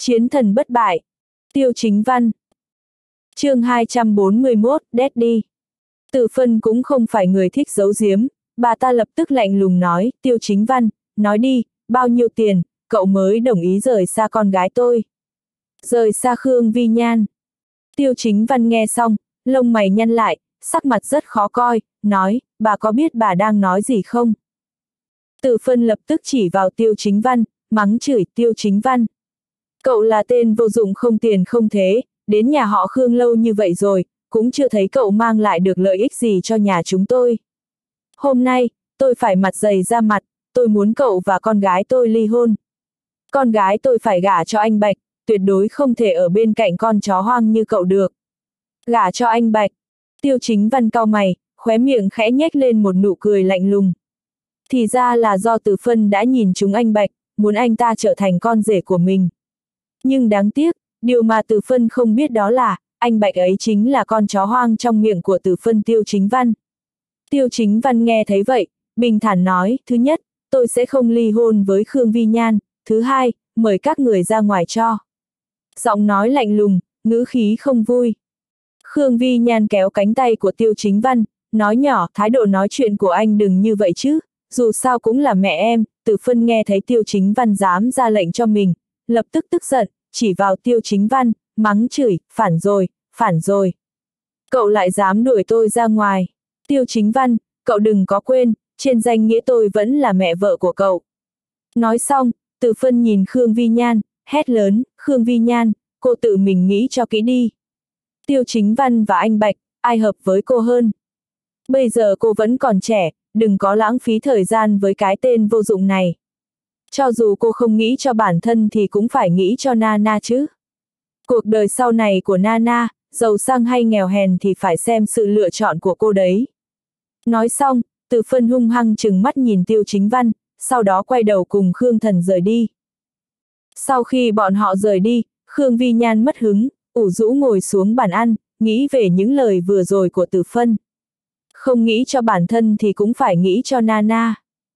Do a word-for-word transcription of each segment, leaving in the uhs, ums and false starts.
Chiến thần bất bại. Tiêu Chính Văn. Chương hai trăm bốn mươi mốt, Daddy. Từ Phân cũng không phải người thích giấu giếm, bà ta lập tức lạnh lùng nói, Tiêu Chính Văn, nói đi, bao nhiêu tiền, cậu mới đồng ý rời xa con gái tôi. Rời xa Khương Vi Nhan. Tiêu Chính Văn nghe xong, lông mày nhăn lại, sắc mặt rất khó coi, nói, bà có biết bà đang nói gì không? Từ Phân lập tức chỉ vào Tiêu Chính Văn, mắng chửi Tiêu Chính Văn. Cậu là tên vô dụng không tiền không thế, đến nhà họ Khương lâu như vậy rồi, cũng chưa thấy cậu mang lại được lợi ích gì cho nhà chúng tôi. Hôm nay, tôi phải mặt dày ra mặt, tôi muốn cậu và con gái tôi ly hôn. Con gái tôi phải gả cho anh Bạch, tuyệt đối không thể ở bên cạnh con chó hoang như cậu được. Gả cho anh Bạch. Tiêu Chính Văn cau mày, khóe miệng khẽ nhếch lên một nụ cười lạnh lùng. Thì ra là do Từ Phân đã nhìn trúng anh Bạch, muốn anh ta trở thành con rể của mình. Nhưng đáng tiếc, điều mà Từ Phân không biết đó là, anh Bạch ấy chính là con chó hoang trong miệng của Từ Phân Tiêu Chính Văn. Tiêu Chính Văn nghe thấy vậy, bình thản nói, thứ nhất, tôi sẽ không ly hôn với Khương Vi Nhan, thứ hai, mời các người ra ngoài cho. Giọng nói lạnh lùng, ngữ khí không vui. Khương Vi Nhan kéo cánh tay của Tiêu Chính Văn, nói nhỏ, thái độ nói chuyện của anh đừng như vậy chứ, dù sao cũng là mẹ em. Từ Phân nghe thấy Tiêu Chính Văn dám ra lệnh cho mình, lập tức tức giận, chỉ vào Tiêu Chính Văn, mắng chửi, phản rồi, phản rồi. Cậu lại dám đuổi tôi ra ngoài. Tiêu Chính Văn, cậu đừng có quên, trên danh nghĩa tôi vẫn là mẹ vợ của cậu. Nói xong, Từ Phân nhìn Khương Vi Nhan, hét lớn, Khương Vi Nhan, cô tự mình nghĩ cho kỹ đi. Tiêu Chính Văn và anh Bạch, ai hợp với cô hơn? Bây giờ cô vẫn còn trẻ, đừng có lãng phí thời gian với cái tên vô dụng này. Cho dù cô không nghĩ cho bản thân thì cũng phải nghĩ cho Nana chứ. Cuộc đời sau này của Nana, giàu sang hay nghèo hèn thì phải xem sự lựa chọn của cô đấy. Nói xong, Từ Phân hung hăng trừng mắt nhìn Tiêu Chính Văn, sau đó quay đầu cùng Khương Thần rời đi. Sau khi bọn họ rời đi, Khương Vi Nhan mất hứng, ủ rũ ngồi xuống bàn ăn, nghĩ về những lời vừa rồi của Từ Phân. Không nghĩ cho bản thân thì cũng phải nghĩ cho Nana.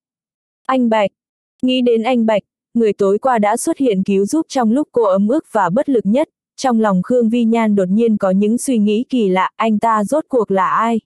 Anh Bạch. Nghĩ đến anh Bạch, người tối qua đã xuất hiện cứu giúp trong lúc cô ấm ức và bất lực nhất, trong lòng Khương Vi Nhan đột nhiên có những suy nghĩ kỳ lạ, anh ta rốt cuộc là ai?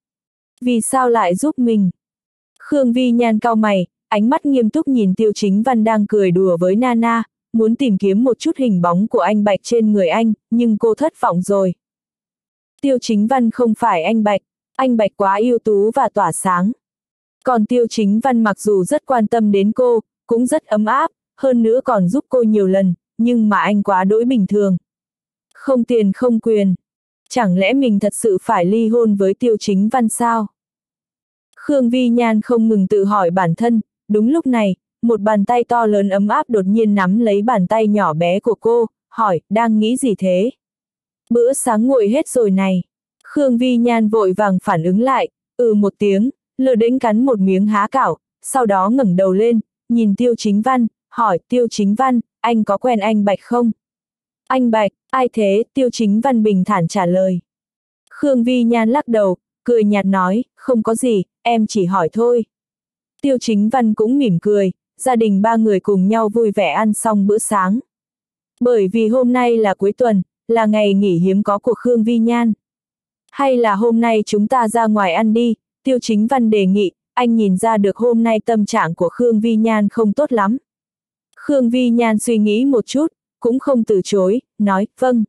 Vì sao lại giúp mình? Khương Vi Nhan cau mày, ánh mắt nghiêm túc nhìn Tiêu Chính Văn đang cười đùa với Nana, muốn tìm kiếm một chút hình bóng của anh Bạch trên người anh, nhưng cô thất vọng rồi. Tiêu Chính Văn không phải anh Bạch, anh Bạch quá ưu tú và tỏa sáng. Còn Tiêu Chính Văn mặc dù rất quan tâm đến cô, cũng rất ấm áp, hơn nữa còn giúp cô nhiều lần, nhưng mà anh quá đỗi bình thường. Không tiền không quyền. Chẳng lẽ mình thật sự phải ly hôn với Tiêu Chính Văn sao? Khương Vi Nhan không ngừng tự hỏi bản thân, đúng lúc này, một bàn tay to lớn ấm áp đột nhiên nắm lấy bàn tay nhỏ bé của cô, hỏi, đang nghĩ gì thế? Bữa sáng nguội hết rồi này. Khương Vi Nhan vội vàng phản ứng lại, ừ một tiếng, lơ đễnh cắn một miếng há cảo, sau đó ngẩng đầu lên, nhìn Tiêu Chính Văn, hỏi, Tiêu Chính Văn, anh có quen anh Bạch không? Anh Bạch, ai thế? Tiêu Chính Văn bình thản trả lời. Khương Vi Nhan lắc đầu, cười nhạt nói, không có gì, em chỉ hỏi thôi. Tiêu Chính Văn cũng mỉm cười, gia đình ba người cùng nhau vui vẻ ăn xong bữa sáng. Bởi vì hôm nay là cuối tuần, là ngày nghỉ hiếm có của Khương Vi Nhan. Hay là hôm nay chúng ta ra ngoài ăn đi, Tiêu Chính Văn đề nghị, anh nhìn ra được hôm nay tâm trạng của Khương Vi Nhan không tốt lắm. Khương Vi Nhan suy nghĩ một chút, cũng không từ chối, nói, vâng.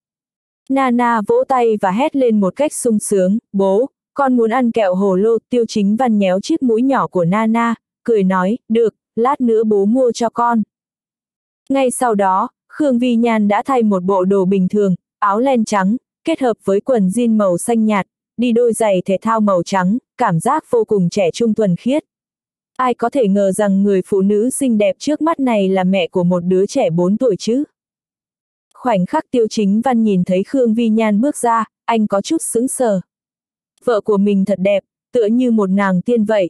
Nana vỗ tay và hét lên một cách sung sướng, bố, con muốn ăn kẹo hồ lô. Tiêu Chính Văn nhéo chiếc mũi nhỏ của Nana, cười nói, được, lát nữa bố mua cho con. Ngay sau đó, Khương Vi Nhan đã thay một bộ đồ bình thường, áo len trắng, kết hợp với quần jean màu xanh nhạt, đi đôi giày thể thao màu trắng, cảm giác vô cùng trẻ trung thuần khiết. Ai có thể ngờ rằng người phụ nữ xinh đẹp trước mắt này là mẹ của một đứa trẻ bốn tuổi chứ? Khoảnh khắc Tiêu Chính Văn nhìn thấy Khương Vi Nhan bước ra, anh có chút sững sờ. Vợ của mình thật đẹp, tựa như một nàng tiên vậy.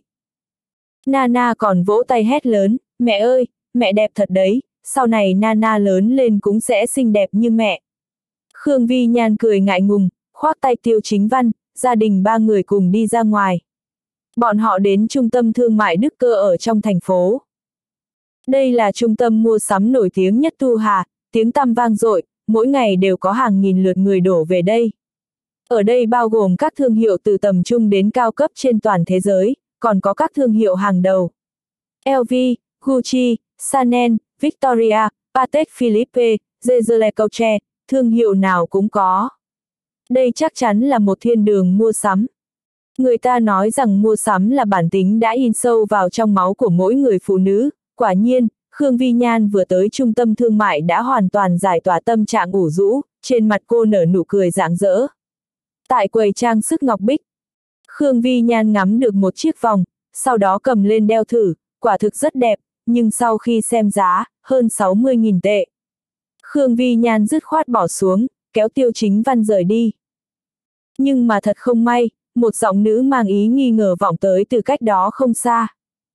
Nana còn vỗ tay hét lớn, mẹ ơi, mẹ đẹp thật đấy, sau này Nana lớn lên cũng sẽ xinh đẹp như mẹ. Khương Vi Nhan cười ngại ngùng, khoác tay Tiêu Chính Văn, gia đình ba người cùng đi ra ngoài. Bọn họ đến trung tâm thương mại Đức Cơ ở trong thành phố. Đây là trung tâm mua sắm nổi tiếng nhất Thu Hà, tiếng tăm vang dội, mỗi ngày đều có hàng nghìn lượt người đổ về đây. Ở đây bao gồm các thương hiệu từ tầm trung đến cao cấp trên toàn thế giới, còn có các thương hiệu hàng đầu. lờ vê, Gucci, Chanel, Victoria, Patek Philippe, Jaeger-LeCoultre, thương hiệu nào cũng có. Đây chắc chắn là một thiên đường mua sắm. Người ta nói rằng mua sắm là bản tính đã in sâu vào trong máu của mỗi người phụ nữ, quả nhiên, Khương Vi Nhan vừa tới trung tâm thương mại đã hoàn toàn giải tỏa tâm trạng ủ rũ, trên mặt cô nở nụ cười rạng rỡ. Tại quầy trang sức ngọc bích, Khương Vi Nhan ngắm được một chiếc vòng, sau đó cầm lên đeo thử, quả thực rất đẹp, nhưng sau khi xem giá, hơn sáu mươi nghìn tệ. Khương Vi Nhan dứt khoát bỏ xuống, kéo Tiêu Chính Văn rời đi. Nhưng mà thật không may, một giọng nữ mang ý nghi ngờ vọng tới từ cách đó không xa.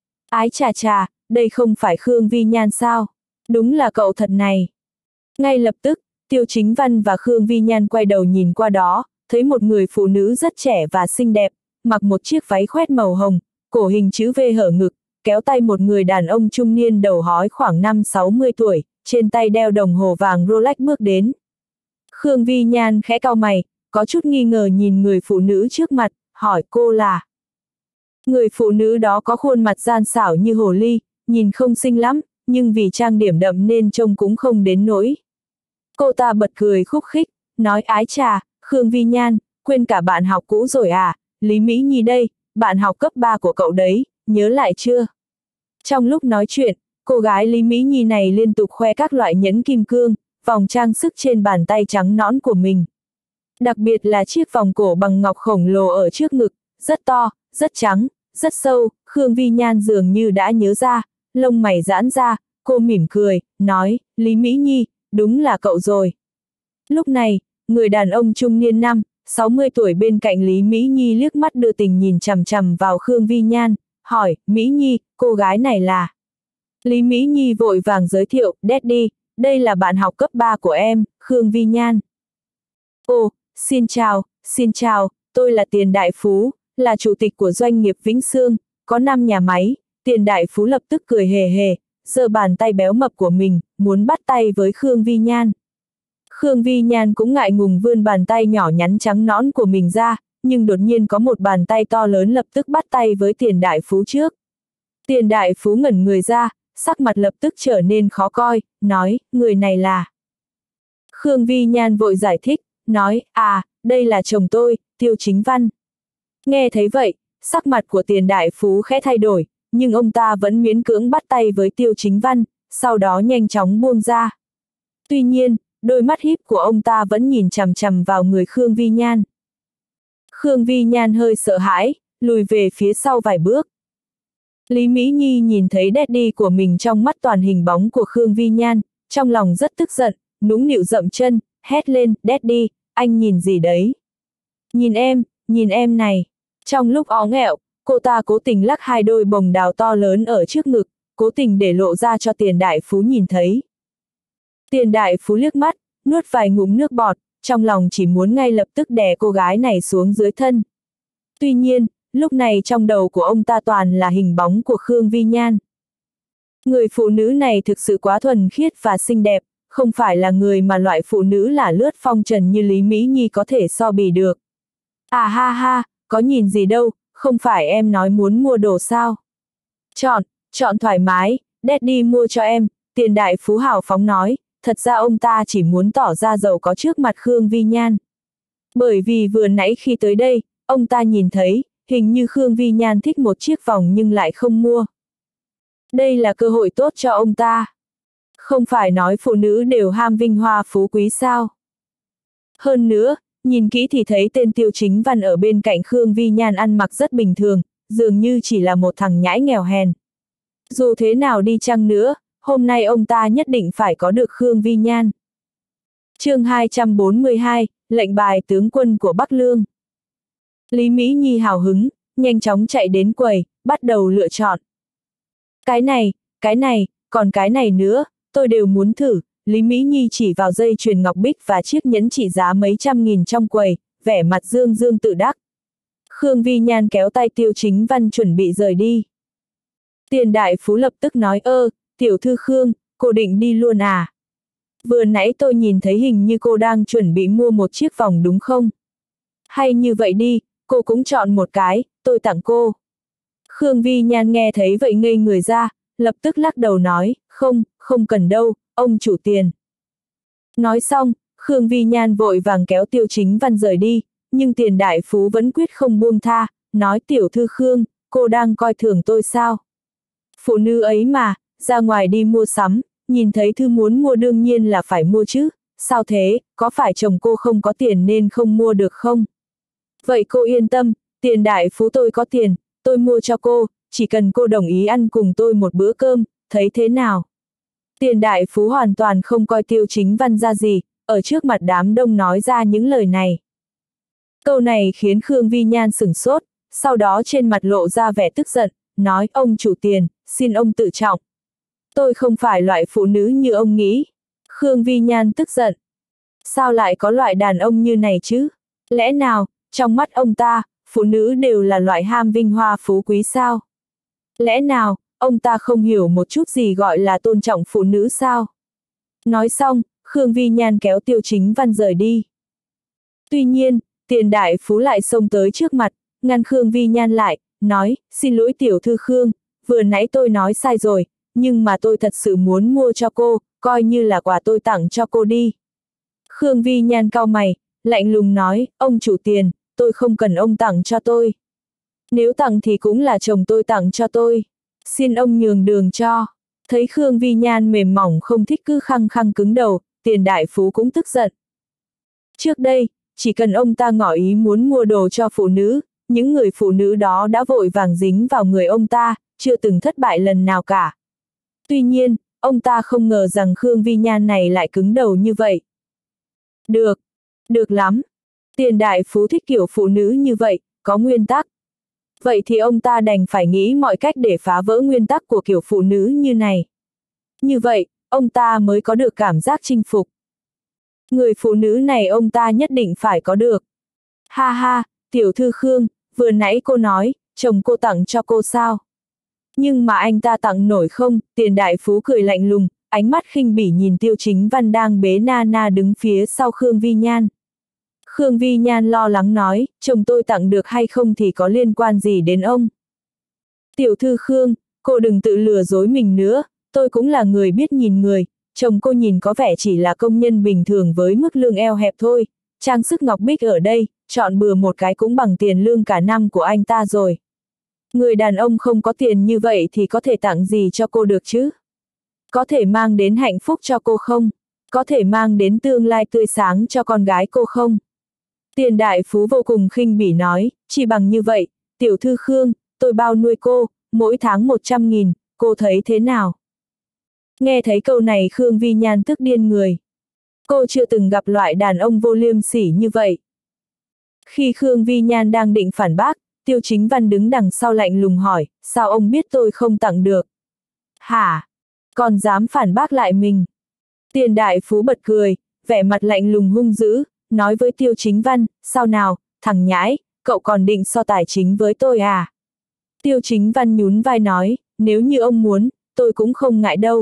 Ái chà chà, đây không phải Khương Vi Nhan sao? Đúng là cậu thật này. Ngay lập tức, Tiêu Chính Văn và Khương Vi Nhan quay đầu nhìn qua đó, thấy một người phụ nữ rất trẻ và xinh đẹp, mặc một chiếc váy khoét màu hồng, cổ hình chữ V hở ngực, kéo tay một người đàn ông trung niên đầu hói khoảng năm sáu mươi tuổi, trên tay đeo đồng hồ vàng Rolex bước đến. Khương Vi Nhan khẽ cau mày, có chút nghi ngờ nhìn người phụ nữ trước mặt, hỏi cô là. Người phụ nữ đó có khuôn mặt gian xảo như hồ ly, nhìn không xinh lắm, nhưng vì trang điểm đậm nên trông cũng không đến nỗi. Cô ta bật cười khúc khích, nói ái chà, Khương Vi Nhan, quên cả bạn học cũ rồi à, Lý Mỹ Nhi đây, bạn học cấp ba của cậu đấy, nhớ lại chưa? Trong lúc nói chuyện, cô gái Lý Mỹ Nhi này liên tục khoe các loại nhẫn kim cương, vòng trang sức trên bàn tay trắng nõn của mình. Đặc biệt là chiếc vòng cổ bằng ngọc khổng lồ ở trước ngực, rất to, rất trắng, rất sâu, Khương Vi Nhan dường như đã nhớ ra, lông mày giãn ra, cô mỉm cười, nói, Lý Mỹ Nhi, đúng là cậu rồi. Lúc này, người đàn ông trung niên năm, sáu mươi tuổi bên cạnh Lý Mỹ Nhi liếc mắt đưa tình nhìn chằm chằm vào Khương Vi Nhan, hỏi, Mỹ Nhi, cô gái này là. Lý Mỹ Nhi vội vàng giới thiệu, Daddy, đây là bạn học cấp ba của em, Khương Vi Nhan. Ồ, xin chào, xin chào, tôi là Tiền Đại Phú, là chủ tịch của doanh nghiệp Vĩnh Sương, có năm nhà máy. Tiền Đại Phú lập tức cười hề hề, giơ bàn tay béo mập của mình, muốn bắt tay với Khương Vi Nhan. Khương Vi Nhan cũng ngại ngùng vươn bàn tay nhỏ nhắn trắng nõn của mình ra, nhưng đột nhiên có một bàn tay to lớn lập tức bắt tay với Tiền Đại Phú trước. Tiền Đại Phú ngẩn người ra, sắc mặt lập tức trở nên khó coi, nói, người này là. Khương Vi Nhan vội giải thích, nói, à, đây là chồng tôi, Tiêu Chính Văn. Nghe thấy vậy, sắc mặt của Tiền Đại Phú khẽ thay đổi, nhưng ông ta vẫn miễn cưỡng bắt tay với Tiêu Chính Văn, sau đó nhanh chóng buông ra. Tuy nhiên, đôi mắt híp của ông ta vẫn nhìn chằm chằm vào người Khương Vi Nhan. Khương Vi Nhan hơi sợ hãi, lùi về phía sau vài bước. Lý Mỹ Nhi nhìn thấy daddy của mình trong mắt toàn hình bóng của Khương Vi Nhan, trong lòng rất tức giận, nũng nịu dậm chân, hét lên, Daddy, anh nhìn gì đấy? Nhìn em, nhìn em này. Trong lúc ó nghẹo, cô ta cố tình lắc hai đôi bồng đào to lớn ở trước ngực, cố tình để lộ ra cho Tiền Đại Phú nhìn thấy. Tiền Đại Phú liếc mắt, nuốt vài ngụm nước bọt, trong lòng chỉ muốn ngay lập tức đè cô gái này xuống dưới thân. Tuy nhiên, lúc này trong đầu của ông ta toàn là hình bóng của Khương Vi Nhan. Người phụ nữ này thực sự quá thuần khiết và xinh đẹp, không phải là người mà loại phụ nữ lả lướt phong trần như Lý Mỹ Nhi có thể so bì được. À ha ha, có nhìn gì đâu, không phải em nói muốn mua đồ sao? Chọn, chọn thoải mái, Daddy mua cho em, Tiền Đại Phú hào phóng nói, thật ra ông ta chỉ muốn tỏ ra giàu có trước mặt Khương Vi Nhan. Bởi vì vừa nãy khi tới đây, ông ta nhìn thấy, hình như Khương Vi Nhan thích một chiếc vòng nhưng lại không mua. Đây là cơ hội tốt cho ông ta. Không phải nói phụ nữ đều ham vinh hoa phú quý sao? Hơn nữa, nhìn kỹ thì thấy tên Tiêu Chính Văn ở bên cạnh Khương Vi Nhan ăn mặc rất bình thường, dường như chỉ là một thằng nhãi nghèo hèn. Dù thế nào đi chăng nữa, hôm nay ông ta nhất định phải có được Khương Vi Nhan. Chương hai trăm bốn mươi hai, lệnh bài tướng quân của Bắc Lương. Lý Mỹ Nhi hào hứng, nhanh chóng chạy đến quầy, bắt đầu lựa chọn. Cái này, cái này, còn cái này nữa, tôi đều muốn thử. Lý Mỹ Nhi chỉ vào dây chuyền ngọc bích và chiếc nhẫn trị giá mấy trăm nghìn trong quầy, vẻ mặt dương dương tự đắc. Khương Vi Nhan kéo tay Tiêu Chính Văn chuẩn bị rời đi. Tiền Đại Phú lập tức nói ơ, tiểu thư Khương, cô định đi luôn à? Vừa nãy tôi nhìn thấy hình như cô đang chuẩn bị mua một chiếc vòng đúng không? Hay như vậy đi, cô cũng chọn một cái, tôi tặng cô. Khương Vi Nhan nghe thấy vậy ngây người ra, lập tức lắc đầu nói, không, không cần đâu, ông chủ tiền. Nói xong, Khương Vi Nhan vội vàng kéo Tiêu Chính Văn rời đi, nhưng Tiền Đại Phú vẫn quyết không buông tha, nói tiểu thư Khương, cô đang coi thường tôi sao? Phụ nữ ấy mà, ra ngoài đi mua sắm, nhìn thấy thứ muốn mua đương nhiên là phải mua chứ, sao thế, có phải chồng cô không có tiền nên không mua được không? Vậy cô yên tâm, Tiền Đại Phú tôi có tiền, tôi mua cho cô, chỉ cần cô đồng ý ăn cùng tôi một bữa cơm, thấy thế nào? Tiền Đại Phú hoàn toàn không coi Tiêu Chính Văn ra gì, ở trước mặt đám đông nói ra những lời này. Câu này khiến Khương Vi Nhan sửng sốt, sau đó trên mặt lộ ra vẻ tức giận, nói ông chủ Tiền, xin ông tự trọng. Tôi không phải loại phụ nữ như ông nghĩ. Khương Vi Nhan tức giận. Sao lại có loại đàn ông như này chứ? Lẽ nào, trong mắt ông ta, phụ nữ đều là loại ham vinh hoa phú quý sao? Lẽ nào, ông ta không hiểu một chút gì gọi là tôn trọng phụ nữ sao? Nói xong, Khương Vi Nhan kéo Tiêu Chính Văn rời đi. Tuy nhiên, Tiền Đại Phú lại xông tới trước mặt, ngăn Khương Vi Nhan lại, nói, xin lỗi tiểu thư Khương, vừa nãy tôi nói sai rồi, nhưng mà tôi thật sự muốn mua cho cô, coi như là quà tôi tặng cho cô đi. Khương Vi Nhan cau mày, lạnh lùng nói, ông chủ Tiền, tôi không cần ông tặng cho tôi. Nếu tặng thì cũng là chồng tôi tặng cho tôi. Xin ông nhường đường cho. Thấy Khương Vi Nhan mềm mỏng không thích cứ khăng khăng cứng đầu, Tiền Đại Phú cũng tức giận. Trước đây, chỉ cần ông ta ngỏ ý muốn mua đồ cho phụ nữ, những người phụ nữ đó đã vội vàng dính vào người ông ta, chưa từng thất bại lần nào cả. Tuy nhiên, ông ta không ngờ rằng Khương Vi Nhan này lại cứng đầu như vậy. Được, được lắm. Tiền Đại Phú thích kiểu phụ nữ như vậy, có nguyên tắc. Vậy thì ông ta đành phải nghĩ mọi cách để phá vỡ nguyên tắc của kiểu phụ nữ như này. Như vậy, ông ta mới có được cảm giác chinh phục. Người phụ nữ này ông ta nhất định phải có được. Ha ha, tiểu thư Khương, vừa nãy cô nói, chồng cô tặng cho cô sao? Nhưng mà anh ta tặng nổi không? Tiền Đại Phú cười lạnh lùng, ánh mắt khinh bỉ nhìn Tiêu Chính Văn đang bế Nana đứng phía sau Khương Vi Nhan. Khương Vi Nhan lo lắng nói, chồng tôi tặng được hay không thì có liên quan gì đến ông? Tiểu thư Khương, cô đừng tự lừa dối mình nữa, tôi cũng là người biết nhìn người, chồng cô nhìn có vẻ chỉ là công nhân bình thường với mức lương eo hẹp thôi, trang sức ngọc bích ở đây, chọn bừa một cái cũng bằng tiền lương cả năm của anh ta rồi. Người đàn ông không có tiền như vậy thì có thể tặng gì cho cô được chứ? Có thể mang đến hạnh phúc cho cô không? Có thể mang đến tương lai tươi sáng cho con gái cô không? Tiền Đại Phú vô cùng khinh bỉ nói, chỉ bằng như vậy, tiểu thư Khương, tôi bao nuôi cô, mỗi tháng một trăm nghìn, cô thấy thế nào? Nghe thấy câu này Khương Vi Nhan tức điên người. Cô chưa từng gặp loại đàn ông vô liêm sỉ như vậy. Khi Khương Vi Nhan đang định phản bác, Tiêu Chính Văn đứng đằng sau lạnh lùng hỏi, sao ông biết tôi không tặng được? Hả? Còn dám phản bác lại mình? Tiền Đại Phú bật cười, vẻ mặt lạnh lùng hung dữ, nói với Tiêu Chính Văn, sao nào, thằng nhãi, cậu còn định so tài chính với tôi à? Tiêu Chính Văn nhún vai nói, nếu như ông muốn, tôi cũng không ngại đâu.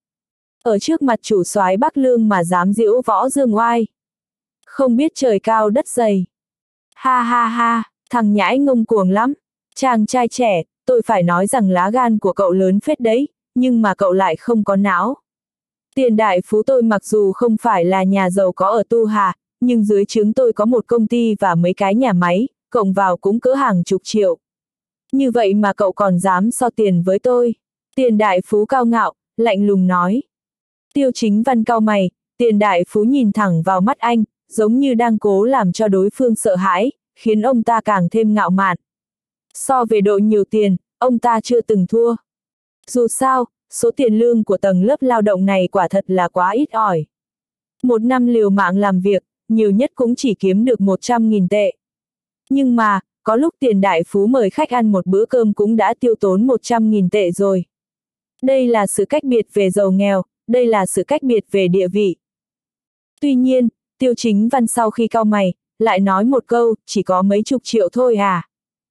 Ở trước mặt chủ soái Bắc Lương mà dám giễu võ dương oai. Không biết trời cao đất dày. Ha ha ha, thằng nhãi ngông cuồng lắm. Chàng trai trẻ, tôi phải nói rằng lá gan của cậu lớn phết đấy, nhưng mà cậu lại không có não. Tiền Đại Phú tôi mặc dù không phải là nhà giàu có ở Tu Hà, nhưng dưới trướng tôi có một công ty và mấy cái nhà máy, cộng vào cũng cỡ hàng chục triệu. Như vậy mà cậu còn dám so tiền với tôi. Tiền Đại Phú cao ngạo, lạnh lùng nói. Tiêu Chính Văn cau mày, Tiền Đại Phú nhìn thẳng vào mắt anh, giống như đang cố làm cho đối phương sợ hãi, khiến ông ta càng thêm ngạo mạn. So về độ nhiều tiền, ông ta chưa từng thua. Dù sao, số tiền lương của tầng lớp lao động này quả thật là quá ít ỏi. Một năm liều mạng làm việc, nhiều nhất cũng chỉ kiếm được một trăm nghìn tệ. Nhưng mà, có lúc Tiền Đại Phú mời khách ăn một bữa cơm cũng đã tiêu tốn một trăm nghìn tệ rồi. Đây là sự cách biệt về giàu nghèo, đây là sự cách biệt về địa vị. Tuy nhiên, Tiêu Chính Văn sau khi cau mày, lại nói một câu, chỉ có mấy chục triệu thôi à?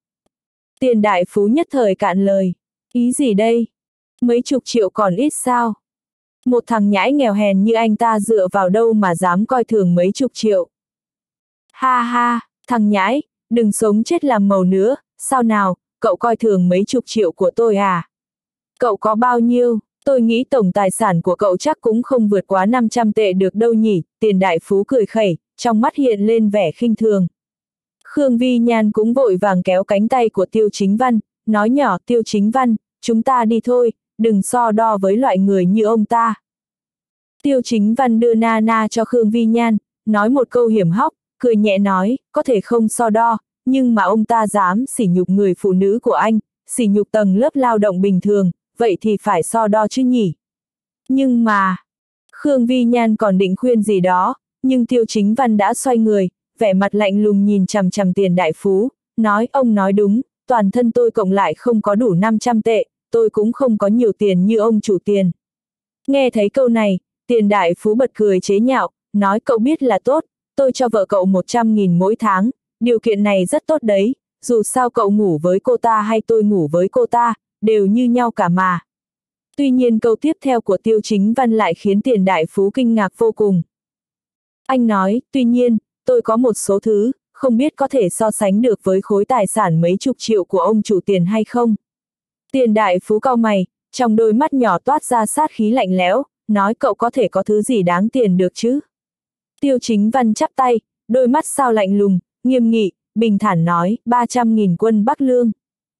Tiền Đại Phú nhất thời cạn lời. Ý gì đây? Mấy chục triệu còn ít sao? Một thằng nhãi nghèo hèn như anh ta dựa vào đâu mà dám coi thường mấy chục triệu. Ha ha, thằng nhãi, đừng sống chết làm màu nữa, sao nào, cậu coi thường mấy chục triệu của tôi à? Cậu có bao nhiêu? Tôi nghĩ tổng tài sản của cậu chắc cũng không vượt quá năm trăm tệ được đâu nhỉ. Tiền đại phú cười khẩy, trong mắt hiện lên vẻ khinh thường. Khương Vi Nhan cũng vội vàng kéo cánh tay của Tiêu Chính Văn, nói nhỏ, Tiêu Chính Văn, chúng ta đi thôi, đừng so đo với loại người như ông ta. Tiêu Chính Văn đưa Nana cho Khương Vi Nhan, nói một câu hiểm hóc, cười nhẹ nói, có thể không so đo, nhưng mà ông ta dám sỉ nhục người phụ nữ của anh, sỉ nhục tầng lớp lao động bình thường, vậy thì phải so đo chứ nhỉ. Nhưng mà, Khương Vi Nhan còn định khuyên gì đó, nhưng Tiêu Chính Văn đã xoay người, vẻ mặt lạnh lùng nhìn chằm chằm Tiền đại phú, nói ông nói đúng, toàn thân tôi cộng lại không có đủ năm trăm tệ, tôi cũng không có nhiều tiền như ông chủ Tiền. Nghe thấy câu này, Tiền đại phú bật cười chế nhạo, nói cậu biết là tốt, tôi cho vợ cậu một trăm nghìn mỗi tháng, điều kiện này rất tốt đấy, dù sao cậu ngủ với cô ta hay tôi ngủ với cô ta, đều như nhau cả mà. Tuy nhiên câu tiếp theo của Tiêu Chính Văn lại khiến Tiền đại phú kinh ngạc vô cùng. Anh nói, tuy nhiên, tôi có một số thứ, không biết có thể so sánh được với khối tài sản mấy chục triệu của ông chủ Tiền hay không. Tiền đại phú cau mày, trong đôi mắt nhỏ toát ra sát khí lạnh lẽo, nói cậu có thể có thứ gì đáng tiền được chứ. Tiêu Chính Văn chắp tay, đôi mắt sao lạnh lùng, nghiêm nghị, bình thản nói, ba trăm nghìn quân Bắc Lương.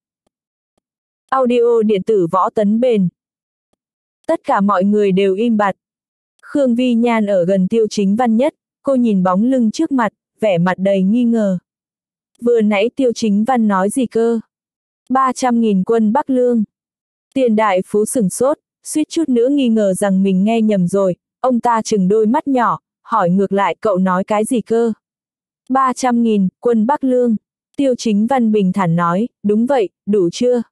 Audio điện tử Võ Tấn Bền. Tất cả mọi người đều im bặt. Khương Vi Nhan ở gần Tiêu Chính Văn nhất, cô nhìn bóng lưng trước mặt, vẻ mặt đầy nghi ngờ. Vừa nãy Tiêu Chính Văn nói gì cơ? ba trăm nghìn quân Bắc Lương. Tiền đại phú sửng sốt, suýt chút nữa nghi ngờ rằng mình nghe nhầm rồi, ông ta chừng đôi mắt nhỏ, hỏi ngược lại cậu nói cái gì cơ? ba trăm nghìn, quân Bắc Lương. Tiêu Chính Văn bình thản nói, đúng vậy, đủ chưa?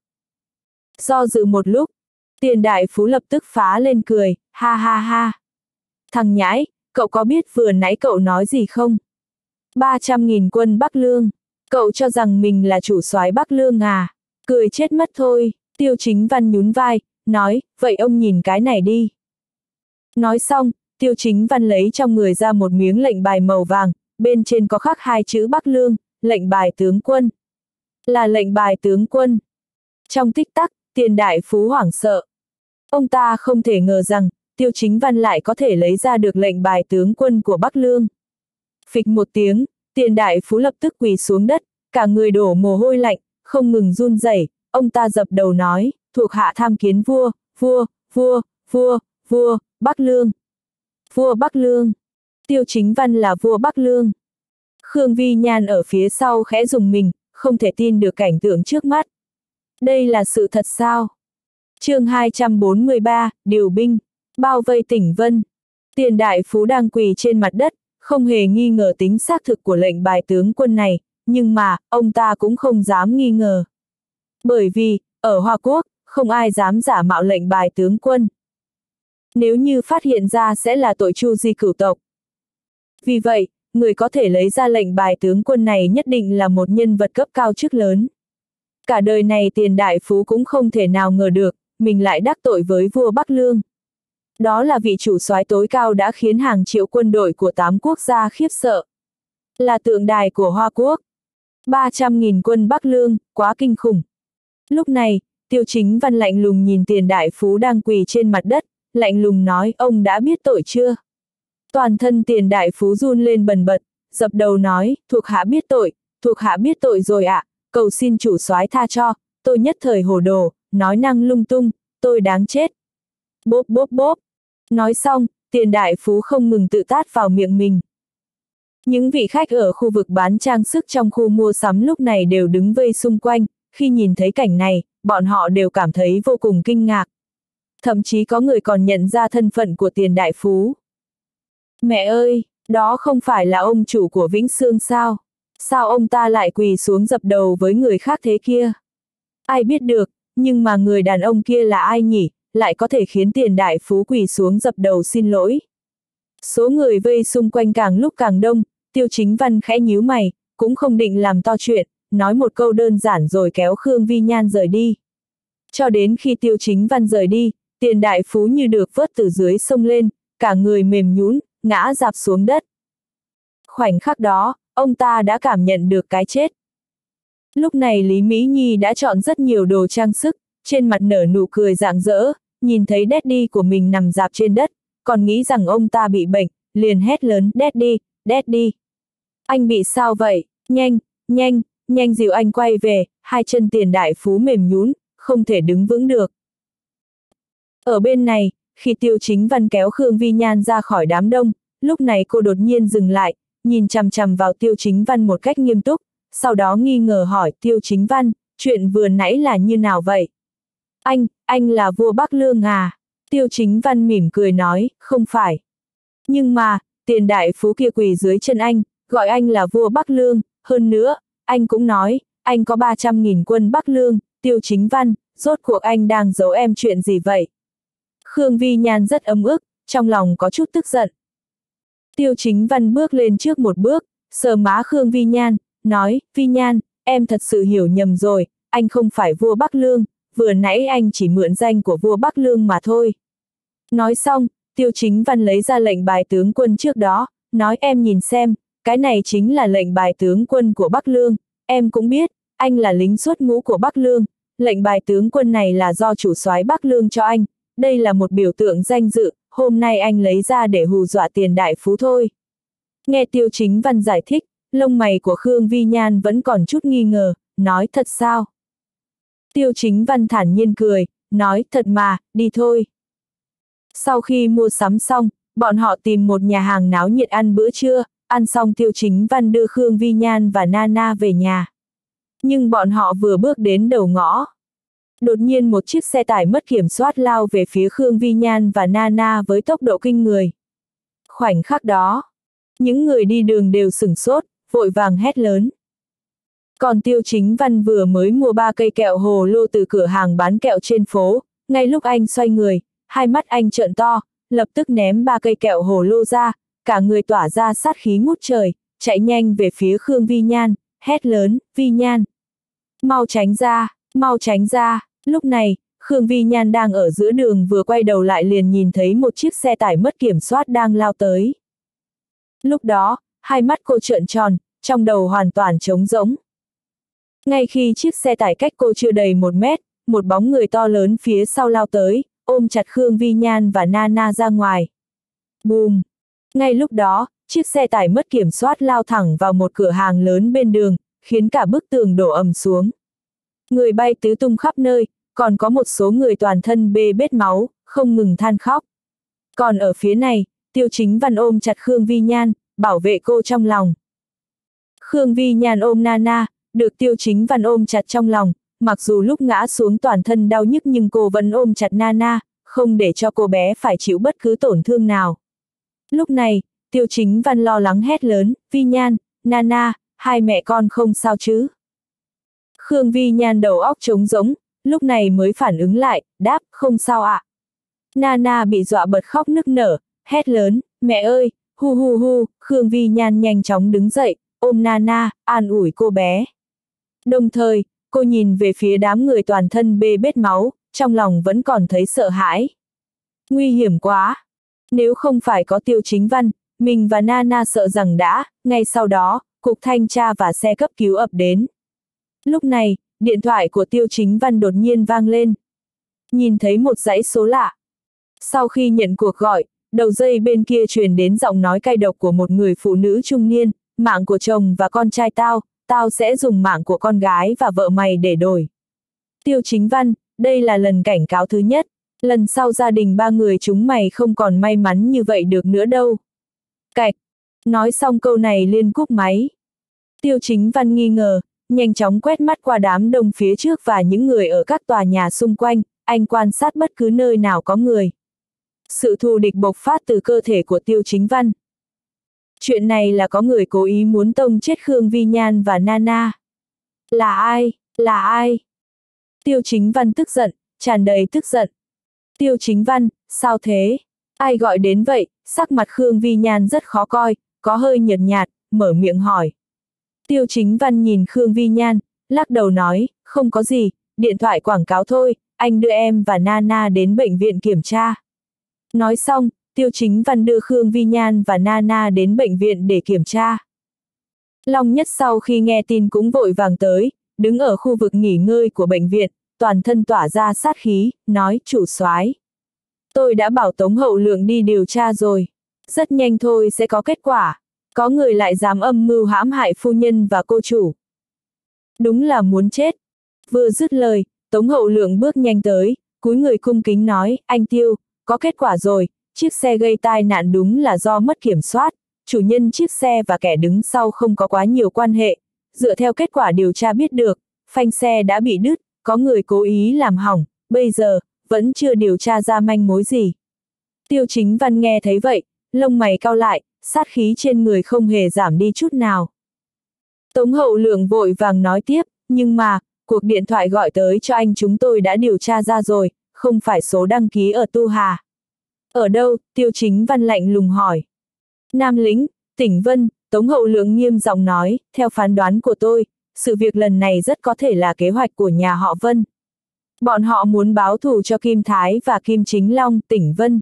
Do dự một lúc, Tiền đại phú lập tức phá lên cười, ha ha ha. Thằng nhãi, cậu có biết vừa nãy cậu nói gì không? ba trăm nghìn quân Bắc Lương. Cậu cho rằng mình là chủ soái Bắc Lương à? Cười chết mất thôi. Tiêu Chính Văn nhún vai, nói, vậy ông nhìn cái này đi. Nói xong, Tiêu Chính Văn lấy trong người ra một miếng lệnh bài màu vàng, bên trên có khắc hai chữ Bắc Lương, lệnh bài tướng quân. Là lệnh bài tướng quân. Trong tích tắc, Tiền đại phú hoảng sợ. Ông ta không thể ngờ rằng, Tiêu Chính Văn lại có thể lấy ra được lệnh bài tướng quân của Bắc Lương. Phịch một tiếng, Tiền đại phú lập tức quỳ xuống đất, cả người đổ mồ hôi lạnh, không ngừng run rẩy. Ông ta dập đầu nói, thuộc hạ tham kiến vua, vua, vua, vua, vua, Bắc Lương. Vua Bắc Lương. Tiêu Chính Văn là vua Bắc Lương. Khương Vi Nhan ở phía sau khẽ rùng mình, không thể tin được cảnh tượng trước mắt. Đây là sự thật sao? Chương hai trăm bốn mươi ba, điều binh, bao vây tỉnh Vân. Tiền đại phú đang quỳ trên mặt đất, không hề nghi ngờ tính xác thực của lệnh bài tướng quân này, nhưng mà, ông ta cũng không dám nghi ngờ. Bởi vì, ở Hoa Quốc, không ai dám giả mạo lệnh bài tướng quân. Nếu như phát hiện ra sẽ là tội tru di cửu tộc. Vì vậy, người có thể lấy ra lệnh bài tướng quân này nhất định là một nhân vật cấp cao chức lớn. Cả đời này Tiền đại phú cũng không thể nào ngờ được, mình lại đắc tội với vua Bắc Lương. Đó là vị chủ soái tối cao đã khiến hàng triệu quân đội của tám quốc gia khiếp sợ. Là tượng đài của Hoa Quốc. ba trăm nghìn quân Bắc Lương, quá kinh khủng. Lúc này, Tiêu Chính Văn lạnh lùng nhìn Tiền đại phú đang quỳ trên mặt đất, lạnh lùng nói, ông đã biết tội chưa? Toàn thân Tiền đại phú run lên bần bật, dập đầu nói, thuộc hạ biết tội, thuộc hạ biết tội rồi ạ, cầu xin chủ soái tha cho, tôi nhất thời hồ đồ, nói năng lung tung, tôi đáng chết. Bốp bốp bốp. Nói xong, Tiền đại phú không ngừng tự tát vào miệng mình. Những vị khách ở khu vực bán trang sức trong khu mua sắm lúc này đều đứng vây xung quanh, khi nhìn thấy cảnh này, bọn họ đều cảm thấy vô cùng kinh ngạc. Thậm chí có người còn nhận ra thân phận của Tiền đại phú. Mẹ ơi, đó không phải là ông chủ của Vĩnh Sương sao? Sao ông ta lại quỳ xuống dập đầu với người khác thế kia? Ai biết được, nhưng mà người đàn ông kia là ai nhỉ, lại có thể khiến Tiền đại phú quỳ xuống dập đầu xin lỗi. Số người vây xung quanh càng lúc càng đông, Tiêu Chính Văn khẽ nhíu mày, cũng không định làm to chuyện, nói một câu đơn giản rồi kéo Khương Vi Nhan rời đi. Cho đến khi Tiêu Chính Văn rời đi, Tiền đại phú như được vớt từ dưới sông lên, cả người mềm nhũn, ngã rạp xuống đất. Khoảnh khắc đó, ông ta đã cảm nhận được cái chết. Lúc này Lý Mỹ Nhi đã chọn rất nhiều đồ trang sức, trên mặt nở nụ cười rạng rỡ, nhìn thấy Daddy của mình nằm rạp trên đất, còn nghĩ rằng ông ta bị bệnh, liền hét lớn, Daddy, Daddy. Anh bị sao vậy? Nhanh, nhanh, nhanh dìu anh quay về, hai chân tiền đại phú mềm nhũn, không thể đứng vững được. Ở bên này, khi Tiêu Chính Văn kéo Khương Vi Nhan ra khỏi đám đông, lúc này cô đột nhiên dừng lại, nhìn chằm chằm vào Tiêu Chính Văn một cách nghiêm túc, sau đó nghi ngờ hỏi Tiêu Chính Văn, chuyện vừa nãy là như nào vậy? Anh, anh là vua Bắc Lương à? Tiêu Chính Văn mỉm cười nói, không phải. Nhưng mà, tiền đại phú kia quỳ dưới chân anh, gọi anh là vua Bắc Lương, hơn nữa, anh cũng nói, anh có ba trăm nghìn quân Bắc Lương. Tiêu Chính Văn, rốt cuộc anh đang giấu em chuyện gì vậy? Khương Vi Nhan rất ấm ức, trong lòng có chút tức giận. Tiêu Chính Văn bước lên trước một bước, sờ má Khương Vi Nhan, nói, Vi Nhan, em thật sự hiểu nhầm rồi, anh không phải vua Bắc Lương, vừa nãy anh chỉ mượn danh của vua Bắc Lương mà thôi. Nói xong, Tiêu Chính Văn lấy ra lệnh bài tướng quân trước đó, nói em nhìn xem, cái này chính là lệnh bài tướng quân của Bắc Lương, em cũng biết, anh là lính xuất ngũ của Bắc Lương, lệnh bài tướng quân này là do chủ soái Bắc Lương cho anh, đây là một biểu tượng danh dự, hôm nay anh lấy ra để hù dọa tiền đại phú thôi. Nghe Tiêu Chính Văn giải thích, lông mày của Khương Vi Nhan vẫn còn chút nghi ngờ, nói thật sao? Tiêu Chính Văn thản nhiên cười, nói thật mà, đi thôi. Sau khi mua sắm xong, bọn họ tìm một nhà hàng náo nhiệt ăn bữa trưa, ăn xong Tiêu Chính Văn đưa Khương Vi Nhan và Nana về nhà. Nhưng bọn họ vừa bước đến đầu ngõ. Đột nhiên một chiếc xe tải mất kiểm soát lao về phía Khương Vi Nhan và Nana với tốc độ kinh người. Khoảnh khắc đó, những người đi đường đều sửng sốt, vội vàng hét lớn. Còn Tiêu Chính Văn vừa mới mua ba cây kẹo hồ lô từ cửa hàng bán kẹo trên phố, ngay lúc anh xoay người, hai mắt anh trợn to, lập tức ném ba cây kẹo hồ lô ra, cả người tỏa ra sát khí ngút trời, chạy nhanh về phía Khương Vi Nhan, hét lớn, Vi Nhan. Mau tránh ra, mau tránh ra, lúc này, Khương Vi Nhan đang ở giữa đường vừa quay đầu lại liền nhìn thấy một chiếc xe tải mất kiểm soát đang lao tới. Lúc đó, hai mắt cô trợn tròn, trong đầu hoàn toàn trống rỗng. Ngay khi chiếc xe tải cách cô chưa đầy một mét, một bóng người to lớn phía sau lao tới, ôm chặt Khương Vi Nhan và Nana ra ngoài. Bùm! Ngay lúc đó, chiếc xe tải mất kiểm soát lao thẳng vào một cửa hàng lớn bên đường, khiến cả bức tường đổ ầm xuống. Người bay tứ tung khắp nơi, còn có một số người toàn thân bê bết máu, không ngừng than khóc. Còn ở phía này, Tiêu Chính Văn ôm chặt Khương Vi Nhan, bảo vệ cô trong lòng. Khương Vi Nhan ôm Nana, được Tiêu Chính Văn ôm chặt trong lòng, mặc dù lúc ngã xuống toàn thân đau nhức nhưng cô vẫn ôm chặt Nana, không để cho cô bé phải chịu bất cứ tổn thương nào. Lúc này, Tiêu Chính Văn lo lắng hét lớn, Vi Nhan, Nana, hai mẹ con không sao chứ? Khương Vi Nhan đầu óc trống rỗng, lúc này mới phản ứng lại, đáp, không sao ạ. Nana bị dọa bật khóc nức nở, hét lớn, mẹ ơi, hu hu hu, Khương Vi Nhan nhanh chóng đứng dậy, ôm Nana, an ủi cô bé. Đồng thời, cô nhìn về phía đám người toàn thân bê bết máu, trong lòng vẫn còn thấy sợ hãi. Nguy hiểm quá! Nếu không phải có Tiêu Chính Văn, mình và Nana sợ rằng đã, ngay sau đó, cục thanh tra và xe cấp cứu ập đến. Lúc này, điện thoại của Tiêu Chính Văn đột nhiên vang lên. Nhìn thấy một dãy số lạ. Sau khi nhận cuộc gọi, đầu dây bên kia truyền đến giọng nói cay độc của một người phụ nữ trung niên, mạng của chồng và con trai tao, tao sẽ dùng mạng của con gái và vợ mày để đổi. Tiêu Chính Văn, đây là lần cảnh cáo thứ nhất, lần sau gia đình ba người chúng mày không còn may mắn như vậy được nữa đâu. Cạch, nói xong câu này liền cúp máy. Tiêu Chính Văn nghi ngờ, nhanh chóng quét mắt qua đám đông phía trước và những người ở các tòa nhà xung quanh, anh quan sát bất cứ nơi nào có người. Sự thù địch bộc phát từ cơ thể của Tiêu Chính Văn. Chuyện này là có người cố ý muốn tông chết Khương Vi Nhan và Nana. Là ai? Là ai? Tiêu Chính Văn tức giận, tràn đầy tức giận. Tiêu Chính Văn, sao thế? Ai gọi đến vậy? Sắc mặt Khương Vi Nhan rất khó coi, có hơi nhợt nhạt, mở miệng hỏi. Tiêu Chính Văn nhìn Khương Vi Nhan, lắc đầu nói, không có gì, điện thoại quảng cáo thôi, anh đưa em và Nana đến bệnh viện kiểm tra. Nói xong, Tiêu Chính Văn đưa Khương Vi Nhan và Nana đến bệnh viện để kiểm tra. Long Nhất sau khi nghe tin cũng vội vàng tới, đứng ở khu vực nghỉ ngơi của bệnh viện, toàn thân tỏa ra sát khí, nói chủ soái, tôi đã bảo Tống Hậu Lượng đi điều tra rồi. Rất nhanh thôi sẽ có kết quả. Có người lại dám âm mưu hãm hại phu nhân và cô chủ. Đúng là muốn chết. Vừa dứt lời, Tống Hậu Lượng bước nhanh tới, cúi người cung kính nói, anh Tiêu, có kết quả rồi, chiếc xe gây tai nạn đúng là do mất kiểm soát, chủ nhân chiếc xe và kẻ đứng sau không có quá nhiều quan hệ. Dựa theo kết quả điều tra biết được, phanh xe đã bị đứt, có người cố ý làm hỏng, bây giờ, vẫn chưa điều tra ra manh mối gì. Tiêu Chính Văn nghe thấy vậy, lông mày cau lại, sát khí trên người không hề giảm đi chút nào. Tống Hậu Lượng vội vàng nói tiếp, nhưng mà, cuộc điện thoại gọi tới cho anh chúng tôi đã điều tra ra rồi, không phải số đăng ký ở Tu Hà. Ở đâu? Tiêu Chính Văn lạnh lùng hỏi. Nam Lĩnh, tỉnh Vân, Tống Hậu Lượng nghiêm giọng nói, theo phán đoán của tôi, sự việc lần này rất có thể là kế hoạch của nhà họ Vân. Bọn họ muốn báo thù cho Kim Thái và Kim Chính Long, tỉnh Vân.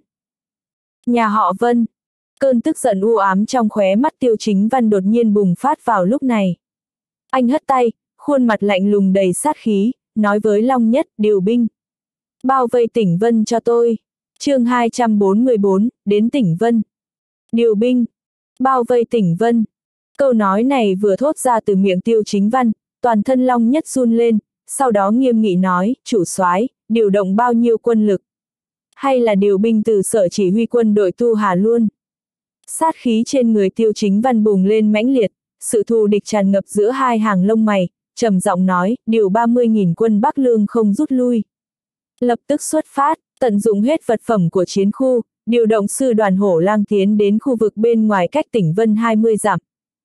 Nhà họ Vân. Cơn tức giận u ám trong khóe mắt Tiêu Chính Văn đột nhiên bùng phát vào lúc này. Anh hất tay, khuôn mặt lạnh lùng đầy sát khí, nói với Long Nhất, điều binh. Bao vây tỉnh Vân cho tôi. Chương hai trăm bốn mươi bốn, đến tỉnh Vân. Điều binh. Bao vây tỉnh Vân. Câu nói này vừa thốt ra từ miệng Tiêu Chính Văn, toàn thân Long Nhất run lên, sau đó nghiêm nghị nói, chủ soái, điều động bao nhiêu quân lực? Hay là điều binh từ sở chỉ huy quân đội Tu Hà luôn? Sát khí trên người Tiêu Chính Văn bùng lên mãnh liệt, sự thù địch tràn ngập giữa hai hàng lông mày, trầm giọng nói, điều ba mươi nghìn quân Bắc Lương không rút lui. Lập tức xuất phát, tận dụng hết vật phẩm của chiến khu, điều động sư đoàn Hổ Lang tiến đến khu vực bên ngoài cách tỉnh Vân hai mươi dặm.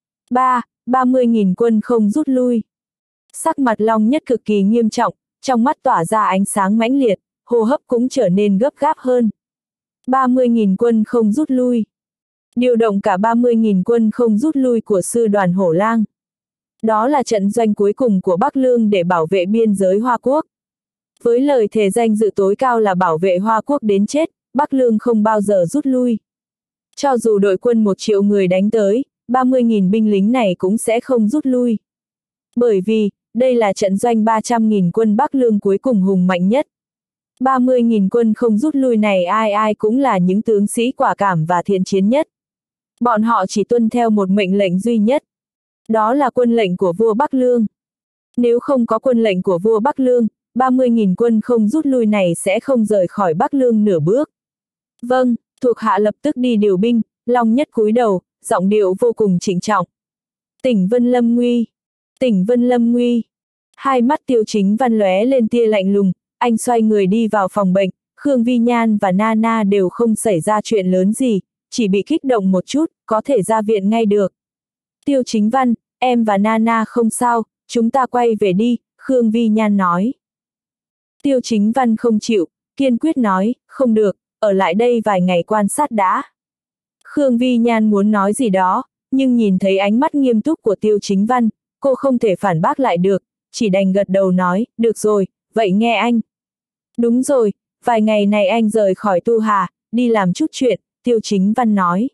ba. ba mươi nghìn quân không rút lui. Sắc mặt Long Nhất cực kỳ nghiêm trọng, trong mắt tỏa ra ánh sáng mãnh liệt, hô hấp cũng trở nên gấp gáp hơn. ba mươi nghìn quân không rút lui. Điều động cả ba mươi nghìn quân không rút lui của sư đoàn Hổ Lang. Đó là trận doanh cuối cùng của Bắc Lương để bảo vệ biên giới Hoa Quốc. Với lời thề danh dự tối cao là bảo vệ Hoa Quốc đến chết, Bắc Lương không bao giờ rút lui. Cho dù đội quân một triệu người đánh tới, ba mươi nghìn binh lính này cũng sẽ không rút lui. Bởi vì, đây là trận doanh ba trăm nghìn quân Bắc Lương cuối cùng hùng mạnh nhất. ba mươi nghìn quân không rút lui này ai ai cũng là những tướng sĩ quả cảm và thiện chiến nhất. Bọn họ chỉ tuân theo một mệnh lệnh duy nhất. Đó là quân lệnh của vua Bắc Lương. Nếu không có quân lệnh của vua Bắc Lương, ba mươi nghìn quân không rút lui này sẽ không rời khỏi Bắc Lương nửa bước. Vâng, thuộc hạ lập tức đi điều binh, Long Nhất cúi đầu, giọng điệu vô cùng trịnh trọng. Tỉnh Vân lâm nguy. Tỉnh Vân lâm nguy. Hai mắt Tiêu Chính Văn lóe lên tia lạnh lùng, anh xoay người đi vào phòng bệnh, Khương Vi Nhan và Nana đều không xảy ra chuyện lớn gì, chỉ bị kích động một chút, có thể ra viện ngay được. Tiêu Chính Văn, em và Nana không sao, chúng ta quay về đi, Khương Vi Nhan nói. Tiêu Chính Văn không chịu, kiên quyết nói, không được, ở lại đây vài ngày quan sát đã. Khương Vi Nhan muốn nói gì đó, nhưng nhìn thấy ánh mắt nghiêm túc của Tiêu Chính Văn, cô không thể phản bác lại được, chỉ đành gật đầu nói, được rồi, vậy nghe anh. Đúng rồi, vài ngày này anh rời khỏi Tu Hà, đi làm chút chuyện, Tiêu Chính Văn nói.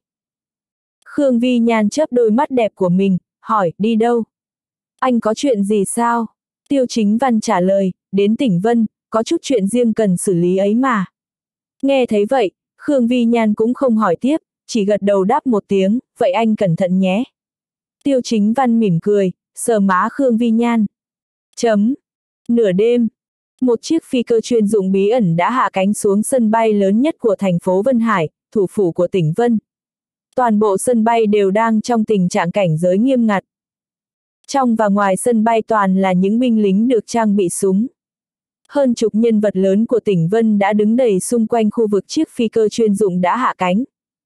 Khương Vi Nhan chớp đôi mắt đẹp của mình, hỏi, đi đâu? Anh có chuyện gì sao? Tiêu Chính Văn trả lời, đến tỉnh Vân, có chút chuyện riêng cần xử lý ấy mà. Nghe thấy vậy, Khương Vi Nhan cũng không hỏi tiếp, chỉ gật đầu đáp một tiếng, vậy anh cẩn thận nhé. Tiêu Chính Văn mỉm cười, sờ má Khương Vi Nhan. Chấm. Nửa đêm, một chiếc phi cơ chuyên dụng bí ẩn đã hạ cánh xuống sân bay lớn nhất của thành phố Vân Hải, thủ phủ của tỉnh Vân. Toàn bộ sân bay đều đang trong tình trạng cảnh giới nghiêm ngặt. Trong và ngoài sân bay toàn là những binh lính được trang bị súng. Hơn chục nhân vật lớn của tỉnh Vân đã đứng đầy xung quanh khu vực chiếc phi cơ chuyên dụng đã hạ cánh.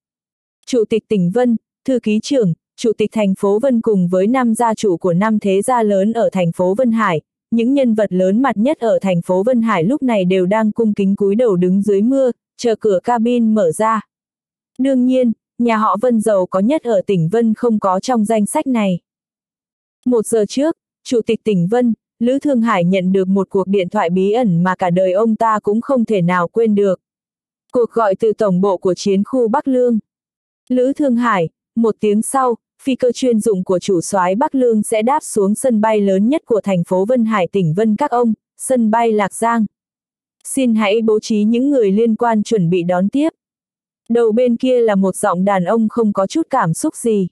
Chủ tịch tỉnh Vân, thư ký trưởng, chủ tịch thành phố Vân cùng với năm gia chủ của năm thế gia lớn ở thành phố Vân Hải, những nhân vật lớn mặt nhất ở thành phố Vân Hải lúc này đều đang cung kính cúi đầu đứng dưới mưa, chờ cửa cabin mở ra. Đương nhiên, nhà họ Vân giàu có nhất ở tỉnh Vân không có trong danh sách này. Một giờ trước, Chủ tịch tỉnh Vân, Lữ Thương Hải nhận được một cuộc điện thoại bí ẩn mà cả đời ông ta cũng không thể nào quên được. Cuộc gọi từ tổng bộ của chiến khu Bắc Lương. Lữ Thương Hải, một tiếng sau, phi cơ chuyên dụng của chủ soái Bắc Lương sẽ đáp xuống sân bay lớn nhất của thành phố Vân Hải tỉnh Vân Các ông, sân bay Lạc Giang. Xin hãy bố trí những người liên quan chuẩn bị đón tiếp. Đầu bên kia là một giọng đàn ông không có chút cảm xúc gì.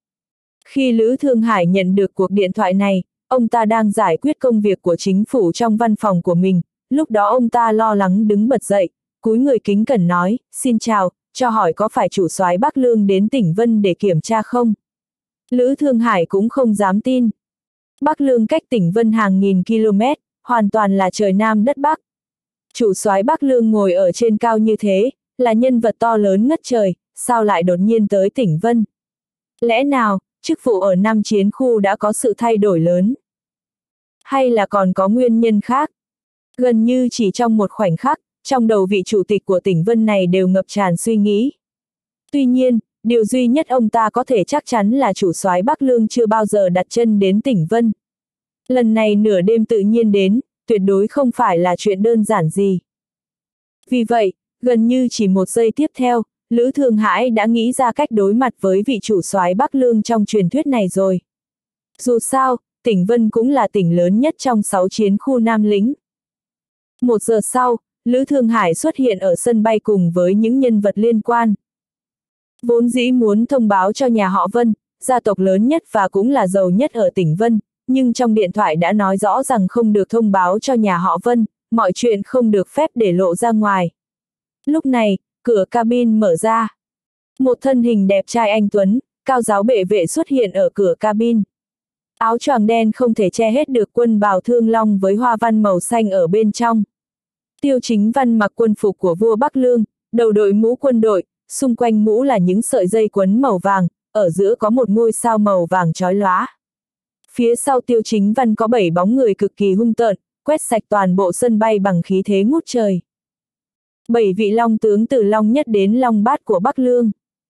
Khi Lữ Thương Hải nhận được cuộc điện thoại này, ông ta đang giải quyết công việc của chính phủ trong văn phòng của mình, lúc đó ông ta lo lắng đứng bật dậy, cúi người kính cẩn nói, xin chào, cho hỏi có phải chủ soái Bắc Lương đến tỉnh Vân để kiểm tra không? Lữ Thương Hải cũng không dám tin. Bắc Lương cách tỉnh Vân hàng nghìn km, hoàn toàn là trời Nam đất Bắc. Chủ soái Bắc Lương ngồi ở trên cao như thế, là nhân vật to lớn ngất trời, sao lại đột nhiên tới tỉnh Vân? Lẽ nào, chức vụ ở năm chiến khu đã có sự thay đổi lớn? Hay là còn có nguyên nhân khác? Gần như chỉ trong một khoảnh khắc, trong đầu vị chủ tịch của tỉnh Vân này đều ngập tràn suy nghĩ. Tuy nhiên, điều duy nhất ông ta có thể chắc chắn là chủ soái Bắc Lương chưa bao giờ đặt chân đến tỉnh Vân. Lần này nửa đêm tự nhiên đến, tuyệt đối không phải là chuyện đơn giản gì. Vì vậy, gần như chỉ một giây tiếp theo, Lữ Thương Hải đã nghĩ ra cách đối mặt với vị chủ soái Bắc Lương trong truyền thuyết này rồi. Dù sao, tỉnh Vân cũng là tỉnh lớn nhất trong sáu chiến khu Nam Lĩnh. Một giờ sau, Lữ Thương Hải xuất hiện ở sân bay cùng với những nhân vật liên quan. Vốn dĩ muốn thông báo cho nhà họ Vân, gia tộc lớn nhất và cũng là giàu nhất ở tỉnh Vân, nhưng trong điện thoại đã nói rõ rằng không được thông báo cho nhà họ Vân, mọi chuyện không được phép để lộ ra ngoài. Lúc này, cửa cabin mở ra. Một thân hình đẹp trai anh tuấn, cao giáo bệ vệ xuất hiện ở cửa cabin. Áo choàng đen không thể che hết được quân bào thương long với hoa văn màu xanh ở bên trong. Tiêu Chính Văn mặc quân phục của vua Bắc Lương, đầu đội mũ quân đội, xung quanh mũ là những sợi dây quấn màu vàng, ở giữa có một ngôi sao màu vàng chói lóa. Phía sau Tiêu Chính Văn có bảy bóng người cực kỳ hung tợn, quét sạch toàn bộ sân bay bằng khí thế ngút trời. Bảy vị long tướng từ long nhất đến long bát của Bắc Lương.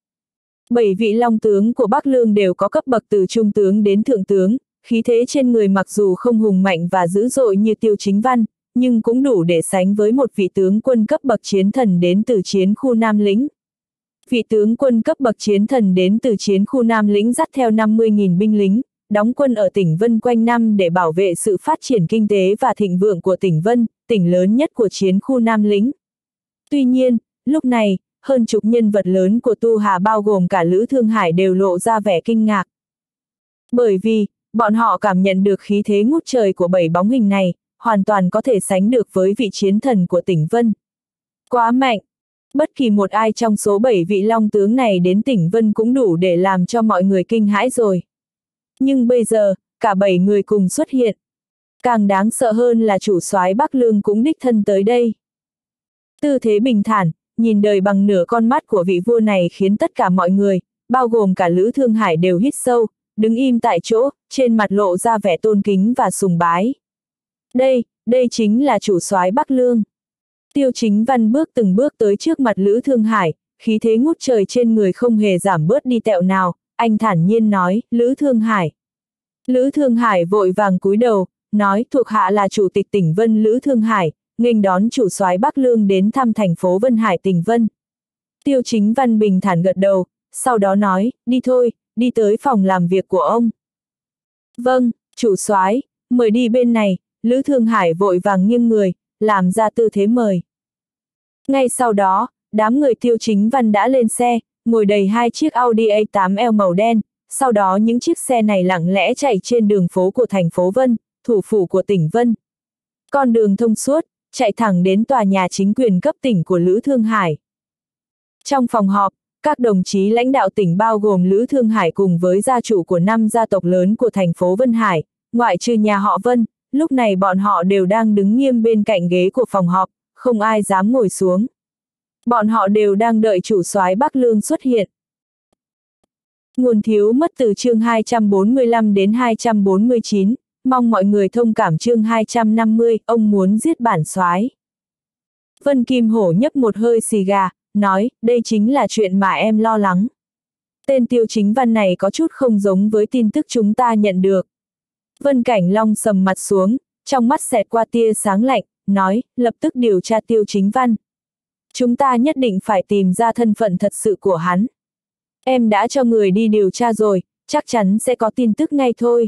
Bảy vị long tướng của Bắc Lương đều có cấp bậc từ trung tướng đến thượng tướng, khí thế trên người mặc dù không hùng mạnh và dữ dội như Tiêu Chính Văn, nhưng cũng đủ để sánh với một vị tướng quân cấp bậc chiến thần đến từ chiến khu Nam Lĩnh. Vị tướng quân cấp bậc chiến thần đến từ chiến khu Nam Lĩnh dắt theo năm mươi nghìn binh lính, đóng quân ở tỉnh Vân quanh năm để bảo vệ sự phát triển kinh tế và thịnh vượng của tỉnh Vân, tỉnh lớn nhất của chiến khu Nam Lĩnh. Tuy nhiên, lúc này, hơn chục nhân vật lớn của Tu Hà bao gồm cả Lữ Thương Hải đều lộ ra vẻ kinh ngạc. Bởi vì, bọn họ cảm nhận được khí thế ngút trời của bảy bóng hình này, hoàn toàn có thể sánh được với vị chiến thần của tỉnh Vân. Quá mạnh! Bất kỳ một ai trong số bảy vị long tướng này đến tỉnh Vân cũng đủ để làm cho mọi người kinh hãi rồi. Nhưng bây giờ, cả bảy người cùng xuất hiện. Càng đáng sợ hơn là chủ soái Bắc Lương cũng đích thân tới đây. Tư thế bình thản, nhìn đời bằng nửa con mắt của vị vua này khiến tất cả mọi người, bao gồm cả Lữ Thương Hải đều hít sâu, đứng im tại chỗ, trên mặt lộ ra vẻ tôn kính và sùng bái. Đây, đây chính là chủ soái Bắc Lương. Tiêu Chính Văn bước từng bước tới trước mặt Lữ Thương Hải, khí thế ngút trời trên người không hề giảm bớt đi tẹo nào, anh thản nhiên nói, Lữ Thương Hải. Lữ Thương Hải vội vàng cúi đầu, nói thuộc hạ là chủ tịch tỉnh Vân Lữ Thương Hải, nghênh đón chủ soái Bắc Lương đến thăm thành phố Vân Hải tỉnh Vân. Tiêu Chính Văn bình thản gật đầu, sau đó nói, đi thôi, đi tới phòng làm việc của ông. Vâng, chủ soái, mời đi bên này. Lữ Thương Hải vội vàng nghiêng người, làm ra tư thế mời. Ngay sau đó, đám người Tiêu Chính Văn đã lên xe, ngồi đầy hai chiếc Audi A tám L màu đen, sau đó những chiếc xe này lặng lẽ chạy trên đường phố của thành phố Vân, thủ phủ của tỉnh Vân. Con đường thông suốt, chạy thẳng đến tòa nhà chính quyền cấp tỉnh của Lữ Thương Hải. Trong phòng họp, các đồng chí lãnh đạo tỉnh bao gồm Lữ Thương Hải cùng với gia chủ của năm gia tộc lớn của thành phố Vân Hải, ngoại trừ nhà họ Vân, lúc này bọn họ đều đang đứng nghiêm bên cạnh ghế của phòng họp, không ai dám ngồi xuống. Bọn họ đều đang đợi chủ soái Bắc Lương xuất hiện. Nguồn thiếu mất từ chương hai trăm bốn mươi lăm đến hai trăm bốn mươi chín, mong mọi người thông cảm chương hai trăm năm mươi, ông muốn giết bản soái. Vân Kim Hổ nhấp một hơi xì gà, nói, đây chính là chuyện mà em lo lắng. Tên Tiêu Chính Văn này có chút không giống với tin tức chúng ta nhận được. Vân Cảnh Long sầm mặt xuống, trong mắt xẹt qua tia sáng lạnh, nói, lập tức điều tra Tiêu Chính Văn. Chúng ta nhất định phải tìm ra thân phận thật sự của hắn. Em đã cho người đi điều tra rồi, chắc chắn sẽ có tin tức ngay thôi.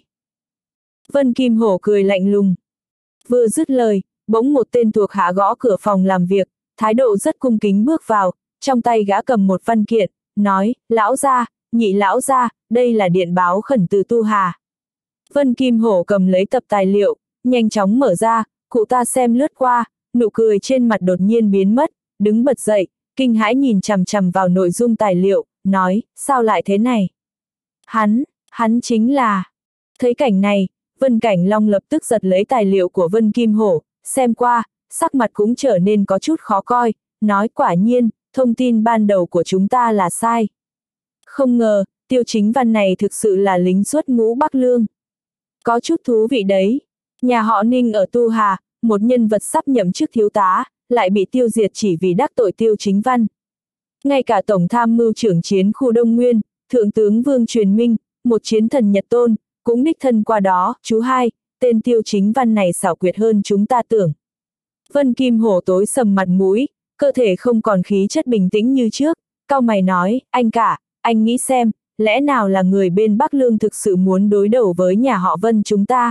Vân Kim Hổ cười lạnh lùng. Vừa dứt lời, bỗng một tên thuộc hạ gõ cửa phòng làm việc, thái độ rất cung kính bước vào, trong tay gã cầm một văn kiện, nói, lão gia, nhị lão gia, đây là điện báo khẩn từ Tu Hà. Vân Kim Hổ cầm lấy tập tài liệu, nhanh chóng mở ra, cụ ta xem lướt qua, nụ cười trên mặt đột nhiên biến mất, đứng bật dậy, kinh hãi nhìn chằm chằm vào nội dung tài liệu, nói, sao lại thế này? Hắn, hắn chính là... Thấy cảnh này, Vân Cảnh Long lập tức giật lấy tài liệu của Vân Kim Hổ, xem qua, sắc mặt cũng trở nên có chút khó coi, nói quả nhiên, thông tin ban đầu của chúng ta là sai. Không ngờ, Tiêu Chính Văn này thực sự là lính xuất ngũ Bắc Lương. Có chút thú vị đấy. Nhà họ Ninh ở Tu Hà, một nhân vật sắp nhậm chức thiếu tá, lại bị tiêu diệt chỉ vì đắc tội Tiêu Chính Văn. Ngay cả Tổng tham mưu trưởng chiến khu Đông Nguyên, Thượng tướng Vương Truyền Minh, một chiến thần Nhật Tôn, cũng đích thân qua đó, chú hai, tên Tiêu Chính Văn này xảo quyệt hơn chúng ta tưởng. Vân Kim Hổ tối sầm mặt mũi, cơ thể không còn khí chất bình tĩnh như trước, cau mày nói, anh cả, anh nghĩ xem, lẽ nào là người bên Bắc Lương thực sự muốn đối đầu với nhà họ Vân chúng ta?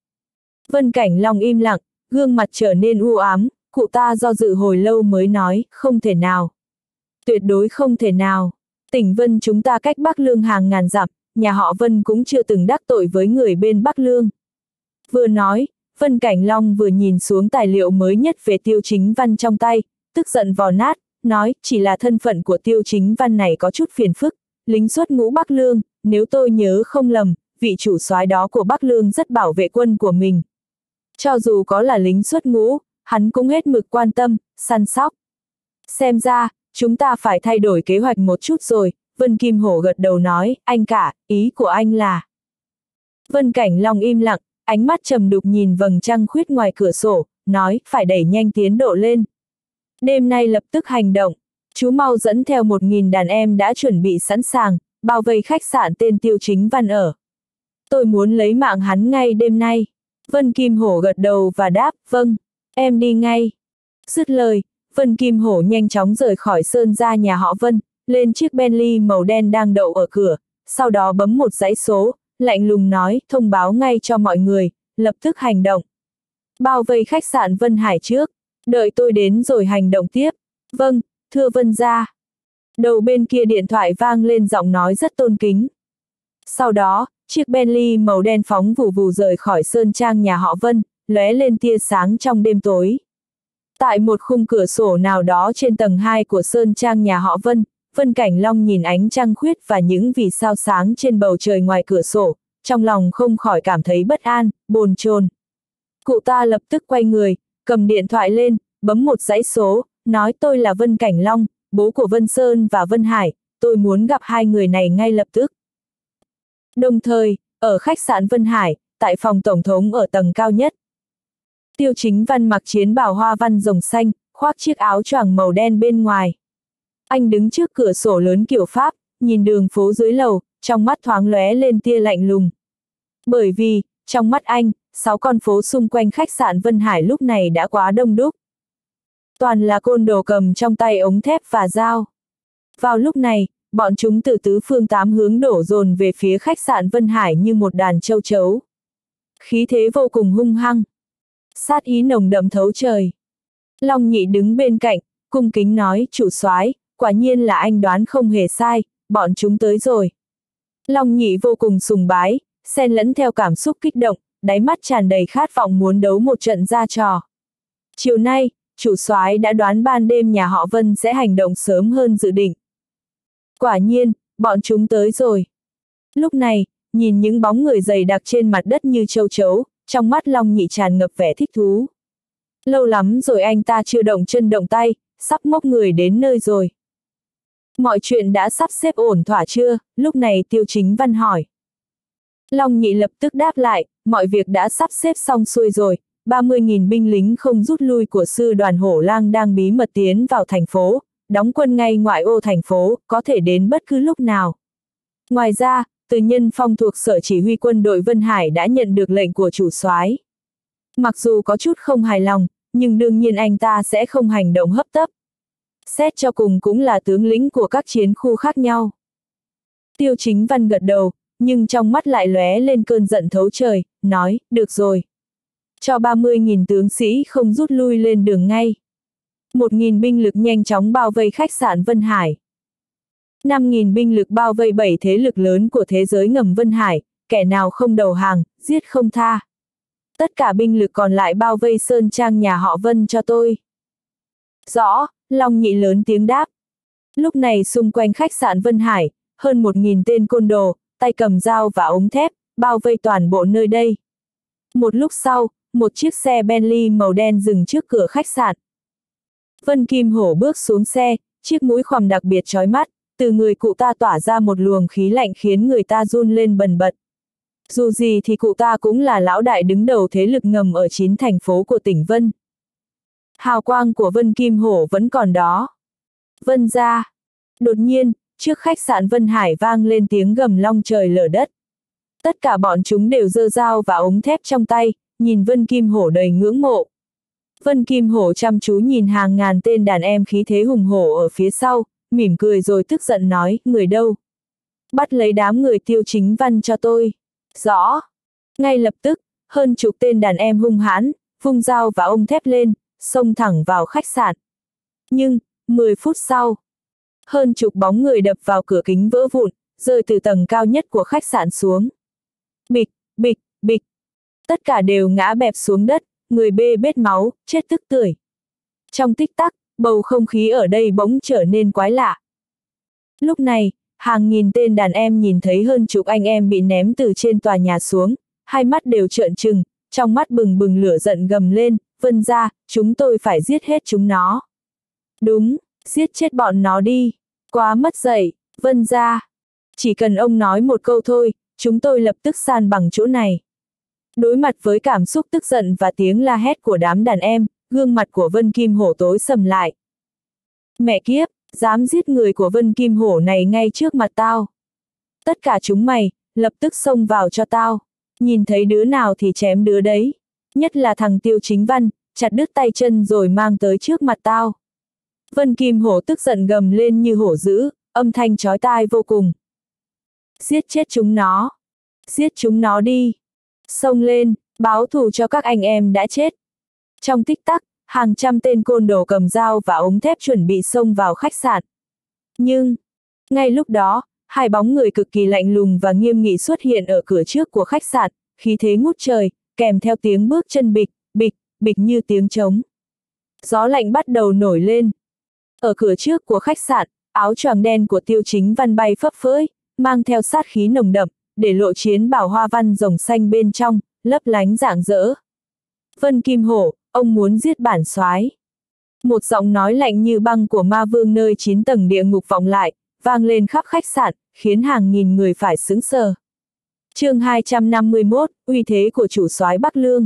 Vân Cảnh Long im lặng, gương mặt trở nên u ám, cụ ta do dự hồi lâu mới nói, không thể nào. Tuyệt đối không thể nào. Tỉnh Vân chúng ta cách Bắc Lương hàng ngàn dặm, nhà họ Vân cũng chưa từng đắc tội với người bên Bắc Lương. Vừa nói, Vân Cảnh Long vừa nhìn xuống tài liệu mới nhất về Tiêu Chính Văn trong tay, tức giận vò nát, nói, chỉ là thân phận của Tiêu Chính Văn này có chút phiền phức, lính xuất ngũ Bắc Lương, nếu tôi nhớ không lầm, vị chủ soái đó của Bắc Lương rất bảo vệ quân của mình. Cho dù có là lính xuất ngũ, hắn cũng hết mực quan tâm, săn sóc. Xem ra, chúng ta phải thay đổi kế hoạch một chút rồi, Vân Kim Hổ gật đầu nói, anh cả, ý của anh là... Vân Cảnh Long im lặng, ánh mắt trầm đục nhìn vầng trăng khuyết ngoài cửa sổ, nói, phải đẩy nhanh tiến độ lên. Đêm nay lập tức hành động, chú mau dẫn theo một nghìn đàn em đã chuẩn bị sẵn sàng, bao vây khách sạn tên Tiêu Chính Văn ở. Tôi muốn lấy mạng hắn ngay đêm nay. Vân Kim Hổ gật đầu và đáp, vâng, em đi ngay. Dứt lời, Vân Kim Hổ nhanh chóng rời khỏi sơn ra nhà họ Vân, lên chiếc Bentley màu đen đang đậu ở cửa, sau đó bấm một dãy số, lạnh lùng nói, thông báo ngay cho mọi người, lập tức hành động. Bao vây khách sạn Vân Hải trước, đợi tôi đến rồi hành động tiếp. Vâng, thưa Vân gia. Đầu bên kia điện thoại vang lên giọng nói rất tôn kính. Sau đó, chiếc Bentley màu đen phóng vù vù rời khỏi sơn trang nhà họ Vân, lóe lên tia sáng trong đêm tối. Tại một khung cửa sổ nào đó trên tầng hai của sơn trang nhà họ Vân, Vân Cảnh Long nhìn ánh trăng khuyết và những vì sao sáng trên bầu trời ngoài cửa sổ, trong lòng không khỏi cảm thấy bất an, bồn chồn. Cụ ta lập tức quay người, cầm điện thoại lên, bấm một dãy số, nói tôi là Vân Cảnh Long, bố của Vân Sơn và Vân Hải, tôi muốn gặp hai người này ngay lập tức. Đồng thời, ở khách sạn Vân Hải, tại phòng tổng thống ở tầng cao nhất. Tiêu Chính Văn mặc chiến bào hoa văn rồng xanh, khoác chiếc áo choàng màu đen bên ngoài. Anh đứng trước cửa sổ lớn kiểu Pháp, nhìn đường phố dưới lầu, trong mắt thoáng lóe lên tia lạnh lùng. Bởi vì, trong mắt anh, sáu con phố xung quanh khách sạn Vân Hải lúc này đã quá đông đúc. Toàn là côn đồ cầm trong tay ống thép và dao. Vào lúc này, bọn chúng từ tứ phương tám hướng đổ dồn về phía khách sạn Vân Hải như một đàn châu chấu. Khí thế vô cùng hung hăng. Sát ý nồng đậm thấu trời. Long Nhị đứng bên cạnh, cung kính nói, chủ soái, quả nhiên là anh đoán không hề sai, bọn chúng tới rồi. Long Nhị vô cùng sùng bái, xen lẫn theo cảm xúc kích động, đáy mắt tràn đầy khát vọng muốn đấu một trận ra trò. Chiều nay, chủ soái đã đoán ban đêm nhà họ Vân sẽ hành động sớm hơn dự định. Quả nhiên, bọn chúng tới rồi. Lúc này, nhìn những bóng người dày đặc trên mặt đất như châu chấu, trong mắt Long Nhị tràn ngập vẻ thích thú. Lâu lắm rồi anh ta chưa động chân động tay, sắp móc người đến nơi rồi. Mọi chuyện đã sắp xếp ổn thỏa chưa? Lúc này Tiêu Chính Văn hỏi. Long Nhị lập tức đáp lại, mọi việc đã sắp xếp xong xuôi rồi, ba mươi nghìn binh lính không rút lui của sư đoàn Hổ Lang đang bí mật tiến vào thành phố, đóng quân ngay ngoại ô thành phố, có thể đến bất cứ lúc nào. Ngoài ra, Từ Nhân Phong thuộc sở chỉ huy quân đội Vân Hải đã nhận được lệnh của chủ soái. Mặc dù có chút không hài lòng, nhưng đương nhiên anh ta sẽ không hành động hấp tấp. Xét cho cùng cũng là tướng lĩnh của các chiến khu khác nhau. Tiêu Chính Văn gật đầu, nhưng trong mắt lại lóe lên cơn giận thấu trời, nói, được rồi. Cho ba mươi nghìn tướng sĩ không rút lui lên đường ngay. một nghìn binh lực nhanh chóng bao vây khách sạn Vân Hải. năm nghìn binh lực bao vây bảy thế lực lớn của thế giới ngầm Vân Hải, kẻ nào không đầu hàng, giết không tha. Tất cả binh lực còn lại bao vây sơn trang nhà họ Vân cho tôi. Rõ, Long Nhị lớn tiếng đáp. Lúc này xung quanh khách sạn Vân Hải, hơn một nghìn tên côn đồ, tay cầm dao và ống thép, bao vây toàn bộ nơi đây. Một lúc sau, một chiếc xe Bentley màu đen dừng trước cửa khách sạn. Vân Kim Hổ bước xuống xe, chiếc mũi khoằm đặc biệt chói mắt, từ người cụ ta tỏa ra một luồng khí lạnh khiến người ta run lên bần bật. Dù gì thì cụ ta cũng là lão đại đứng đầu thế lực ngầm ở chín thành phố của tỉnh Vân. Hào quang của Vân Kim Hổ vẫn còn đó. Vân gia. Đột nhiên, trước khách sạn Vân Hải vang lên tiếng gầm long trời lở đất. Tất cả bọn chúng đều giơ dao và ống thép trong tay, nhìn Vân Kim Hổ đầy ngưỡng mộ. Vân Kim Hổ chăm chú nhìn hàng ngàn tên đàn em khí thế hùng hổ ở phía sau, mỉm cười rồi tức giận nói, người đâu? Bắt lấy đám người Tiêu Chính Văn cho tôi. Rõ. Ngay lập tức, hơn chục tên đàn em hung hãn, vung dao và ống thép lên, xông thẳng vào khách sạn. Nhưng, mười phút sau, hơn chục bóng người đập vào cửa kính vỡ vụn, rơi từ tầng cao nhất của khách sạn xuống. Bịch, bịch, bịch. Tất cả đều ngã bẹp xuống đất, người bê bết máu, chết tức tưởi. Trong tích tắc, bầu không khí ở đây bỗng trở nên quái lạ. Lúc này, hàng nghìn tên đàn em nhìn thấy hơn chục anh em bị ném từ trên tòa nhà xuống, hai mắt đều trợn trừng, trong mắt bừng bừng lửa giận gầm lên, Vân gia, chúng tôi phải giết hết chúng nó. Đúng, giết chết bọn nó đi. Quá mất dạy, Vân gia. Chỉ cần ông nói một câu thôi, chúng tôi lập tức san bằng chỗ này. Đối mặt với cảm xúc tức giận và tiếng la hét của đám đàn em, gương mặt của Vân Kim Hổ tối sầm lại. Mẹ kiếp, dám giết người của Vân Kim Hổ này ngay trước mặt tao. Tất cả chúng mày, lập tức xông vào cho tao. Nhìn thấy đứa nào thì chém đứa đấy. Nhất là thằng Tiêu Chính Văn, chặt đứt tay chân rồi mang tới trước mặt tao. Vân Kim Hổ tức giận gầm lên như hổ dữ, âm thanh chói tai vô cùng. Giết chết chúng nó. Giết chúng nó đi. Xông lên, báo thù cho các anh em đã chết. Trong tích tắc, hàng trăm tên côn đồ cầm dao và ống thép chuẩn bị xông vào khách sạn. Nhưng, ngay lúc đó, hai bóng người cực kỳ lạnh lùng và nghiêm nghị xuất hiện ở cửa trước của khách sạn, khí thế ngút trời, kèm theo tiếng bước chân bịch, bịch, bịch như tiếng trống. Gió lạnh bắt đầu nổi lên. Ở cửa trước của khách sạn, áo choàng đen của Tiêu Chính Văn bay phấp phới, mang theo sát khí nồng đậm, để lộ chiến bào hoa văn rồng xanh bên trong, lấp lánh rạng rỡ. Vân Kim Hổ, ông muốn giết bản soái. Một giọng nói lạnh như băng của ma vương nơi chín tầng địa ngục vọng lại, vang lên khắp khách sạn, khiến hàng nghìn người phải sững sờ. Chương hai trăm năm mươi mốt, uy thế của chủ soái Bắc Lương.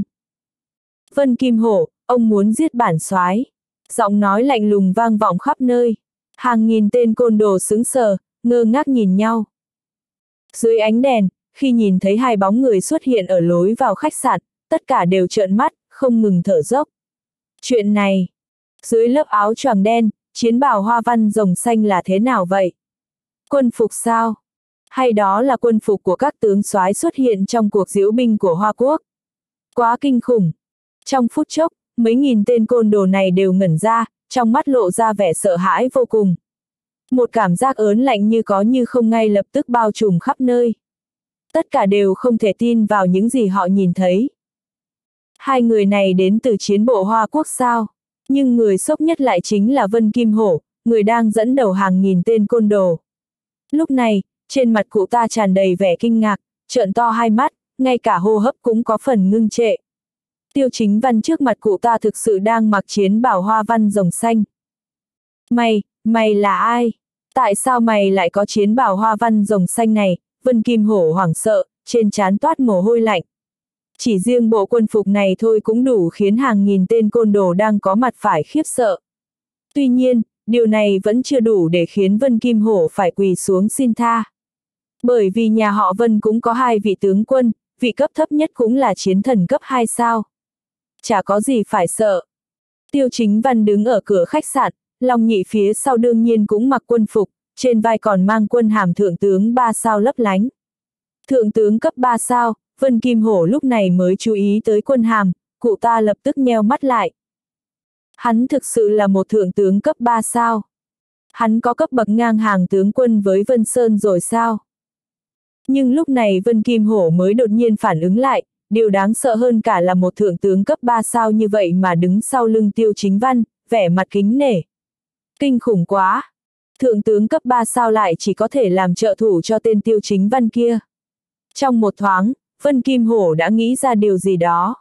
Vân Kim Hổ, ông muốn giết bản soái. Giọng nói lạnh lùng vang vọng khắp nơi. Hàng nghìn tên côn đồ sững sờ, ngơ ngác nhìn nhau. Dưới ánh đèn, khi nhìn thấy hai bóng người xuất hiện ở lối vào khách sạn, tất cả đều trợn mắt, không ngừng thở dốc. Chuyện này, dưới lớp áo choàng đen, chiến bào hoa văn rồng xanh là thế nào vậy? Quân phục sao? Hay đó là quân phục của các tướng soái xuất hiện trong cuộc diễu binh của Hoa Quốc? Quá kinh khủng! Trong phút chốc, mấy nghìn tên côn đồ này đều ngẩn ra, trong mắt lộ ra vẻ sợ hãi vô cùng. Một cảm giác ớn lạnh như có như không ngay lập tức bao trùm khắp nơi. Tất cả đều không thể tin vào những gì họ nhìn thấy. Hai người này đến từ chiến bộ Hoa Quốc sao? Nhưng người sốc nhất lại chính là Vân Kim Hổ, người đang dẫn đầu hàng nghìn tên côn đồ. Lúc này, trên mặt cụ ta tràn đầy vẻ kinh ngạc, trợn to hai mắt, ngay cả hô hấp cũng có phần ngưng trệ. Tiêu Chính Văn trước mặt cụ ta thực sự đang mặc chiến bào hoa văn rồng xanh. Mày, mày là ai? Tại sao mày lại có chiến bào hoa văn rồng xanh này? Vân Kim Hổ hoảng sợ, trên trán toát mồ hôi lạnh. Chỉ riêng bộ quân phục này thôi cũng đủ khiến hàng nghìn tên côn đồ đang có mặt phải khiếp sợ. Tuy nhiên, điều này vẫn chưa đủ để khiến Vân Kim Hổ phải quỳ xuống xin tha. Bởi vì nhà họ Vân cũng có hai vị tướng quân, vị cấp thấp nhất cũng là chiến thần cấp hai sao. chả có gì phải sợ. Tiêu Chính Văn đứng ở cửa khách sạn, Long Nhị phía sau đương nhiên cũng mặc quân phục, trên vai còn mang quân hàm thượng tướng ba sao lấp lánh. Thượng tướng cấp ba sao, Vân Kim Hổ lúc này mới chú ý tới quân hàm, cụ ta lập tức nheo mắt lại. Hắn thực sự là một thượng tướng cấp ba sao. Hắn có cấp bậc ngang hàng tướng quân với Vân Sơn rồi sao? Nhưng lúc này Vân Kim Hổ mới đột nhiên phản ứng lại, điều đáng sợ hơn cả là một thượng tướng cấp ba sao như vậy mà đứng sau lưng Tiêu Chính Văn, vẻ mặt kính nể. Kinh khủng quá! Thượng tướng cấp ba sao lại chỉ có thể làm trợ thủ cho tên Tiêu Chính Văn kia. Trong một thoáng, Vân Kim Hổ đã nghĩ ra điều gì đó.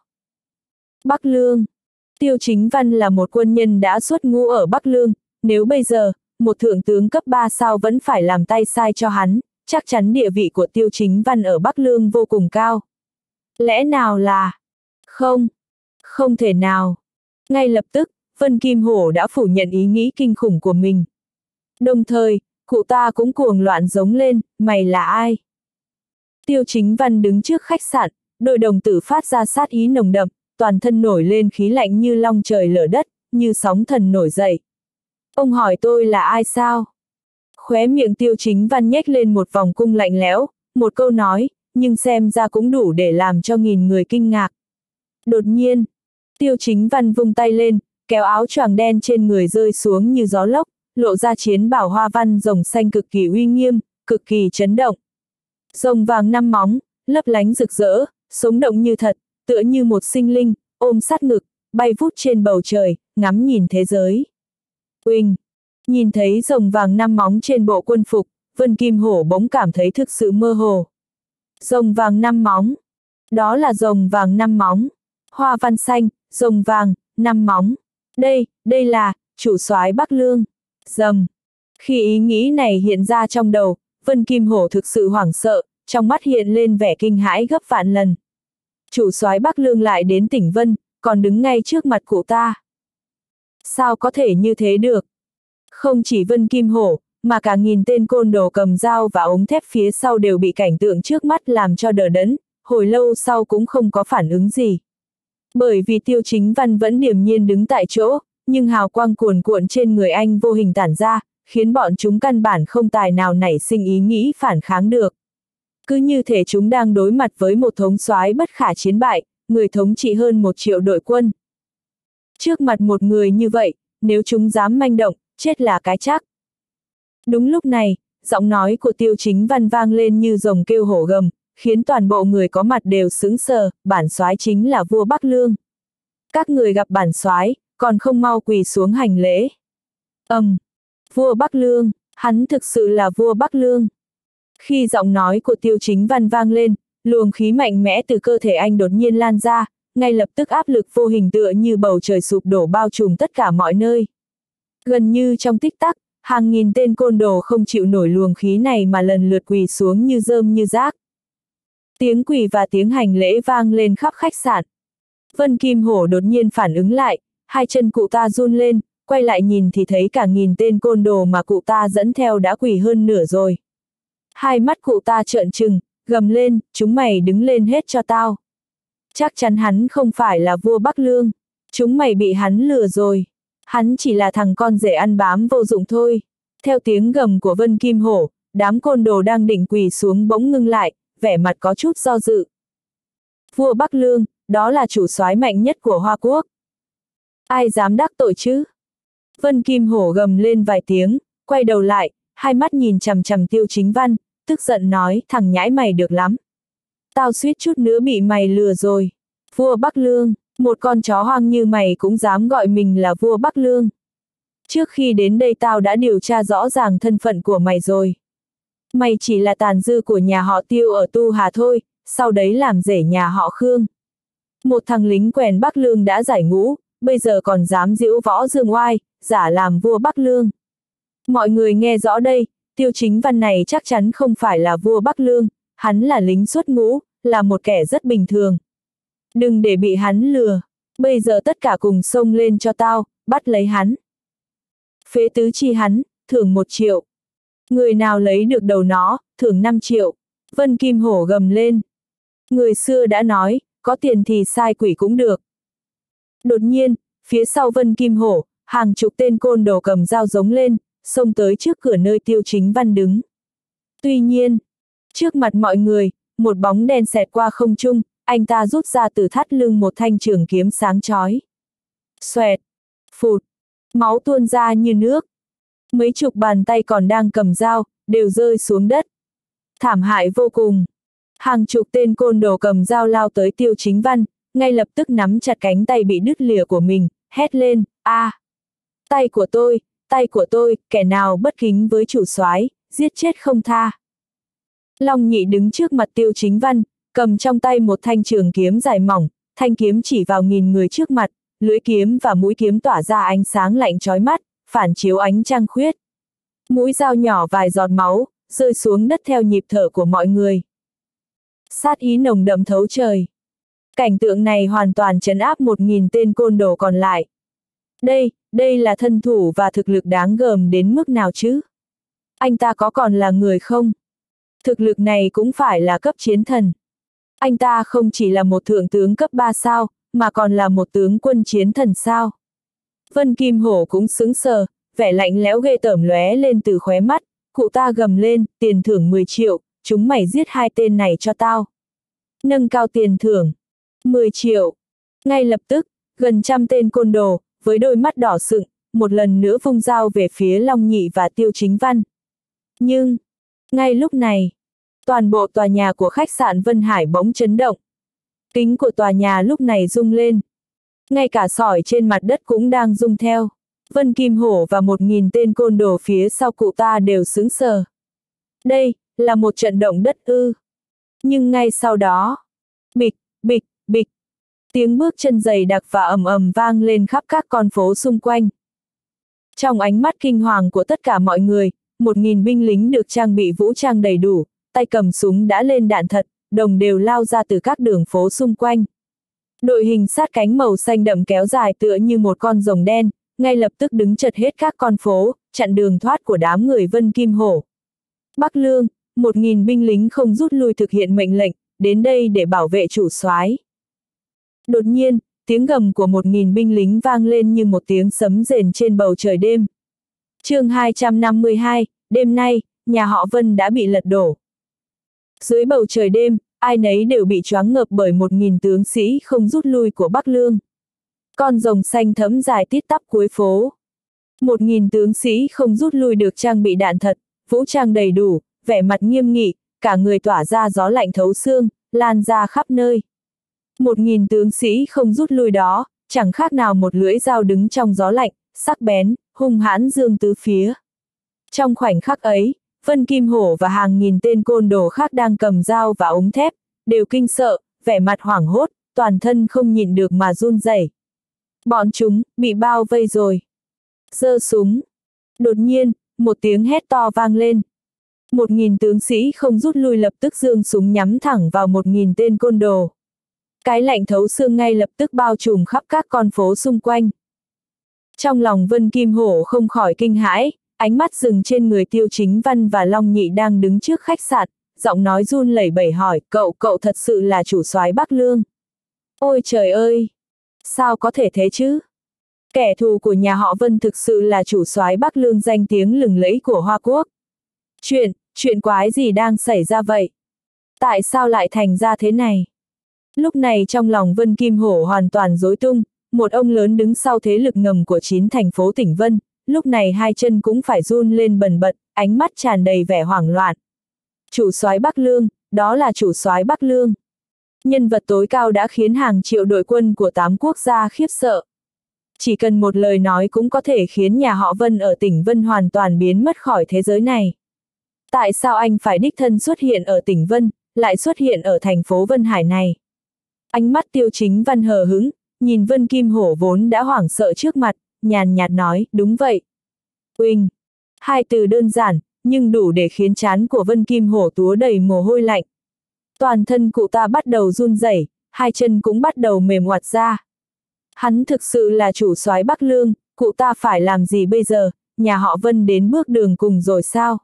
Bắc Lương. Tiêu Chính Văn là một quân nhân đã xuất ngũ ở Bắc Lương, nếu bây giờ, một thượng tướng cấp ba sao vẫn phải làm tay sai cho hắn, chắc chắn địa vị của Tiêu Chính Văn ở Bắc Lương vô cùng cao. Lẽ nào là... Không, không thể nào. Ngay lập tức, Vân Kim Hổ đã phủ nhận ý nghĩ kinh khủng của mình. Đồng thời, cụ ta cũng cuồng loạn giống lên, mày là ai? Tiêu Chính Văn đứng trước khách sạn, đôi đồng tử phát ra sát ý nồng đậm, toàn thân nổi lên khí lạnh như long trời lở đất, như sóng thần nổi dậy. Ông hỏi tôi là ai sao? Khóe miệng Tiêu Chính Văn nhếch lên một vòng cung lạnh lẽo, một câu nói, nhưng xem ra cũng đủ để làm cho nghìn người kinh ngạc. Đột nhiên, Tiêu Chính Văn vung tay lên, kéo áo choàng đen trên người rơi xuống như gió lốc, lộ ra chiến bảo hoa văn rồng xanh cực kỳ uy nghiêm, cực kỳ chấn động. Rồng vàng năm móng, lấp lánh rực rỡ, sống động như thật, tựa như một sinh linh, ôm sát ngực, bay vút trên bầu trời, ngắm nhìn thế giới. Uỳnh! Nhìn thấy rồng vàng năm móng trên bộ quân phục, Vân Kim Hổ bỗng cảm thấy thực sự mơ hồ. Rồng vàng năm móng. Đó là rồng vàng năm móng. Hoa văn xanh, rồng vàng, năm móng. Đây, đây là, chủ soái Bắc Lương. Rầm. Khi ý nghĩ này hiện ra trong đầu, Vân Kim Hổ thực sự hoảng sợ, trong mắt hiện lên vẻ kinh hãi gấp vạn lần. Chủ soái Bắc Lương lại đến tỉnh Vân, còn đứng ngay trước mặt cụ ta. Sao có thể như thế được? Không chỉ Vân Kim Hổ, mà cả nghìn tên côn đồ cầm dao và ống thép phía sau đều bị cảnh tượng trước mắt làm cho đờ đẫn, hồi lâu sau cũng không có phản ứng gì. Bởi vì Tiêu Chính Văn vẫn điềm nhiên đứng tại chỗ, nhưng hào quang cuồn cuộn trên người anh vô hình tản ra, khiến bọn chúng căn bản không tài nào nảy sinh ý nghĩ phản kháng được. Cứ như thể chúng đang đối mặt với một thống soái bất khả chiến bại, người thống trị hơn một triệu đội quân. Trước mặt một người như vậy, nếu chúng dám manh động, chết là cái chắc. Đúng lúc này, giọng nói của Tiêu Chính Văn vang lên như rồng kêu hổ gầm, khiến toàn bộ người có mặt đều sững sờ, bản soái chính là vua Bắc Lương. Các người gặp bản soái, còn không mau quỳ xuống hành lễ. Ầm, um, vua Bắc Lương, hắn thực sự là vua Bắc Lương. Khi giọng nói của Tiêu Chính Văn vang lên, luồng khí mạnh mẽ từ cơ thể anh đột nhiên lan ra, ngay lập tức áp lực vô hình tựa như bầu trời sụp đổ bao trùm tất cả mọi nơi. Gần như trong tích tắc, hàng nghìn tên côn đồ không chịu nổi luồng khí này mà lần lượt quỳ xuống như rơm như rác. Tiếng quỳ và tiếng hành lễ vang lên khắp khách sạn. Vân Kim Hổ đột nhiên phản ứng lại, hai chân cụ ta run lên, quay lại nhìn thì thấy cả nghìn tên côn đồ mà cụ ta dẫn theo đã quỳ hơn nửa rồi. Hai mắt cụ ta trợn trừng, gầm lên, chúng mày đứng lên hết cho tao. Chắc chắn hắn không phải là vua Bắc Lương. Chúng mày bị hắn lừa rồi. Hắn chỉ là thằng con rể ăn bám vô dụng thôi. Theo tiếng gầm của Vân Kim Hổ, đám côn đồ đang định quỳ xuống bỗng ngưng lại, vẻ mặt có chút do dự. Vua Bắc Lương, đó là chủ soái mạnh nhất của Hoa Quốc. Ai dám đắc tội chứ? Vân Kim Hổ gầm lên vài tiếng, quay đầu lại, hai mắt nhìn chằm chằm Tiêu Chính Văn, tức giận nói, thằng nhãi mày được lắm. Tao suýt chút nữa bị mày lừa rồi. Vua Bắc Lương, một con chó hoang như mày cũng dám gọi mình là vua Bắc Lương. Trước khi đến đây tao đã điều tra rõ ràng thân phận của mày rồi. Mày chỉ là tàn dư của nhà họ Tiêu ở Tu Hà thôi, sau đấy làm rể nhà họ Khương. Một thằng lính quèn Bắc Lương đã giải ngũ, bây giờ còn dám giễu võ dương oai, giả làm vua Bắc Lương. Mọi người nghe rõ đây, Tiêu Chính Văn này chắc chắn không phải là vua Bắc Lương, hắn là lính xuất ngũ, là một kẻ rất bình thường. Đừng để bị hắn lừa, bây giờ tất cả cùng xông lên cho tao, bắt lấy hắn. Phế tứ chi hắn, thưởng một triệu. Người nào lấy được đầu nó, thưởng năm triệu. Vân Kim Hổ gầm lên. Người xưa đã nói, có tiền thì sai quỷ cũng được. Đột nhiên, phía sau Vân Kim Hổ, hàng chục tên côn đồ cầm dao giống lên, xông tới trước cửa nơi Tiêu Chính Văn đứng. Tuy nhiên, trước mặt mọi người, một bóng đen xẹt qua không trung, anh ta rút ra từ thắt lưng một thanh trường kiếm sáng chói. Xoẹt, phụt, máu tuôn ra như nước. Mấy chục bàn tay còn đang cầm dao, đều rơi xuống đất. Thảm hại vô cùng. Hàng chục tên côn đồ cầm dao lao tới Tiêu Chính Văn, ngay lập tức nắm chặt cánh tay bị đứt lìa của mình, hét lên, a, à, tay của tôi, tay của tôi, kẻ nào bất kính với chủ soái, giết chết không tha. Long Nhị đứng trước mặt Tiêu Chính Văn, cầm trong tay một thanh trường kiếm dài mỏng, thanh kiếm chỉ vào nghìn người trước mặt, lưỡi kiếm và mũi kiếm tỏa ra ánh sáng lạnh chói mắt, phản chiếu ánh trăng khuyết. Mũi dao nhỏ vài giọt máu, rơi xuống đất theo nhịp thở của mọi người. Sát ý nồng đậm thấu trời. Cảnh tượng này hoàn toàn trấn áp một nghìn tên côn đồ còn lại. Đây, đây là thân thủ và thực lực đáng gờm đến mức nào chứ? Anh ta có còn là người không? Thực lực này cũng phải là cấp chiến thần. Anh ta không chỉ là một thượng tướng cấp ba sao, mà còn là một tướng quân chiến thần sao. Vân Kim Hổ cũng sững sờ, vẻ lạnh lẽo ghê tởm lóe lên từ khóe mắt, cụ ta gầm lên, tiền thưởng mười triệu, chúng mày giết hai tên này cho tao. Nâng cao tiền thưởng. mười triệu. Ngay lập tức, gần trăm tên côn đồ, với đôi mắt đỏ sựng, một lần nữa vung dao về phía Long Nhị và Tiêu Chính Văn. Nhưng, ngay lúc này, toàn bộ tòa nhà của khách sạn Vân Hải bỗng chấn động. Kính của tòa nhà lúc này rung lên. Ngay cả sỏi trên mặt đất cũng đang rung theo. Vân Kim Hổ và một nghìn tên côn đồ phía sau cụ ta đều sững sờ. Đây, là một trận động đất ư. Nhưng ngay sau đó, bịch, bịch, bịch, tiếng bước chân dày đặc và ầm ầm vang lên khắp các con phố xung quanh. Trong ánh mắt kinh hoàng của tất cả mọi người, một nghìn binh lính được trang bị vũ trang đầy đủ, tay cầm súng đã lên đạn thật, đồng đều lao ra từ các đường phố xung quanh. Đội hình sát cánh màu xanh đậm kéo dài tựa như một con rồng đen, ngay lập tức đứng chật hết các con phố, chặn đường thoát của đám người Vân Kim Hổ. Bắc Lương, một nghìn binh lính không rút lui thực hiện mệnh lệnh, đến đây để bảo vệ chủ soái. Đột nhiên, tiếng gầm của một nghìn binh lính vang lên như một tiếng sấm rền trên bầu trời đêm. Chương hai trăm năm mươi hai, đêm nay, nhà họ Vân đã bị lật đổ. Dưới bầu trời đêm, ai nấy đều bị choáng ngợp bởi một nghìn tướng sĩ không rút lui của Bắc Lương. Con rồng xanh thẫm dài tít tắp cuối phố. Một nghìn tướng sĩ không rút lui được trang bị đạn thật, vũ trang đầy đủ, vẻ mặt nghiêm nghị, cả người tỏa ra gió lạnh thấu xương, lan ra khắp nơi. Một nghìn tướng sĩ không rút lui đó, chẳng khác nào một lưỡi dao đứng trong gió lạnh, sắc bén, hung hãn dương tứ phía. Trong khoảnh khắc ấy, Vân Kim Hổ và hàng nghìn tên côn đồ khác đang cầm dao và ống thép, đều kinh sợ, vẻ mặt hoảng hốt, toàn thân không nhịn được mà run rẩy. Bọn chúng, bị bao vây rồi. Giơ súng. Đột nhiên, một tiếng hét to vang lên. Một nghìn tướng sĩ không rút lui lập tức giương súng nhắm thẳng vào một nghìn tên côn đồ. Cái lạnh thấu xương ngay lập tức bao trùm khắp các con phố xung quanh. Trong lòng Vân Kim Hổ không khỏi kinh hãi, ánh mắt dừng trên người Tiêu Chính Văn và Long Nhị đang đứng trước khách sạn, giọng nói run lẩy bẩy hỏi, cậu, cậu thật sự là chủ soái Bắc Lương. Ôi trời ơi! Sao có thể thế chứ? Kẻ thù của nhà họ Vân thực sự là chủ soái Bắc Lương danh tiếng lừng lẫy của Hoa Quốc. Chuyện, chuyện quái gì đang xảy ra vậy? Tại sao lại thành ra thế này? Lúc này trong lòng Vân Kim Hổ hoàn toàn rối tung, một ông lớn đứng sau thế lực ngầm của chín thành phố tỉnh Vân, lúc này hai chân cũng phải run lên bần bật, ánh mắt tràn đầy vẻ hoảng loạn. Chủ soái Bắc Lương, đó là chủ soái Bắc Lương. Nhân vật tối cao đã khiến hàng triệu đội quân của tám quốc gia khiếp sợ. Chỉ cần một lời nói cũng có thể khiến nhà họ Vân ở tỉnh Vân hoàn toàn biến mất khỏi thế giới này. Tại sao anh phải đích thân xuất hiện ở tỉnh Vân, lại xuất hiện ở thành phố Vân Hải này? Ánh mắt Tiêu Chính Văn hờ hững, nhìn Vân Kim Hổ vốn đã hoảng sợ trước mặt, nhàn nhạt nói, đúng vậy. Uỳnh. Hai từ đơn giản, nhưng đủ để khiến trán của Vân Kim Hổ túa đầy mồ hôi lạnh. Toàn thân cụ ta bắt đầu run rẩy, hai chân cũng bắt đầu mềm oặt ra. Hắn thực sự là chủ soái Bắc Lương, cụ ta phải làm gì bây giờ, nhà họ Vân đến bước đường cùng rồi sao?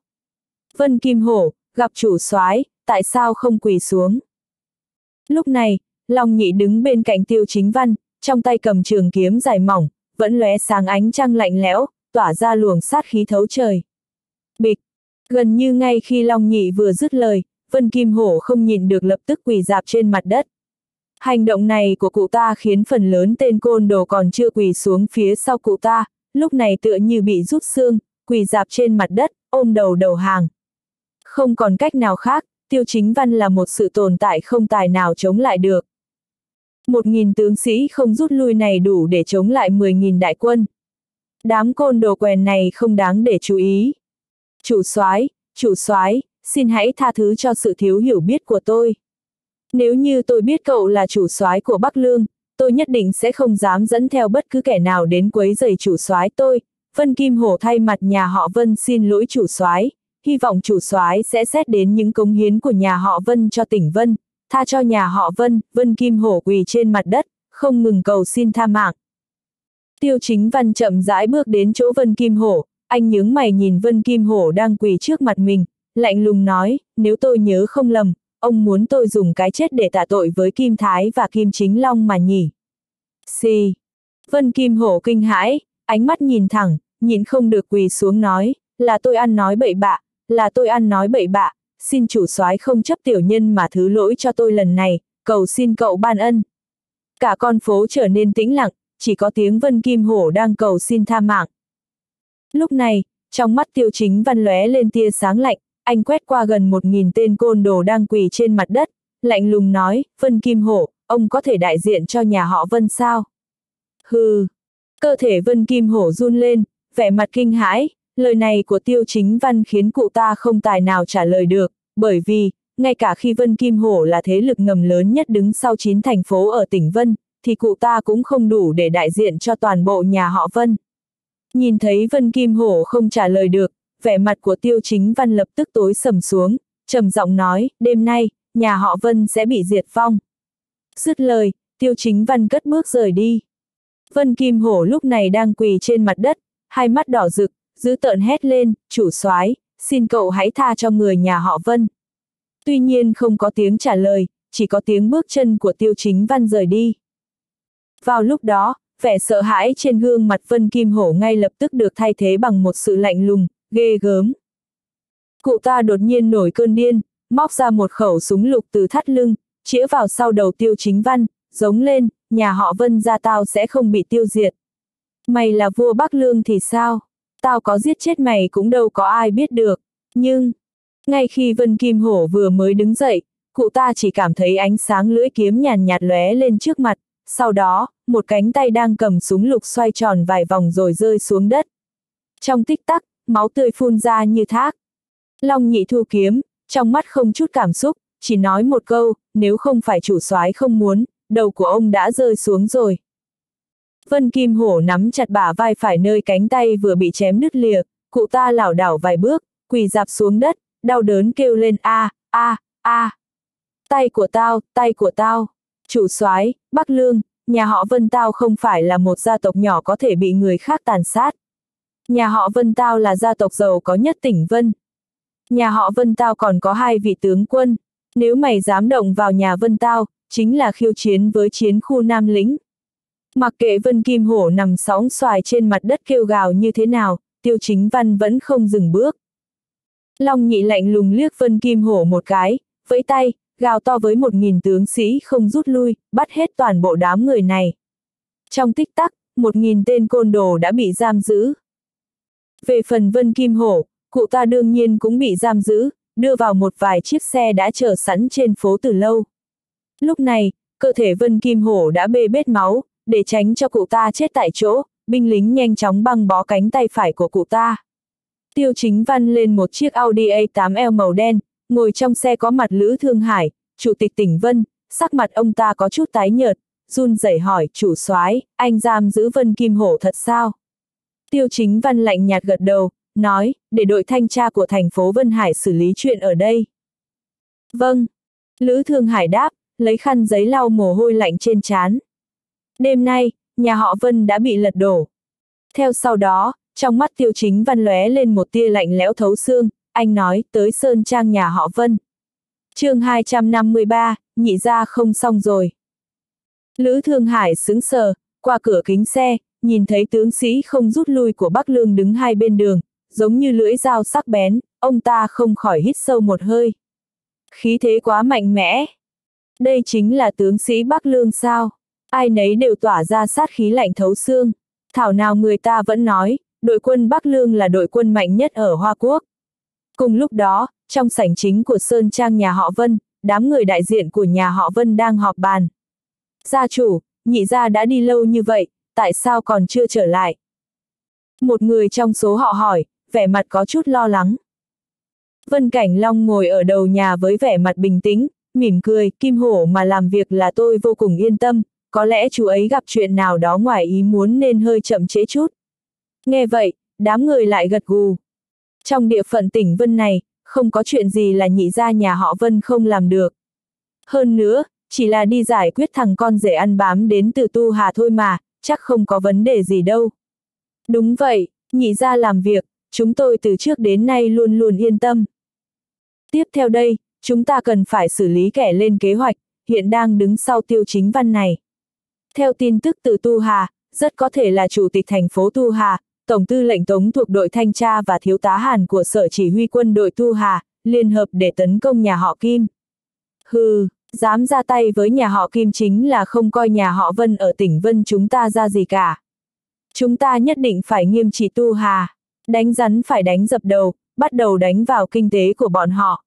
Vân Kim Hổ, gặp chủ soái, tại sao không quỳ xuống? Lúc này, Long Nhị đứng bên cạnh Tiêu Chính Văn, trong tay cầm trường kiếm dài mỏng, vẫn lóe sáng ánh trăng lạnh lẽo, tỏa ra luồng sát khí thấu trời. Bịch! Gần như ngay khi Long Nhị vừa dứt lời, Vân Kim Hổ không nhịn được lập tức quỳ rạp trên mặt đất. Hành động này của cụ ta khiến phần lớn tên côn đồ còn chưa quỳ xuống phía sau cụ ta, lúc này tựa như bị rút xương, quỳ rạp trên mặt đất, ôm đầu đầu hàng. Không còn cách nào khác, Tiêu Chính Văn là một sự tồn tại không tài nào chống lại được. Một nghìn tướng sĩ không rút lui này đủ để chống lại mười nghìn đại quân. Đám côn đồ quèn này không đáng để chú ý. Chủ soái, chủ soái, xin hãy tha thứ cho sự thiếu hiểu biết của tôi. Nếu như tôi biết cậu là chủ soái của Bắc Lương, tôi nhất định sẽ không dám dẫn theo bất cứ kẻ nào đến quấy rầy chủ soái tôi. Vân Kim Hổ thay mặt nhà họ Vân xin lỗi chủ soái, hy vọng chủ soái sẽ xét đến những cống hiến của nhà họ Vân cho tỉnh Vân, tha cho nhà họ Vân. Vân Kim Hổ quỳ trên mặt đất, không ngừng cầu xin tha mạng. Tiêu Chính Văn chậm rãi bước đến chỗ Vân Kim Hổ, anh nhướng mày nhìn Vân Kim Hổ đang quỳ trước mặt mình, lạnh lùng nói, nếu tôi nhớ không lầm, ông muốn tôi dùng cái chết để tạ tội với Kim Thái và Kim Chính Long mà nhỉ? Xì! Vân Kim Hổ kinh hãi, ánh mắt nhìn thẳng, nhịn không được quỳ xuống nói, là tôi ăn nói bậy bạ, là tôi ăn nói bậy bạ, xin chủ soái không chấp tiểu nhân mà thứ lỗi cho tôi lần này, cầu xin cậu ban ân. Cả con phố trở nên tĩnh lặng, chỉ có tiếng Vân Kim Hổ đang cầu xin tha mạng. Lúc này, trong mắt Tiêu Chính Văn lóe lên tia sáng lạnh, anh quét qua gần một nghìn tên côn đồ đang quỳ trên mặt đất, lạnh lùng nói, Vân Kim Hổ, ông có thể đại diện cho nhà họ Vân sao? Hừ! Cơ thể Vân Kim Hổ run lên, vẻ mặt kinh hãi, lời này của Tiêu Chính Văn khiến cụ ta không tài nào trả lời được, bởi vì, ngay cả khi Vân Kim Hổ là thế lực ngầm lớn nhất đứng sau chín thành phố ở tỉnh Vân, thì cụ ta cũng không đủ để đại diện cho toàn bộ nhà họ Vân. Nhìn thấy Vân Kim Hổ không trả lời được, vẻ mặt của Tiêu Chính Văn lập tức tối sầm xuống, trầm giọng nói, đêm nay, nhà họ Vân sẽ bị diệt vong. Dứt lời, Tiêu Chính Văn cất bước rời đi. Vân Kim Hổ lúc này đang quỳ trên mặt đất, hai mắt đỏ rực, dữ tợn hét lên, chủ soái, xin cậu hãy tha cho người nhà họ Vân. Tuy nhiên không có tiếng trả lời, chỉ có tiếng bước chân của Tiêu Chính Văn rời đi. Vào lúc đó, vẻ sợ hãi trên gương mặt Vân Kim Hổ ngay lập tức được thay thế bằng một sự lạnh lùng, ghê gớm. Cụ ta đột nhiên nổi cơn điên, móc ra một khẩu súng lục từ thắt lưng, chĩa vào sau đầu Tiêu Chính Văn, giống lên, nhà họ Vân gia tao sẽ không bị tiêu diệt. Mày là vua Bắc Lương thì sao? Tao có giết chết mày cũng đâu có ai biết được. Nhưng, ngay khi Vân Kim Hổ vừa mới đứng dậy, cụ ta chỉ cảm thấy ánh sáng lưỡi kiếm nhàn nhạt lóe lên trước mặt, sau đó, một cánh tay đang cầm súng lục xoay tròn vài vòng rồi rơi xuống đất. Trong tích tắc, máu tươi phun ra như thác. Long Nhị thu kiếm, trong mắt không chút cảm xúc, chỉ nói một câu, nếu không phải chủ soái không muốn, đầu của ông đã rơi xuống rồi. Vân Kim Hổ nắm chặt bả vai phải nơi cánh tay vừa bị chém đứt lìa, cụ ta lảo đảo vài bước, quỳ rạp xuống đất, đau đớn kêu lên a a a. Tay của tao, tay của tao. Chủ soái, Bắc Lương, nhà họ Vân tao không phải là một gia tộc nhỏ có thể bị người khác tàn sát. Nhà họ Vân tao là gia tộc giàu có nhất tỉnh Vân. Nhà họ Vân tao còn có hai vị tướng quân, nếu mày dám động vào nhà Vân tao, chính là khiêu chiến với chiến khu Nam Lĩnh. Mặc kệ Vân Kim Hổ nằm sóng xoài trên mặt đất kêu gào như thế nào, Tiêu Chính Văn vẫn không dừng bước. Long Nhị lạnh lùng liếc Vân Kim Hổ một cái, vẫy tay, gào to với một nghìn tướng sĩ không rút lui, bắt hết toàn bộ đám người này. Trong tích tắc, một nghìn tên côn đồ đã bị giam giữ. Về phần Vân Kim Hổ, cụ ta đương nhiên cũng bị giam giữ, đưa vào một vài chiếc xe đã chờ sẵn trên phố từ lâu. Lúc này, cơ thể Vân Kim Hổ đã bê bết máu, để tránh cho cụ ta chết tại chỗ, binh lính nhanh chóng băng bó cánh tay phải của cụ ta. Tiêu Chính Văn lên một chiếc Audi A tám L màu đen, ngồi trong xe có mặt Lữ Thương Hải, chủ tịch tỉnh Vân, sắc mặt ông ta có chút tái nhợt, run rẩy hỏi, chủ soái, anh giam giữ Vân Kim Hổ thật sao? Tiêu Chính Văn lạnh nhạt gật đầu, nói, để đội thanh tra của thành phố Vân Hải xử lý chuyện ở đây. Vâng. Lữ Thương Hải đáp, lấy khăn giấy lau mồ hôi lạnh trên trán. Đêm nay, nhà họ Vân đã bị lật đổ. Theo sau đó, trong mắt Tiêu Chính Văn lóe lên một tia lạnh lẽo thấu xương, anh nói, tới sơn trang nhà họ Vân. Chương hai trăm năm mươi ba, nhị gia không xong rồi. Lữ Thương Hải sững sờ, qua cửa kính xe, nhìn thấy tướng sĩ không rút lui của Bắc Lương đứng hai bên đường, giống như lưỡi dao sắc bén, ông ta không khỏi hít sâu một hơi. Khí thế quá mạnh mẽ. Đây chính là tướng sĩ Bắc Lương sao? Ai nấy đều tỏa ra sát khí lạnh thấu xương. Thảo nào người ta vẫn nói, đội quân Bắc Lương là đội quân mạnh nhất ở Hoa Quốc. Cùng lúc đó, trong sảnh chính của Sơn Trang nhà họ Vân, đám người đại diện của nhà họ Vân đang họp bàn. Gia chủ, nhị gia đã đi lâu như vậy, tại sao còn chưa trở lại? Một người trong số họ hỏi, vẻ mặt có chút lo lắng. Vân Cảnh Long ngồi ở đầu nhà với vẻ mặt bình tĩnh, mỉm cười, Kim Hổ mà làm việc là tôi vô cùng yên tâm, có lẽ chú ấy gặp chuyện nào đó ngoài ý muốn nên hơi chậm trễ chút. Nghe vậy, đám người lại gật gù. Trong địa phận tỉnh Vân này, không có chuyện gì là nhị gia nhà họ Vân không làm được. Hơn nữa, chỉ là đi giải quyết thằng con rể ăn bám đến từ Tu Hà thôi mà, chắc không có vấn đề gì đâu. Đúng vậy, nhị gia làm việc, chúng tôi từ trước đến nay luôn luôn yên tâm. Tiếp theo đây, chúng ta cần phải xử lý kẻ lên kế hoạch, hiện đang đứng sau Tiêu Chính Văn này. Theo tin tức từ Tu Hà, rất có thể là chủ tịch thành phố Tu Hà, tổng tư lệnh Tống thuộc đội thanh tra và thiếu tá Hàn của sở chỉ huy quân đội Tu Hà, liên hợp để tấn công nhà họ Kim. Hừ, dám ra tay với nhà họ Kim chính là không coi nhà họ Vân ở tỉnh Vân chúng ta ra gì cả. Chúng ta nhất định phải nghiêm trị Tu Hà, đánh rắn phải đánh dập đầu, bắt đầu đánh vào kinh tế của bọn họ.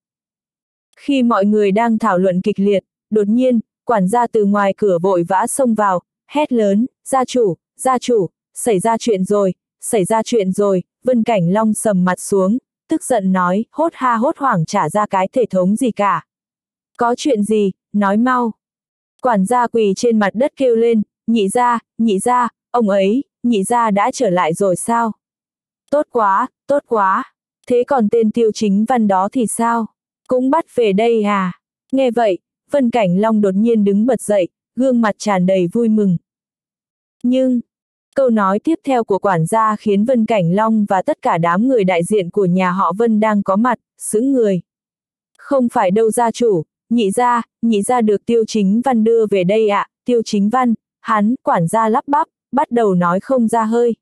Khi mọi người đang thảo luận kịch liệt, đột nhiên, quản gia từ ngoài cửa vội vã xông vào, hét lớn, gia chủ, gia chủ, xảy ra chuyện rồi, xảy ra chuyện rồi, Vân Cảnh Long sầm mặt xuống, tức giận nói, hốt ha hốt hoảng trả ra cái thể thống gì cả. Có chuyện gì, nói mau. Quản gia quỳ trên mặt đất kêu lên, nhị gia, nhị gia, ông ấy, nhị gia đã trở lại rồi sao? Tốt quá, tốt quá, thế còn tên Tiêu Chính Văn đó thì sao? Cũng bắt về đây à? Nghe vậy, Vân Cảnh Long đột nhiên đứng bật dậy, gương mặt tràn đầy vui mừng. Nhưng, câu nói tiếp theo của quản gia khiến Vân Cảnh Long và tất cả đám người đại diện của nhà họ Vân đang có mặt, sững người. Không phải đâu gia chủ, nhị gia, nhị gia được Tiêu Chính Văn đưa về đây ạ, à, Tiêu Chính Văn, hắn, quản gia lắp bắp, bắt đầu nói không ra hơi.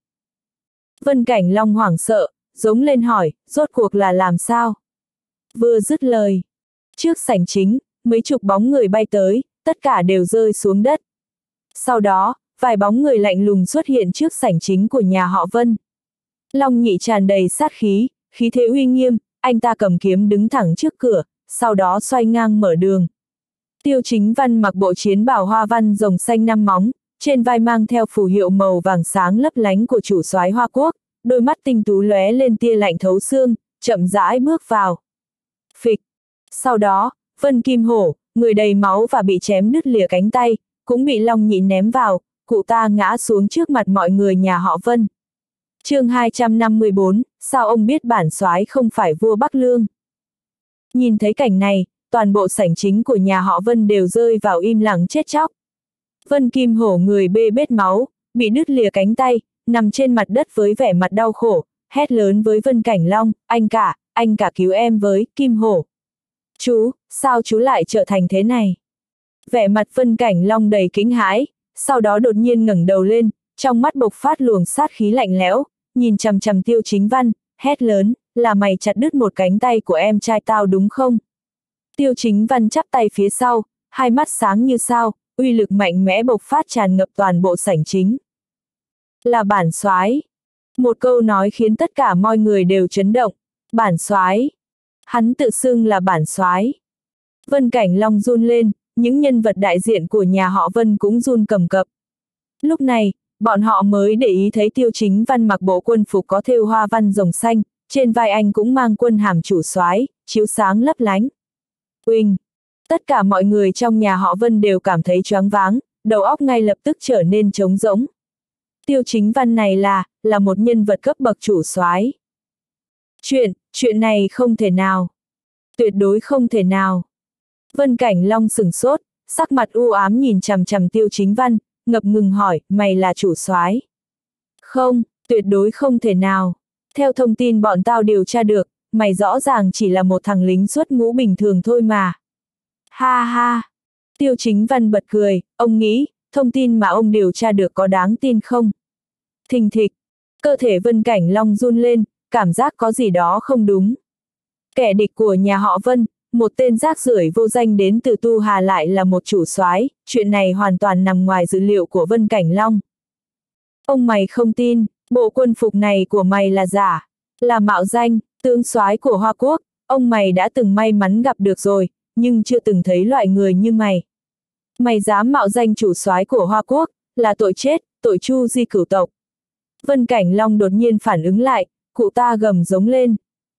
Vân Cảnh Long hoảng sợ, giống lên hỏi, rốt cuộc là làm sao? Vừa dứt lời, trước sảnh chính, mấy chục bóng người bay tới, tất cả đều rơi xuống đất. Sau đó, vài bóng người lạnh lùng xuất hiện trước sảnh chính của nhà họ Vân. Long Nhị tràn đầy sát khí, khí thế uy nghiêm, anh ta cầm kiếm đứng thẳng trước cửa, sau đó xoay ngang mở đường. Tiêu Chính Văn mặc bộ chiến bào hoa văn rồng xanh năm móng, trên vai mang theo phù hiệu màu vàng sáng lấp lánh của chủ soái Hoa Quốc, đôi mắt tinh tú lóe lên tia lạnh thấu xương, chậm rãi bước vào. Phịch. Sau đó, Vân Kim Hổ, người đầy máu và bị chém đứt lìa cánh tay, cũng bị Long Nhị ném vào, cụ ta ngã xuống trước mặt mọi người nhà họ Vân. Chương hai trăm năm mươi bốn, sao ông biết bản soái không phải vua Bắc Lương? Nhìn thấy cảnh này, toàn bộ sảnh chính của nhà họ Vân đều rơi vào im lặng chết chóc. Vân Kim Hổ người bê bết máu, bị đứt lìa cánh tay, nằm trên mặt đất với vẻ mặt đau khổ, hét lớn với Vân Cảnh Long, anh cả, anh cả cứu em với, Kim Hổ. Chú, sao chú lại trở thành thế này? Vẻ mặt Vân Cảnh Long đầy kinh hãi, sau đó đột nhiên ngẩng đầu lên, trong mắt bộc phát luồng sát khí lạnh lẽo, nhìn chằm chằm Tiêu Chính Văn, hét lớn, là mày chặt đứt một cánh tay của em trai tao đúng không? Tiêu Chính Văn chắp tay phía sau, hai mắt sáng như sao, uy lực mạnh mẽ bộc phát tràn ngập toàn bộ sảnh chính. Là bản soái. Một câu nói khiến tất cả mọi người đều chấn động. Bản soái. Hắn tự xưng là bản soái. Vân Cảnh Long run lên, những nhân vật đại diện của nhà họ Vân cũng run cầm cập. Lúc này, bọn họ mới để ý thấy Tiêu Chính Văn mặc bộ quân phục có thêu hoa văn rồng xanh, trên vai anh cũng mang quân hàm chủ soái, chiếu sáng lấp lánh. Uỳnh! Tất cả mọi người trong nhà họ Vân đều cảm thấy choáng váng, đầu óc ngay lập tức trở nên trống rỗng. Tiêu Chính Văn này là, là một nhân vật cấp bậc chủ soái. Chuyện, chuyện này không thể nào. Tuyệt đối không thể nào. Vân Cảnh Long sửng sốt, sắc mặt u ám nhìn chằm chằm Tiêu Chính Văn, ngập ngừng hỏi, mày là chủ soái? Không, tuyệt đối không thể nào. Theo thông tin bọn tao điều tra được, mày rõ ràng chỉ là một thằng lính xuất ngũ bình thường thôi mà. Ha ha. Tiêu Chính Văn bật cười, ông nghĩ, thông tin mà ông điều tra được có đáng tin không? Thình thịch, cơ thể Vân Cảnh Long run lên, cảm giác có gì đó không đúng. Kẻ địch của nhà họ Vân, một tên rác rưởi vô danh đến từ Tu Hà lại là một chủ soái, chuyện này hoàn toàn nằm ngoài dự liệu của Vân Cảnh Long. Ông mày không tin, bộ quân phục này của mày là giả, là mạo danh, tướng soái của Hoa Quốc, ông mày đã từng may mắn gặp được rồi, nhưng chưa từng thấy loại người như mày. Mày dám mạo danh chủ soái của Hoa Quốc, là tội chết, tội chu di cửu tộc. Vân Cảnh Long đột nhiên phản ứng lại, cụ ta gầm giống lên.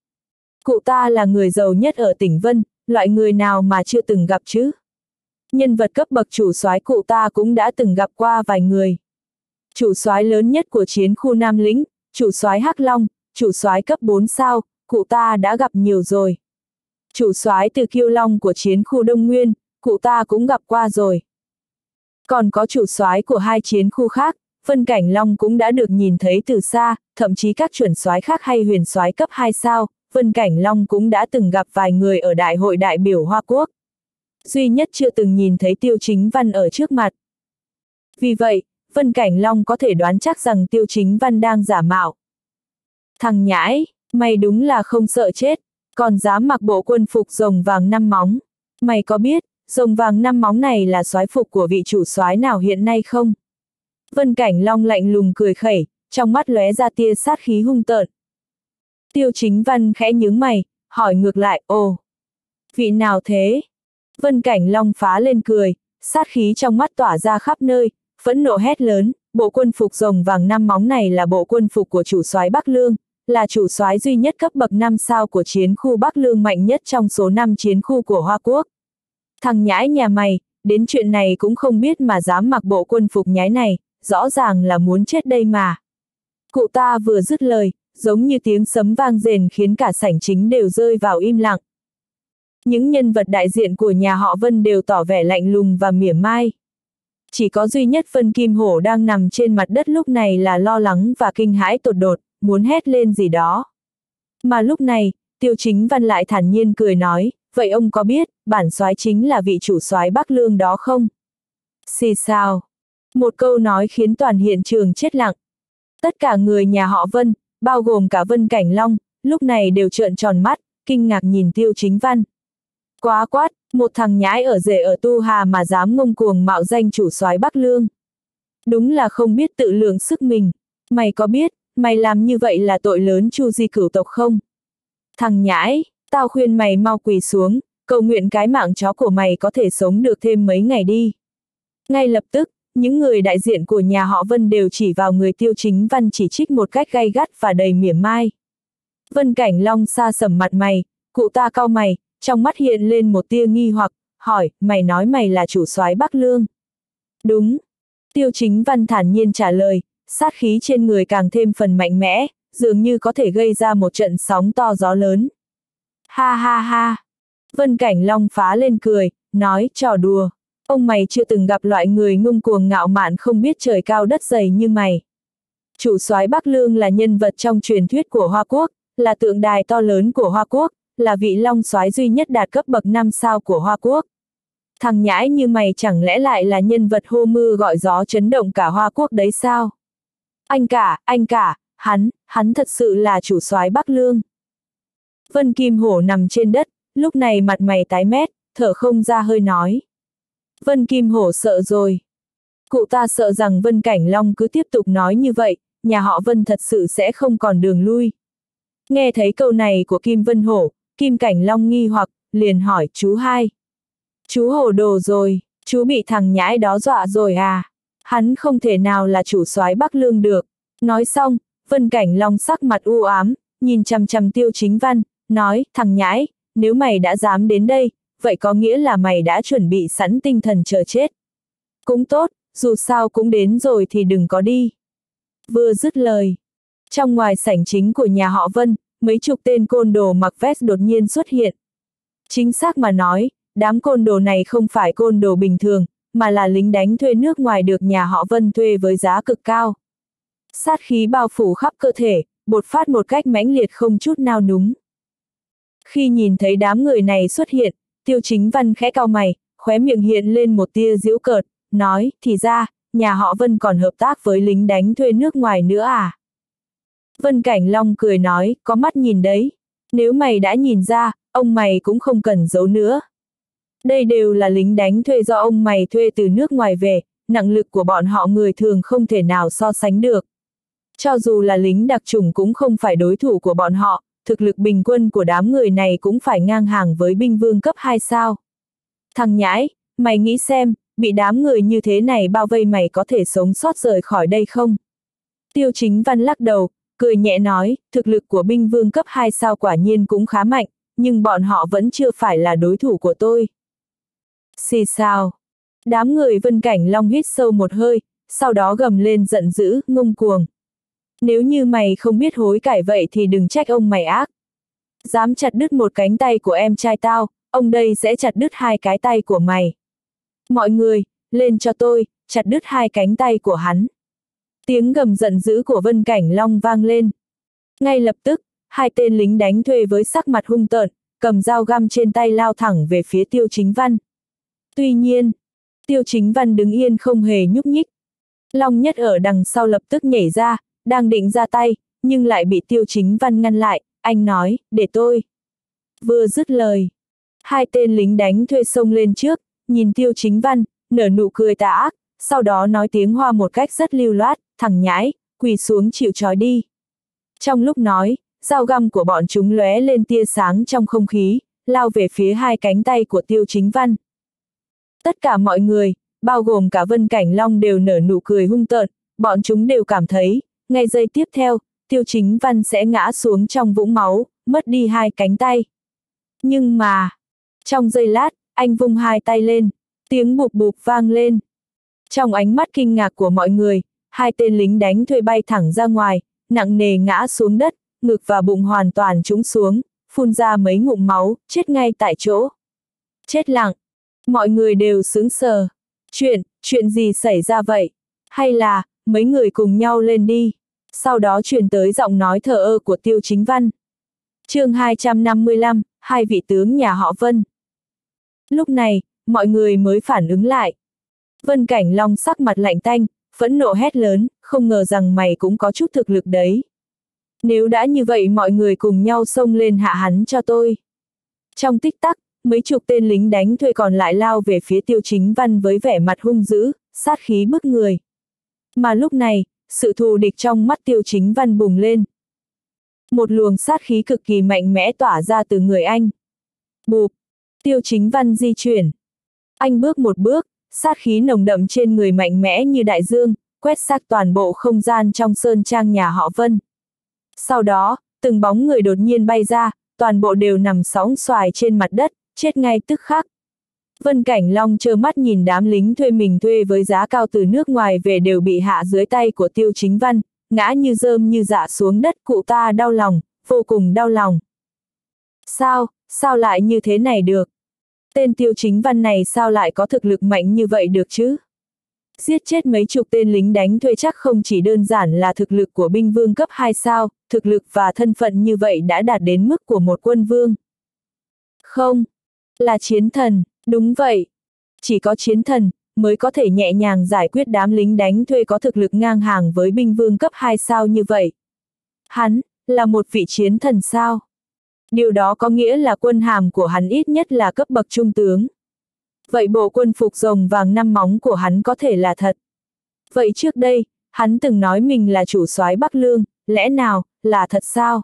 Cụ ta là người giàu nhất ở tỉnh Vân, loại người nào mà chưa từng gặp chứ? Nhân vật cấp bậc chủ soái cụ ta cũng đã từng gặp qua vài người. Chủ soái lớn nhất của chiến khu Nam Lĩnh, chủ soái Hắc Long, chủ soái cấp bốn sao, cụ ta đã gặp nhiều rồi. Chủ soái từ Kiêu Long của chiến khu Đông Nguyên, cụ ta cũng gặp qua rồi. Còn có chủ soái của hai chiến khu khác, Vân Cảnh Long cũng đã được nhìn thấy từ xa, thậm chí các chuẩn soái khác hay huyền soái cấp hai sao, Vân Cảnh Long cũng đã từng gặp vài người ở đại hội đại biểu Hoa Quốc. Duy nhất chưa từng nhìn thấy Tiêu Chính Văn ở trước mặt. Vì vậy, Vân Cảnh Long có thể đoán chắc rằng Tiêu Chính Văn đang giả mạo. Thằng nhãi, mày đúng là không sợ chết, còn dám mặc bộ quân phục rồng vàng năm móng. Mày có biết, rồng vàng năm móng này là soái phục của vị chủ soái nào hiện nay không? Vân Cảnh Long lạnh lùng cười khẩy, trong mắt lóe ra tia sát khí hung tợn. Tiêu Chính Văn khẽ nhướng mày, hỏi ngược lại, ồ, vị nào thế? Vân Cảnh Long phá lên cười, sát khí trong mắt tỏa ra khắp nơi, phẫn nộ hét lớn, bộ quân phục rồng vàng năm móng này là bộ quân phục của chủ soái Bắc Lương, là chủ soái duy nhất cấp bậc năm sao của chiến khu Bắc Lương mạnh nhất trong số năm chiến khu của Hoa Quốc. Thằng nhãi nhà mày, đến chuyện này cũng không biết mà dám mặc bộ quân phục nhái này, rõ ràng là muốn chết đây mà. Cụ ta vừa dứt lời, giống như tiếng sấm vang rền khiến cả sảnh chính đều rơi vào im lặng. Những nhân vật đại diện của nhà họ Vân đều tỏ vẻ lạnh lùng và mỉa mai. Chỉ có duy nhất Vân Kim Hổ đang nằm trên mặt đất lúc này là lo lắng và kinh hãi tột đột, muốn hét lên gì đó. Mà lúc này, Tiêu Chính Văn lại thản nhiên cười nói, vậy ông có biết, bản soái chính là vị chủ soái Bắc Lương đó không? Xì xào. Một câu nói khiến toàn hiện trường chết lặng. Tất cả người nhà họ Vân, bao gồm cả Vân Cảnh Long, lúc này đều trợn tròn mắt, kinh ngạc nhìn Tiêu Chính Văn. Quá quát, một thằng nhãi ở rể ở Tu Hà mà dám ngông cuồng mạo danh chủ soái Bắc Lương. Đúng là không biết tự lượng sức mình. Mày có biết, mày làm như vậy là tội lớn chu di cửu tộc không? Thằng nhãi, tao khuyên mày mau quỳ xuống, cầu nguyện cái mạng chó của mày có thể sống được thêm mấy ngày đi. Ngay lập tức, những người đại diện của nhà họ Vân đều chỉ vào người Tiêu Chính Văn chỉ trích một cách gay gắt và đầy mỉa mai. Vân Cảnh Long sa sầm mặt mày, cụ ta cau mày, trong mắt hiện lên một tia nghi hoặc, hỏi, mày nói mày là chủ soái Bắc Lương? Đúng. Tiêu Chính Văn thản nhiên trả lời, sát khí trên người càng thêm phần mạnh mẽ, dường như có thể gây ra một trận sóng to gió lớn. Ha ha ha. Vân Cảnh Long phá lên cười, nói, trò đùa. Ông mày chưa từng gặp loại người ngông cuồng ngạo mạn không biết trời cao đất dày như mày. Chủ soái Bắc Lương là nhân vật trong truyền thuyết của Hoa Quốc, là tượng đài to lớn của Hoa Quốc, là vị long soái duy nhất đạt cấp bậc năm sao của Hoa Quốc. Thằng nhãi như mày chẳng lẽ lại là nhân vật hô mưa gọi gió chấn động cả Hoa Quốc đấy sao? Anh cả, anh cả, hắn, hắn thật sự là chủ soái Bắc Lương. Vân Kim Hổ nằm trên đất, lúc này mặt mày tái mét, thở không ra hơi nói. Vân Kim Hổ sợ rồi. Cụ ta sợ rằng Vân Cảnh Long cứ tiếp tục nói như vậy, nhà họ Vân thật sự sẽ không còn đường lui. Nghe thấy câu này của Kim Vân Hổ, Kim Cảnh Long nghi hoặc, liền hỏi, chú hai. Chú hồ đồ rồi, chú bị thằng nhãi đó dọa rồi à? Hắn không thể nào là chủ soái Bắc Lương được. Nói xong, Vân Cảnh Long sắc mặt u ám, nhìn chằm chằm Tiêu Chính Văn, nói, thằng nhãi, nếu mày đã dám đến đây, vậy có nghĩa là mày đã chuẩn bị sẵn tinh thần chờ chết. Cũng tốt, dù sao cũng đến rồi thì đừng có đi. Vừa dứt lời, trong ngoài sảnh chính của nhà họ Vân, mấy chục tên côn đồ mặc vest đột nhiên xuất hiện. Chính xác mà nói, đám côn đồ này không phải côn đồ bình thường, mà là lính đánh thuê nước ngoài được nhà họ Vân thuê với giá cực cao. Sát khí bao phủ khắp cơ thể, bột phát một cách mãnh liệt không chút nao núng. Khi nhìn thấy đám người này xuất hiện, Tiêu Chính Văn khẽ cau mày, khóe miệng hiện lên một tia giễu cợt, nói, thì ra, nhà họ Vân còn hợp tác với lính đánh thuê nước ngoài nữa à? Vân Cảnh Long cười nói, có mắt nhìn đấy. Nếu mày đã nhìn ra, ông mày cũng không cần giấu nữa. Đây đều là lính đánh thuê do ông mày thuê từ nước ngoài về, năng lực của bọn họ người thường không thể nào so sánh được. Cho dù là lính đặc chủng cũng không phải đối thủ của bọn họ, thực lực bình quân của đám người này cũng phải ngang hàng với binh vương cấp hai sao. Thằng nhãi, mày nghĩ xem, bị đám người như thế này bao vây mày có thể sống sót rời khỏi đây không? Tiêu Chính Văn lắc đầu, cười nhẹ nói, thực lực của binh vương cấp hai sao quả nhiên cũng khá mạnh, nhưng bọn họ vẫn chưa phải là đối thủ của tôi. Xì xào. Đám người Vân Cảnh Long hít sâu một hơi, sau đó gầm lên giận dữ, ngông cuồng. Nếu như mày không biết hối cải vậy thì đừng trách ông mày ác. Dám chặt đứt một cánh tay của em trai tao, ông đây sẽ chặt đứt hai cái tay của mày. Mọi người, lên cho tôi, chặt đứt hai cánh tay của hắn. Tiếng gầm giận dữ của Vân Cảnh Long vang lên. Ngay lập tức, hai tên lính đánh thuê với sắc mặt hung tợn, cầm dao găm trên tay lao thẳng về phía Tiêu Chính Văn. Tuy nhiên, Tiêu Chính Văn đứng yên không hề nhúc nhích. Long Nhất ở đằng sau lập tức nhảy ra, đang định ra tay, nhưng lại bị Tiêu Chính Văn ngăn lại, anh nói, để tôi. Vừa dứt lời, hai tên lính đánh thuê xông lên trước, nhìn Tiêu Chính Văn, nở nụ cười tà ác, sau đó nói tiếng Hoa một cách rất lưu loát, thằng nhãi, quỳ xuống chịu trói đi. Trong lúc nói, dao găm của bọn chúng lóe lên tia sáng trong không khí, lao về phía hai cánh tay của Tiêu Chính Văn. Tất cả mọi người, bao gồm cả Vân Cảnh Long đều nở nụ cười hung tợn, bọn chúng đều cảm thấy, ngay giây tiếp theo, Tiêu Chính Văn sẽ ngã xuống trong vũng máu, mất đi hai cánh tay. Nhưng mà, trong giây lát, anh vung hai tay lên, tiếng bụp bụp vang lên. Trong ánh mắt kinh ngạc của mọi người, hai tên lính đánh thuê bay thẳng ra ngoài, nặng nề ngã xuống đất, ngực và bụng hoàn toàn trũng xuống, phun ra mấy ngụm máu, chết ngay tại chỗ. Chết lặng, mọi người đều sững sờ. Chuyện, chuyện gì xảy ra vậy? Hay là, mấy người cùng nhau lên đi? Sau đó truyền tới giọng nói thờ ơ của Tiêu Chính Văn. Chương hai trăm năm mươi lăm, hai vị tướng nhà họ Vân. Lúc này, mọi người mới phản ứng lại. Vân Cảnh Long sắc mặt lạnh tanh, phẫn nộ hét lớn, không ngờ rằng mày cũng có chút thực lực đấy. Nếu đã như vậy mọi người cùng nhau xông lên hạ hắn cho tôi. Trong tích tắc, mấy chục tên lính đánh thuê còn lại lao về phía Tiêu Chính Văn với vẻ mặt hung dữ, sát khí bức người. Mà lúc này, sự thù địch trong mắt Tiêu Chính Văn bùng lên. Một luồng sát khí cực kỳ mạnh mẽ tỏa ra từ người anh. Bụp! Tiêu Chính Văn di chuyển. Anh bước một bước, sát khí nồng đậm trên người mạnh mẽ như đại dương, quét sạch toàn bộ không gian trong sơn trang nhà họ Vân. Sau đó, từng bóng người đột nhiên bay ra, toàn bộ đều nằm sóng xoài trên mặt đất, chết ngay tức khắc. Vân Cảnh Long trơ mắt nhìn đám lính thuê mình thuê với giá cao từ nước ngoài về đều bị hạ dưới tay của Tiêu Chính Văn, ngã như rơm như rạ xuống đất, cụ ta đau lòng, vô cùng đau lòng. Sao, sao lại như thế này được? Tên Tiêu Chính Văn này sao lại có thực lực mạnh như vậy được chứ? Giết chết mấy chục tên lính đánh thuê chắc không chỉ đơn giản là thực lực của binh vương cấp hai sao, thực lực và thân phận như vậy đã đạt đến mức của một quân vương. Không, là chiến thần, đúng vậy. Chỉ có chiến thần mới có thể nhẹ nhàng giải quyết đám lính đánh thuê có thực lực ngang hàng với binh vương cấp hai sao như vậy. Hắn, là một vị chiến thần sao? Điều đó có nghĩa là quân hàm của hắn ít nhất là cấp bậc trung tướng. Vậy bộ quân phục rồng vàng năm móng của hắn có thể là thật. Vậy trước đây, hắn từng nói mình là chủ soái Bắc Lương, lẽ nào, là thật sao?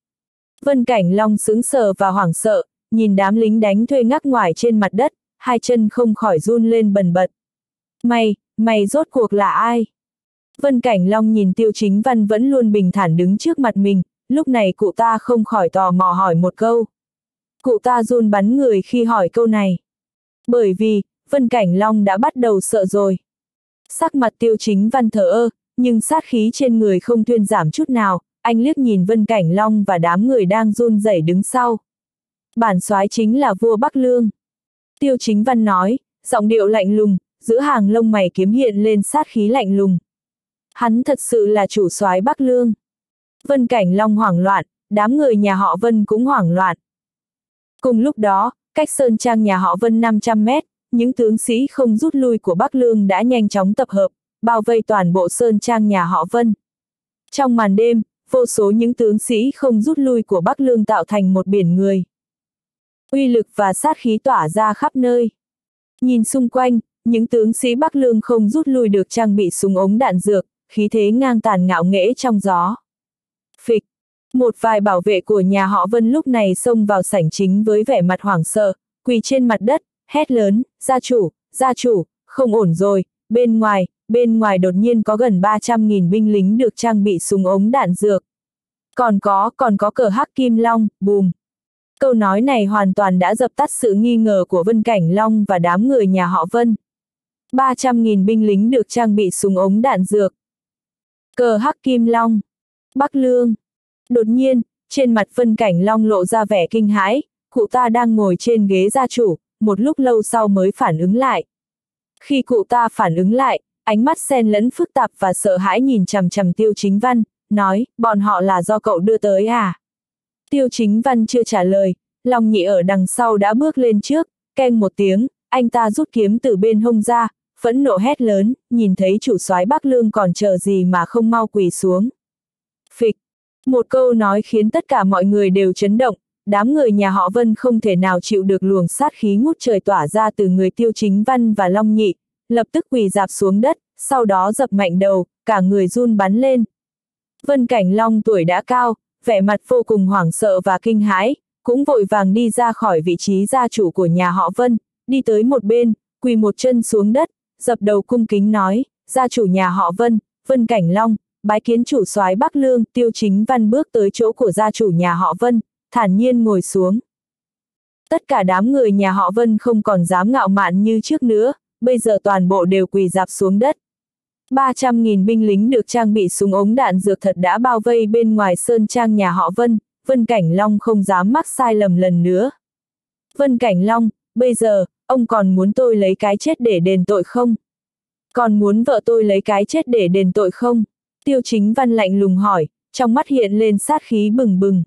Vân Cảnh Long sững sờ và hoảng sợ, nhìn đám lính đánh thuê ngắc ngoải trên mặt đất, hai chân không khỏi run lên bần bật. Mày, mày rốt cuộc là ai? Vân Cảnh Long nhìn Tiêu Chính Văn vẫn luôn bình thản đứng trước mặt mình, lúc này cụ ta không khỏi tò mò hỏi một câu. Cụ ta run bắn người khi hỏi câu này. Bởi vì, Vân Cảnh Long đã bắt đầu sợ rồi. Sắc mặt Tiêu Chính Văn thờ ơ, nhưng sát khí trên người không thuyên giảm chút nào, anh liếc nhìn Vân Cảnh Long và đám người đang run rẩy đứng sau. Bản soái chính là vua Bắc Lương. Tiêu Chính Văn nói, giọng điệu lạnh lùng, giữa hàng lông mày kiếm hiện lên sát khí lạnh lùng. Hắn thật sự là chủ soái Bắc Lương. Vân Cảnh Long hoảng loạn, đám người nhà họ Vân cũng hoảng loạn. Cùng lúc đó, cách sơn trang nhà họ Vân năm trăm mét, những tướng sĩ không rút lui của Bắc Lương đã nhanh chóng tập hợp, bao vây toàn bộ sơn trang nhà họ Vân. Trong màn đêm, vô số những tướng sĩ không rút lui của Bắc Lương tạo thành một biển người. Uy lực và sát khí tỏa ra khắp nơi. Nhìn xung quanh, những tướng sĩ Bắc Lương không rút lui được trang bị súng ống đạn dược, khí thế ngang tàn ngạo nghễ trong gió. Phịch! Một vài bảo vệ của nhà họ Vân lúc này xông vào sảnh chính với vẻ mặt hoảng sợ, quỳ trên mặt đất, hét lớn, gia chủ, gia chủ, không ổn rồi, bên ngoài, bên ngoài đột nhiên có gần ba trăm nghìn binh lính được trang bị súng ống đạn dược. Còn có, còn có cờ hắc kim long, bùm. Câu nói này hoàn toàn đã dập tắt sự nghi ngờ của Vân Cảnh Long và đám người nhà họ Vân. ba trăm nghìn binh lính được trang bị súng ống đạn dược. Cờ hắc kim long. Bắc Lương. Đột nhiên, trên mặt Vân Cảnh Long lộ ra vẻ kinh hãi, cụ ta đang ngồi trên ghế gia chủ, một lúc lâu sau mới phản ứng lại. Khi cụ ta phản ứng lại, ánh mắt xen lẫn phức tạp và sợ hãi nhìn chằm chằm Tiêu Chính Văn, nói, bọn họ là do cậu đưa tới à? Tiêu Chính Văn chưa trả lời, Long Nhị ở đằng sau đã bước lên trước, keng một tiếng, anh ta rút kiếm từ bên hông ra, phẫn nộ hét lớn, nhìn thấy chủ soái Bắc Lương còn chờ gì mà không mau quỳ xuống. Phịch! Một câu nói khiến tất cả mọi người đều chấn động, đám người nhà họ Vân không thể nào chịu được luồng sát khí ngút trời tỏa ra từ người Tiêu Chính Văn và Long Nhị, lập tức quỳ rạp xuống đất, sau đó dập mạnh đầu, cả người run bắn lên. Vân Cảnh Long tuổi đã cao, vẻ mặt vô cùng hoảng sợ và kinh hãi, cũng vội vàng đi ra khỏi vị trí gia chủ của nhà họ Vân, đi tới một bên, quỳ một chân xuống đất, dập đầu cung kính nói, gia chủ nhà họ Vân, Vân Cảnh Long, bái kiến chủ soái Bắc Lương. Tiêu Chính Văn bước tới chỗ của gia chủ nhà họ Vân, thản nhiên ngồi xuống. Tất cả đám người nhà họ Vân không còn dám ngạo mạn như trước nữa, bây giờ toàn bộ đều quỳ rạp xuống đất. ba trăm nghìn binh lính được trang bị súng ống đạn dược thật đã bao vây bên ngoài sơn trang nhà họ Vân, Vân Cảnh Long không dám mắc sai lầm lần nữa. Vân Cảnh Long, bây giờ, ông còn muốn tôi lấy cái chết để đền tội không? Còn muốn vợ tôi lấy cái chết để đền tội không? Tiêu Chính Văn lạnh lùng hỏi, trong mắt hiện lên sát khí bừng bừng.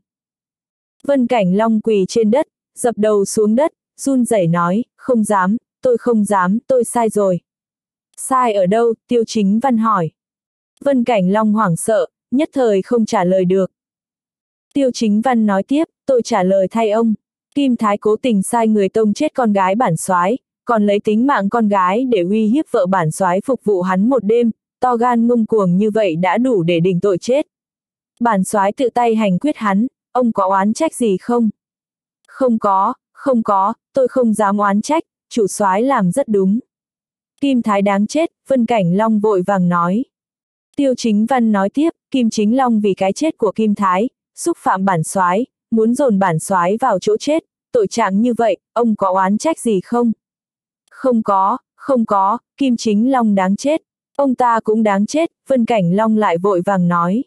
Vân Cảnh Long quỳ trên đất, dập đầu xuống đất, run rẩy nói, không dám, tôi không dám, tôi sai rồi. Sai ở đâu? Tiêu Chính Văn hỏi. Vân Cảnh Long hoảng sợ, nhất thời không trả lời được. Tiêu Chính Văn nói tiếp, tôi trả lời thay ông. Kim Thái cố tình sai người tông chết con gái bản soái, còn lấy tính mạng con gái để uy hiếp vợ bản soái phục vụ hắn một đêm, to gan ngông cuồng như vậy đã đủ để định tội chết. Bản soái tự tay hành quyết hắn, ông có oán trách gì không? Không có, không có, tôi không dám oán trách, chủ soái làm rất đúng. Kim Thái đáng chết, Vân Cảnh Long vội vàng nói. Tiêu Chính Văn nói tiếp, Kim Chính Long vì cái chết của Kim Thái, xúc phạm bản soái, muốn dồn bản soái vào chỗ chết, tội trạng như vậy, ông có oán trách gì không? Không có, không có, Kim Chính Long đáng chết, ông ta cũng đáng chết, Vân Cảnh Long lại vội vàng nói.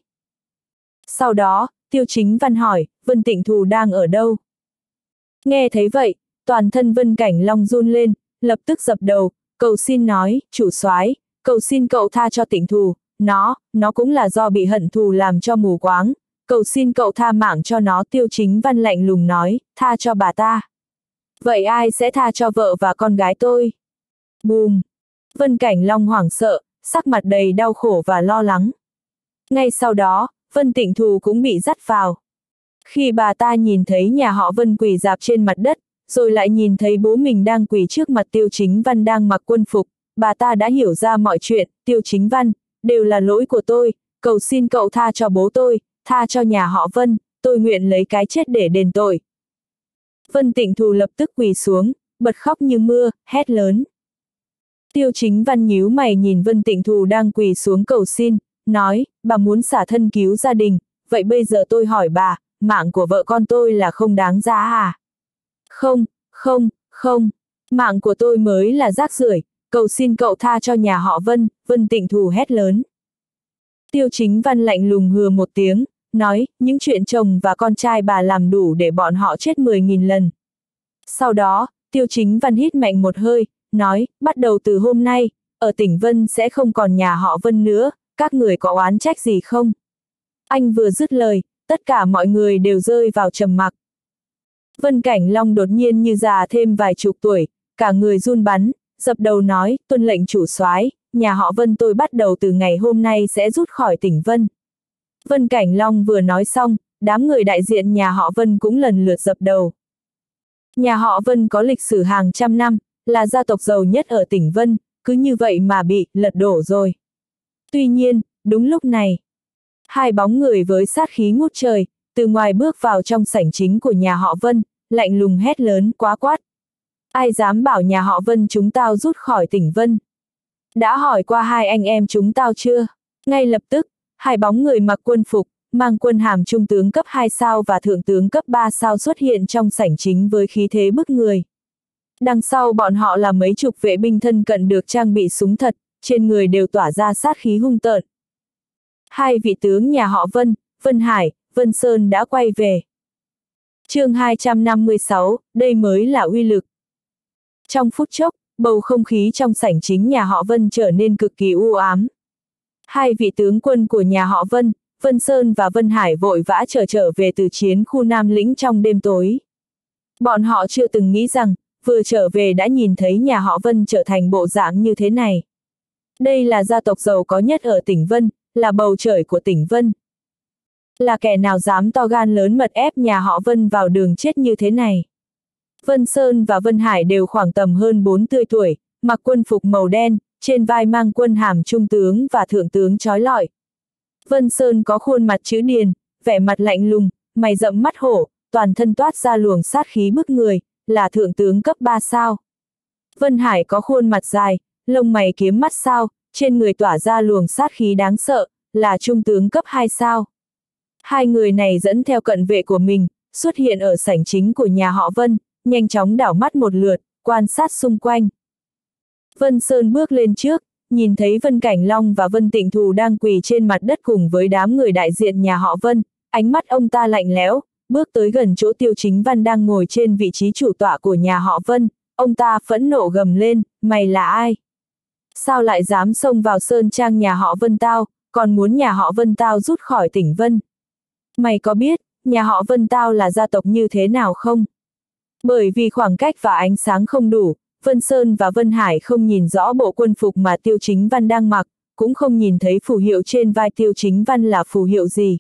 Sau đó, Tiêu Chính Văn hỏi, Vân Tịnh Thù đang ở đâu? Nghe thấy vậy, toàn thân Vân Cảnh Long run lên, lập tức dập đầu, cầu xin nói, chủ soái, cầu xin cậu tha cho Tịnh Thù, nó, nó cũng là do bị hận thù làm cho mù quáng, cầu xin cậu tha mạng cho nó. Tiêu Chính Văn lạnh lùng nói, tha cho bà ta. Vậy ai sẽ tha cho vợ và con gái tôi? Bùm! Vân Cảnh Long hoảng sợ, sắc mặt đầy đau khổ và lo lắng. Ngay sau đó, Vân Tịnh Thù cũng bị dắt vào. Khi bà ta nhìn thấy nhà họ Vân quỳ rạp trên mặt đất, rồi lại nhìn thấy bố mình đang quỳ trước mặt Tiêu Chính Văn đang mặc quân phục, bà ta đã hiểu ra mọi chuyện. Tiêu Chính Văn, đều là lỗi của tôi, cầu xin cậu tha cho bố tôi, tha cho nhà họ Vân, tôi nguyện lấy cái chết để đền tội. Vân Tịnh Thù lập tức quỳ xuống, bật khóc như mưa, hét lớn. Tiêu Chính Văn nhíu mày nhìn Vân Tịnh Thù đang quỳ xuống cầu xin, nói, bà muốn xả thân cứu gia đình, vậy bây giờ tôi hỏi bà, mạng của vợ con tôi là không đáng giá à? Không, không, không, mạng của tôi mới là rác rưởi, cầu xin cậu tha cho nhà họ Vân. Vân Tịnh Thù hét lớn. Tiêu Chính Văn lạnh lùng hừ một tiếng, nói, những chuyện chồng và con trai bà làm đủ để bọn họ chết mười nghìn lần. Sau đó, Tiêu Chính Văn hít mạnh một hơi, nói, bắt đầu từ hôm nay, ở tỉnh Vân sẽ không còn nhà họ Vân nữa, các người có oán trách gì không? Anh vừa dứt lời, tất cả mọi người đều rơi vào trầm mặc. Vân Cảnh Long đột nhiên như già thêm vài chục tuổi, cả người run bắn, dập đầu nói, tuân lệnh chủ soái, nhà họ Vân tôi bắt đầu từ ngày hôm nay sẽ rút khỏi tỉnh Vân. Vân Cảnh Long vừa nói xong, đám người đại diện nhà họ Vân cũng lần lượt dập đầu. Nhà họ Vân có lịch sử hàng trăm năm, là gia tộc giàu nhất ở tỉnh Vân, cứ như vậy mà bị lật đổ rồi. Tuy nhiên, đúng lúc này, hai bóng người với sát khí ngút trời, từ ngoài bước vào trong sảnh chính của nhà họ Vân, lạnh lùng hét lớn quá quát. Ai dám bảo nhà họ Vân chúng tao rút khỏi tỉnh Vân? Đã hỏi qua hai anh em chúng tao chưa? Ngay lập tức, hai bóng người mặc quân phục, mang quân hàm trung tướng cấp hai sao và thượng tướng cấp ba sao xuất hiện trong sảnh chính với khí thế bức người. Đằng sau bọn họ là mấy chục vệ binh thân cận được trang bị súng thật, trên người đều tỏa ra sát khí hung tợn. Hai vị tướng nhà họ Vân, Vân Hải, Vân Sơn đã quay về. Chương hai trăm năm mươi sáu, đây mới là uy lực. Trong phút chốc, bầu không khí trong sảnh chính nhà họ Vân trở nên cực kỳ u ám. Hai vị tướng quân của nhà họ Vân, Vân Sơn và Vân Hải vội vã trở trở về từ chiến khu Nam Lĩnh trong đêm tối. Bọn họ chưa từng nghĩ rằng, vừa trở về đã nhìn thấy nhà họ Vân trở thành bộ dạng như thế này. Đây là gia tộc giàu có nhất ở tỉnh Vân, là bầu trời của tỉnh Vân. Là kẻ nào dám to gan lớn mật ép nhà họ Vân vào đường chết như thế này. Vân Sơn và Vân Hải đều khoảng tầm hơn bốn mươi tuổi, mặc quân phục màu đen, trên vai mang quân hàm trung tướng và thượng tướng trói lọi. Vân Sơn có khuôn mặt chữ điền, vẻ mặt lạnh lùng, mày rậm mắt hổ, toàn thân toát ra luồng sát khí bức người, là thượng tướng cấp ba sao. Vân Hải có khuôn mặt dài, lông mày kiếm mắt sao, trên người tỏa ra luồng sát khí đáng sợ, là trung tướng cấp hai sao. Hai người này dẫn theo cận vệ của mình, xuất hiện ở sảnh chính của nhà họ Vân, nhanh chóng đảo mắt một lượt, quan sát xung quanh. Vân Sơn bước lên trước, nhìn thấy Vân Cảnh Long và Vân Tịnh Thù đang quỳ trên mặt đất cùng với đám người đại diện nhà họ Vân, ánh mắt ông ta lạnh lẽo, bước tới gần chỗ Tiêu Chính Văn đang ngồi trên vị trí chủ tọa của nhà họ Vân, ông ta phẫn nộ gầm lên, mày là ai? Sao lại dám xông vào sơn trang nhà họ Vân tao, còn muốn nhà họ Vân tao rút khỏi tỉnh Vân? Mày có biết, nhà họ Vân tao là gia tộc như thế nào không? Bởi vì khoảng cách và ánh sáng không đủ, Vân Sơn và Vân Hải không nhìn rõ bộ quân phục mà Tiêu Chính Văn đang mặc, cũng không nhìn thấy phù hiệu trên vai Tiêu Chính Văn là phù hiệu gì.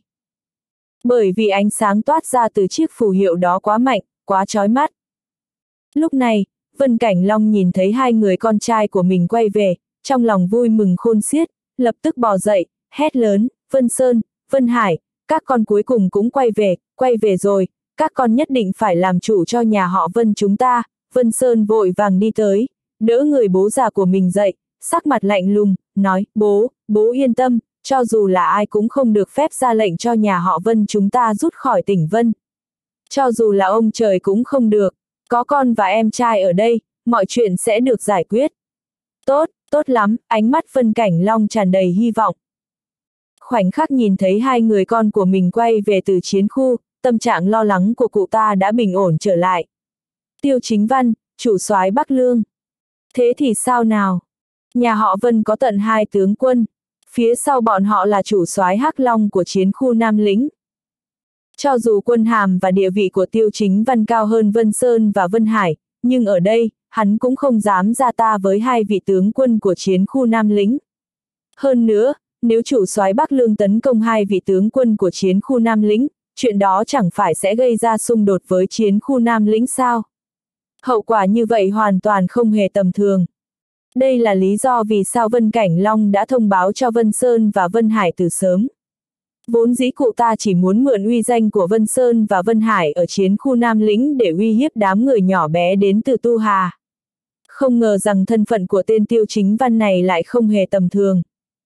Bởi vì ánh sáng toát ra từ chiếc phù hiệu đó quá mạnh, quá chói mắt. Lúc này, Vân Cảnh Long nhìn thấy hai người con trai của mình quay về, trong lòng vui mừng khôn xiết, lập tức bò dậy, hét lớn, Vân Sơn, Vân Hải, các con cuối cùng cũng quay về, quay về rồi, các con nhất định phải làm chủ cho nhà họ Vân chúng ta. Vân Sơn vội vàng đi tới, đỡ người bố già của mình dậy, sắc mặt lạnh lùng, nói, bố, bố yên tâm, cho dù là ai cũng không được phép ra lệnh cho nhà họ Vân chúng ta rút khỏi tỉnh Vân. Cho dù là ông trời cũng không được, có con và em trai ở đây, mọi chuyện sẽ được giải quyết. Tốt, tốt lắm, ánh mắt Vân Cảnh Long tràn đầy hy vọng. Khoảnh khắc nhìn thấy hai người con của mình quay về từ chiến khu, tâm trạng lo lắng của cụ ta đã bình ổn trở lại. Tiêu Chính Văn, chủ soái Bắc Lương. Thế thì sao nào? Nhà họ Vân có tận hai tướng quân, phía sau bọn họ là chủ soái Hắc Long của chiến khu Nam Lĩnh. Cho dù quân hàm và địa vị của Tiêu Chính Văn cao hơn Vân Sơn và Vân Hải, nhưng ở đây, hắn cũng không dám ra ta với hai vị tướng quân của chiến khu Nam Lĩnh. Hơn nữa, nếu chủ soái Bắc Lương tấn công hai vị tướng quân của chiến khu Nam Lĩnh, chuyện đó chẳng phải sẽ gây ra xung đột với chiến khu Nam Lĩnh sao? Hậu quả như vậy hoàn toàn không hề tầm thường. Đây là lý do vì sao Vân Cảnh Long đã thông báo cho Vân Sơn và Vân Hải từ sớm. Vốn dĩ cụ ta chỉ muốn mượn uy danh của Vân Sơn và Vân Hải ở chiến khu Nam Lĩnh để uy hiếp đám người nhỏ bé đến từ Tu Hà. Không ngờ rằng thân phận của tên Tiêu Chính Văn này lại không hề tầm thường.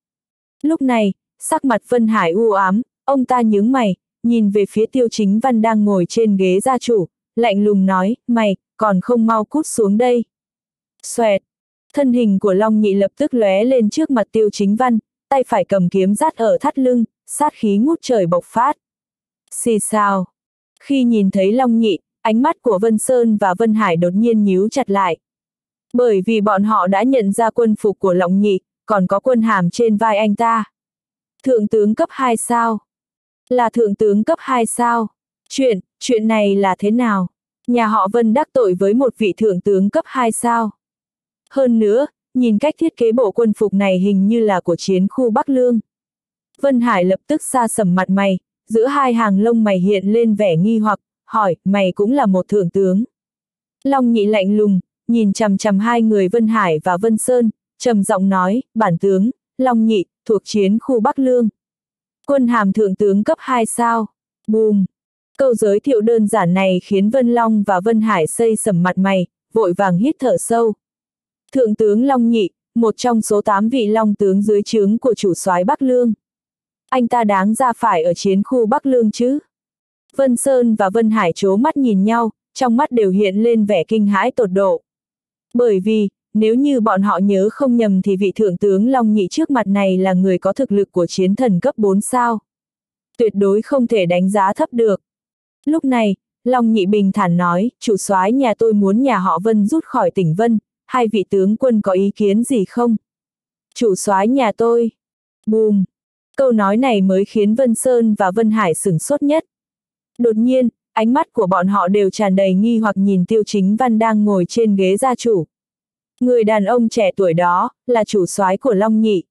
Lúc này, sắc mặt Vân Hải u ám, ông ta nhướng mày, nhìn về phía Tiêu Chính Văn đang ngồi trên ghế gia chủ, lạnh lùng nói, mày, còn không mau cút xuống đây. Xoẹt, thân hình của Long Nhị lập tức lóe lên trước mặt Tiêu Chính Văn, tay phải cầm kiếm dắt ở thắt lưng, sát khí ngút trời bộc phát. Xì xào. Khi nhìn thấy Long Nhị, ánh mắt của Vân Sơn và Vân Hải đột nhiên nhíu chặt lại. Bởi vì bọn họ đã nhận ra quân phục của Long Nhị, còn có quân hàm trên vai anh ta. Thượng tướng cấp hai sao? Là thượng tướng cấp hai sao? Chuyện, chuyện này là thế nào? nhà họ Vân đắc tội với một vị thượng tướng cấp hai sao. Hơn nữa, nhìn cách thiết kế bộ quân phục này hình như là của chiến khu Bắc Lương. Vân Hải lập tức sa sầm mặt mày, giữa hai hàng lông mày hiện lên vẻ nghi hoặc, hỏi, mày cũng là một thượng tướng. Long Nhị lạnh lùng, nhìn chằm chằm hai người Vân Hải và Vân Sơn, trầm giọng nói, bản tướng, Long Nhị, thuộc chiến khu Bắc Lương. Quân hàm thượng tướng cấp hai sao. Bùm! Câu giới thiệu đơn giản này khiến Vân Long và Vân Hải xây sầm mặt mày, vội vàng hít thở sâu. Thượng tướng Long Nhị, một trong số tám vị Long tướng dưới trướng của chủ soái Bắc Lương. Anh ta đáng ra phải ở chiến khu Bắc Lương chứ? Vân Sơn và Vân Hải trố mắt nhìn nhau, trong mắt đều hiện lên vẻ kinh hãi tột độ. Bởi vì, nếu như bọn họ nhớ không nhầm thì vị thượng tướng Long Nhị trước mặt này là người có thực lực của chiến thần cấp bốn sao. Tuyệt đối không thể đánh giá thấp được. Lúc này, Long Nhị bình thản nói, chủ soái nhà tôi muốn nhà họ Vân rút khỏi tỉnh Vân, hai vị tướng quân có ý kiến gì không? Chủ soái nhà tôi. Bùm! Câu nói này mới khiến Vân Sơn và Vân Hải sửng sốt nhất. Đột nhiên, ánh mắt của bọn họ đều tràn đầy nghi hoặc nhìn Tiêu Chính Văn đang ngồi trên ghế gia chủ. Người đàn ông trẻ tuổi đó, là chủ soái của Long Nhị.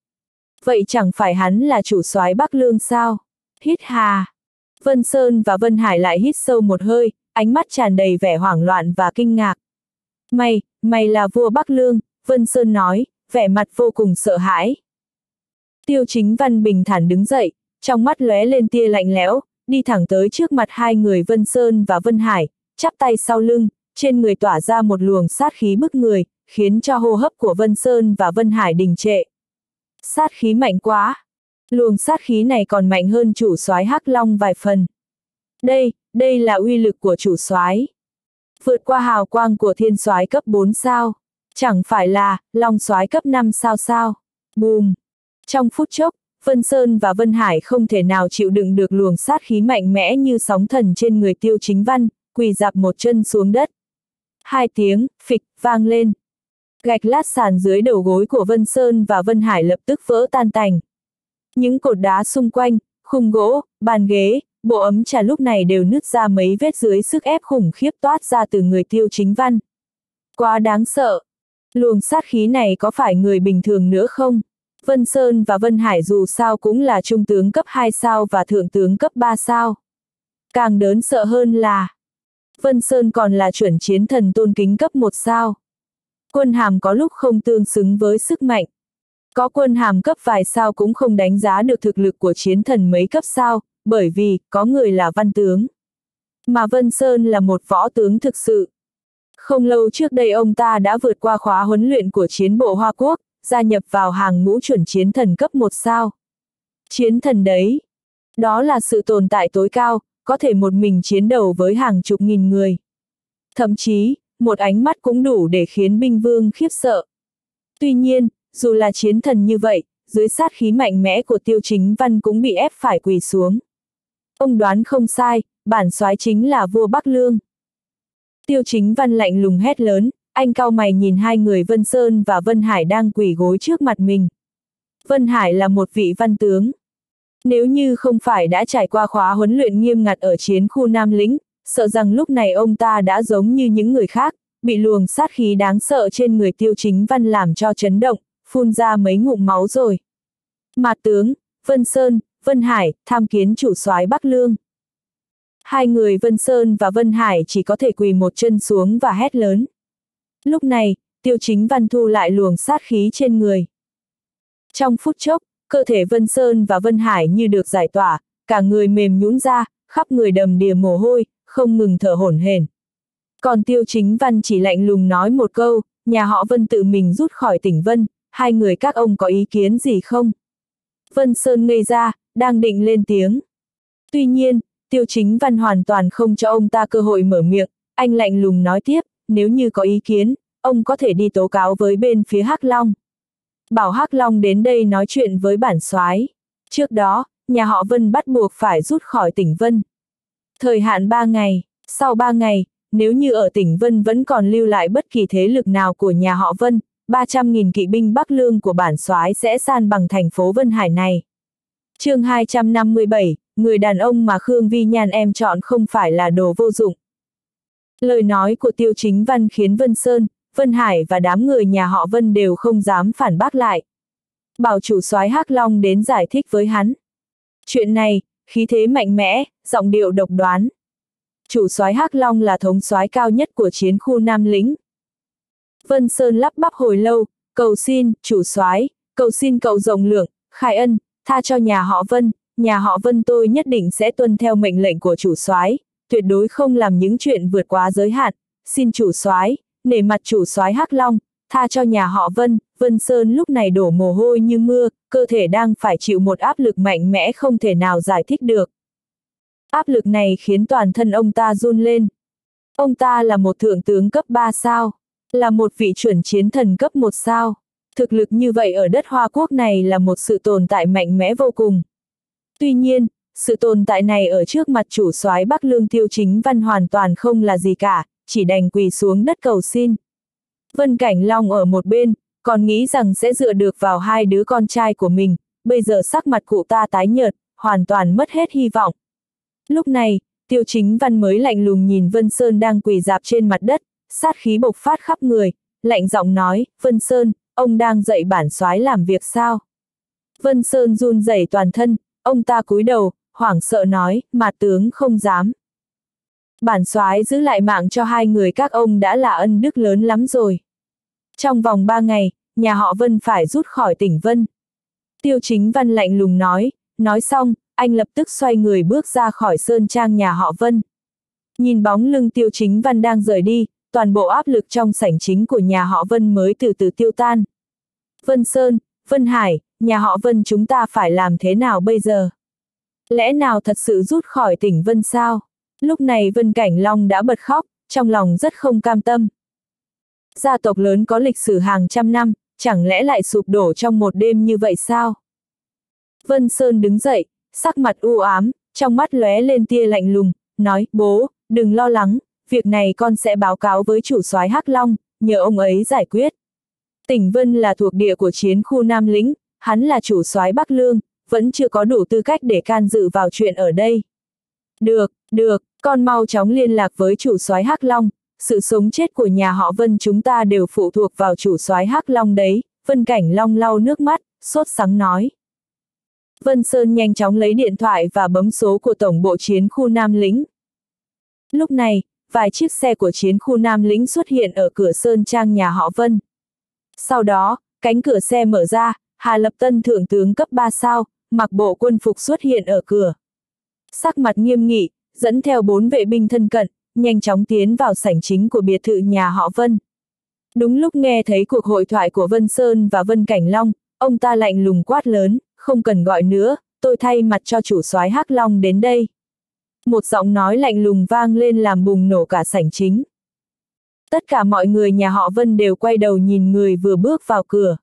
Vậy chẳng phải hắn là chủ soái Bắc Lương sao? Hít hà. Vân Sơn và Vân Hải lại hít sâu một hơi, ánh mắt tràn đầy vẻ hoảng loạn và kinh ngạc. Mày, mày là vua Bắc Lương, Vân Sơn nói, vẻ mặt vô cùng sợ hãi. Tiêu Chính Văn bình thản đứng dậy, trong mắt lóe lên tia lạnh lẽo, đi thẳng tới trước mặt hai người Vân Sơn và Vân Hải, chắp tay sau lưng, trên người tỏa ra một luồng sát khí bức người, khiến cho hô hấp của Vân Sơn và Vân Hải đình trệ. Sát khí mạnh quá! Luồng sát khí này còn mạnh hơn chủ soái Hắc Long vài phần. Đây, đây là uy lực của chủ soái. Vượt qua hào quang của thiên soái cấp bốn sao. Chẳng phải là, Long soái cấp năm sao sao. Bùm! Trong phút chốc, Vân Sơn và Vân Hải không thể nào chịu đựng được luồng sát khí mạnh mẽ như sóng thần trên người Tiêu Chính Văn, quỳ dạp một chân xuống đất. Hai tiếng, phịch, vang lên. Gạch lát sàn dưới đầu gối của Vân Sơn và Vân Hải lập tức vỡ tan tành. Những cột đá xung quanh, khung gỗ, bàn ghế, bộ ấm trà lúc này đều nứt ra mấy vết dưới sức ép khủng khiếp toát ra từ người Tiêu Chính Văn. Quá đáng sợ. Luồng sát khí này có phải người bình thường nữa không? Vân Sơn và Vân Hải dù sao cũng là trung tướng cấp hai sao và thượng tướng cấp ba sao. Càng đớn sợ hơn là Vân Sơn còn là chuẩn chiến thần tôn kính cấp một sao. Quân hàm có lúc không tương xứng với sức mạnh. Có quân hàm cấp vài sao cũng không đánh giá được thực lực của chiến thần mấy cấp sao, bởi vì có người là văn tướng. Mà Vân Sơn là một võ tướng thực sự. Không lâu trước đây ông ta đã vượt qua khóa huấn luyện của chiến bộ Hoa Quốc, gia nhập vào hàng ngũ chuẩn chiến thần cấp một sao. Chiến thần đấy. Đó là sự tồn tại tối cao, có thể một mình chiến đấu với hàng chục nghìn người. Thậm chí, một ánh mắt cũng đủ để khiến binh vương khiếp sợ. Tuy nhiên, dù là chiến thần như vậy, dưới sát khí mạnh mẽ của Tiêu Chính Văn cũng bị ép phải quỳ xuống. Ông đoán không sai, bản soái chính là vua Bắc Lương. Tiêu Chính Văn lạnh lùng hét lớn, anh cau mày nhìn hai người Vân Sơn và Vân Hải đang quỳ gối trước mặt mình. Vân Hải là một vị văn tướng. Nếu như không phải đã trải qua khóa huấn luyện nghiêm ngặt ở chiến khu Nam Lĩnh, sợ rằng lúc này ông ta đã giống như những người khác, bị luồng sát khí đáng sợ trên người Tiêu Chính Văn làm cho chấn động, phun ra mấy ngụm máu rồi. Mạt tướng, Vân Sơn, Vân Hải, tham kiến chủ soái Bắc Lương. Hai người Vân Sơn và Vân Hải chỉ có thể quỳ một chân xuống và hét lớn. Lúc này, Tiêu Chính Văn thu lại luồng sát khí trên người. Trong phút chốc, cơ thể Vân Sơn và Vân Hải như được giải tỏa, cả người mềm nhũn ra, khắp người đầm đìa mồ hôi, không ngừng thở hổn hển. Còn Tiêu Chính Văn chỉ lạnh lùng nói một câu, nhà họ Vân tự mình rút khỏi tỉnh Vân, hai người các ông có ý kiến gì không? Vân Sơn ngây ra, đang định lên tiếng. Tuy nhiên, Tiêu Chính Văn hoàn toàn không cho ông ta cơ hội mở miệng, anh lạnh lùng nói tiếp, nếu như có ý kiến, ông có thể đi tố cáo với bên phía Hắc Long. Bảo Hắc Long đến đây nói chuyện với bản soái. Trước đó, nhà họ Vân bắt buộc phải rút khỏi tỉnh Vân. Thời hạn ba ngày, sau ba ngày, nếu như ở tỉnh Vân vẫn còn lưu lại bất kỳ thế lực nào của nhà họ Vân, ba trăm nghìn kỵ binh Bắc Lương của bản soái sẽ san bằng thành phố Vân Hải này. Chương hai trăm năm mươi bảy, người đàn ông mà Khương Vi Nhan em chọn không phải là đồ vô dụng. Lời nói của Tiêu Chính Văn khiến Vân Sơn, Vân Hải và đám người nhà họ Vân đều không dám phản bác lại. Bảo chủ soái Hắc Long đến giải thích với hắn. Chuyện này, khí thế mạnh mẽ, giọng điệu độc đoán. Chủ soái Hắc Long là thống soái cao nhất của chiến khu Nam Lĩnh. Vân Sơn lắp bắp hồi lâu, cầu xin, chủ soái, cầu xin cậu rộng lượng, khai ân, tha cho nhà họ Vân, nhà họ Vân tôi nhất định sẽ tuân theo mệnh lệnh của chủ soái, tuyệt đối không làm những chuyện vượt quá giới hạn, xin chủ soái, nể mặt chủ soái Hắc Long, tha cho nhà họ Vân. Vân Sơn lúc này đổ mồ hôi như mưa, cơ thể đang phải chịu một áp lực mạnh mẽ không thể nào giải thích được. Áp lực này khiến toàn thân ông ta run lên. Ông ta là một thượng tướng cấp ba sao, là một vị chuẩn chiến thần cấp một sao. Thực lực như vậy ở đất Hoa Quốc này là một sự tồn tại mạnh mẽ vô cùng. Tuy nhiên, sự tồn tại này ở trước mặt chủ soái Bắc Lương Tiêu Chính Văn hoàn toàn không là gì cả, chỉ đành quỳ xuống đất cầu xin. Vân Cảnh Long ở một bên, còn nghĩ rằng sẽ dựa được vào hai đứa con trai của mình, bây giờ sắc mặt cụ ta tái nhợt, hoàn toàn mất hết hy vọng. Lúc này, Tiêu Chính Văn mới lạnh lùng nhìn Vân Sơn đang quỳ rạp trên mặt đất, sát khí bộc phát khắp người, lạnh giọng nói, Vân Sơn, ông đang dạy bản soái làm việc sao? Vân Sơn run rẩy toàn thân, ông ta cúi đầu, hoảng sợ nói, mạt tướng không dám. Bản soái giữ lại mạng cho hai người các ông đã là ân đức lớn lắm rồi. Trong vòng ba ngày, nhà họ Vân phải rút khỏi tỉnh Vân. Tiêu Chính Văn lạnh lùng nói, nói xong, anh lập tức xoay người bước ra khỏi sơn trang nhà họ Vân. Nhìn bóng lưng Tiêu Chính Văn đang rời đi, toàn bộ áp lực trong sảnh chính của nhà họ Vân mới từ từ tiêu tan. Vân Sơn, Vân Hải, nhà họ Vân chúng ta phải làm thế nào bây giờ? Lẽ nào thật sự rút khỏi tỉnh Vân sao? Lúc này Vân Cảnh Long đã bật khóc, trong lòng rất không cam tâm. Gia tộc lớn có lịch sử hàng trăm năm, chẳng lẽ lại sụp đổ trong một đêm như vậy sao? Vân Sơn đứng dậy, sắc mặt u ám, trong mắt lóe lên tia lạnh lùng, nói, bố, đừng lo lắng, việc này con sẽ báo cáo với chủ soái Hắc Long, nhờ ông ấy giải quyết. Tỉnh Vân là thuộc địa của chiến khu Nam Lĩnh, hắn là chủ soái Bắc Lương, vẫn chưa có đủ tư cách để can dự vào chuyện ở đây. Được, được, con mau chóng liên lạc với chủ soái Hắc Long, sự sống chết của nhà họ Vân chúng ta đều phụ thuộc vào chủ soái Hắc Long đấy. Vân Cảnh Long lau nước mắt, sốt sắng nói. Vân Sơn nhanh chóng lấy điện thoại và bấm số của tổng bộ chiến khu Nam Lĩnh. Lúc này, vài chiếc xe của chiến khu Nam Lĩnh xuất hiện ở cửa sơn trang nhà họ Vân. Sau đó, cánh cửa xe mở ra, Hà Lập Tân thượng tướng cấp ba sao, mặc bộ quân phục xuất hiện ở cửa. Sắc mặt nghiêm nghị, dẫn theo bốn vệ binh thân cận, nhanh chóng tiến vào sảnh chính của biệt thự nhà họ Vân. Đúng lúc nghe thấy cuộc hội thoại của Vân Sơn và Vân Cảnh Long, ông ta lạnh lùng quát lớn, không cần gọi nữa, tôi thay mặt cho chủ soái Hắc Long đến đây. Một giọng nói lạnh lùng vang lên làm bùng nổ cả sảnh chính. Tất cả mọi người nhà họ Vân đều quay đầu nhìn người vừa bước vào cửa.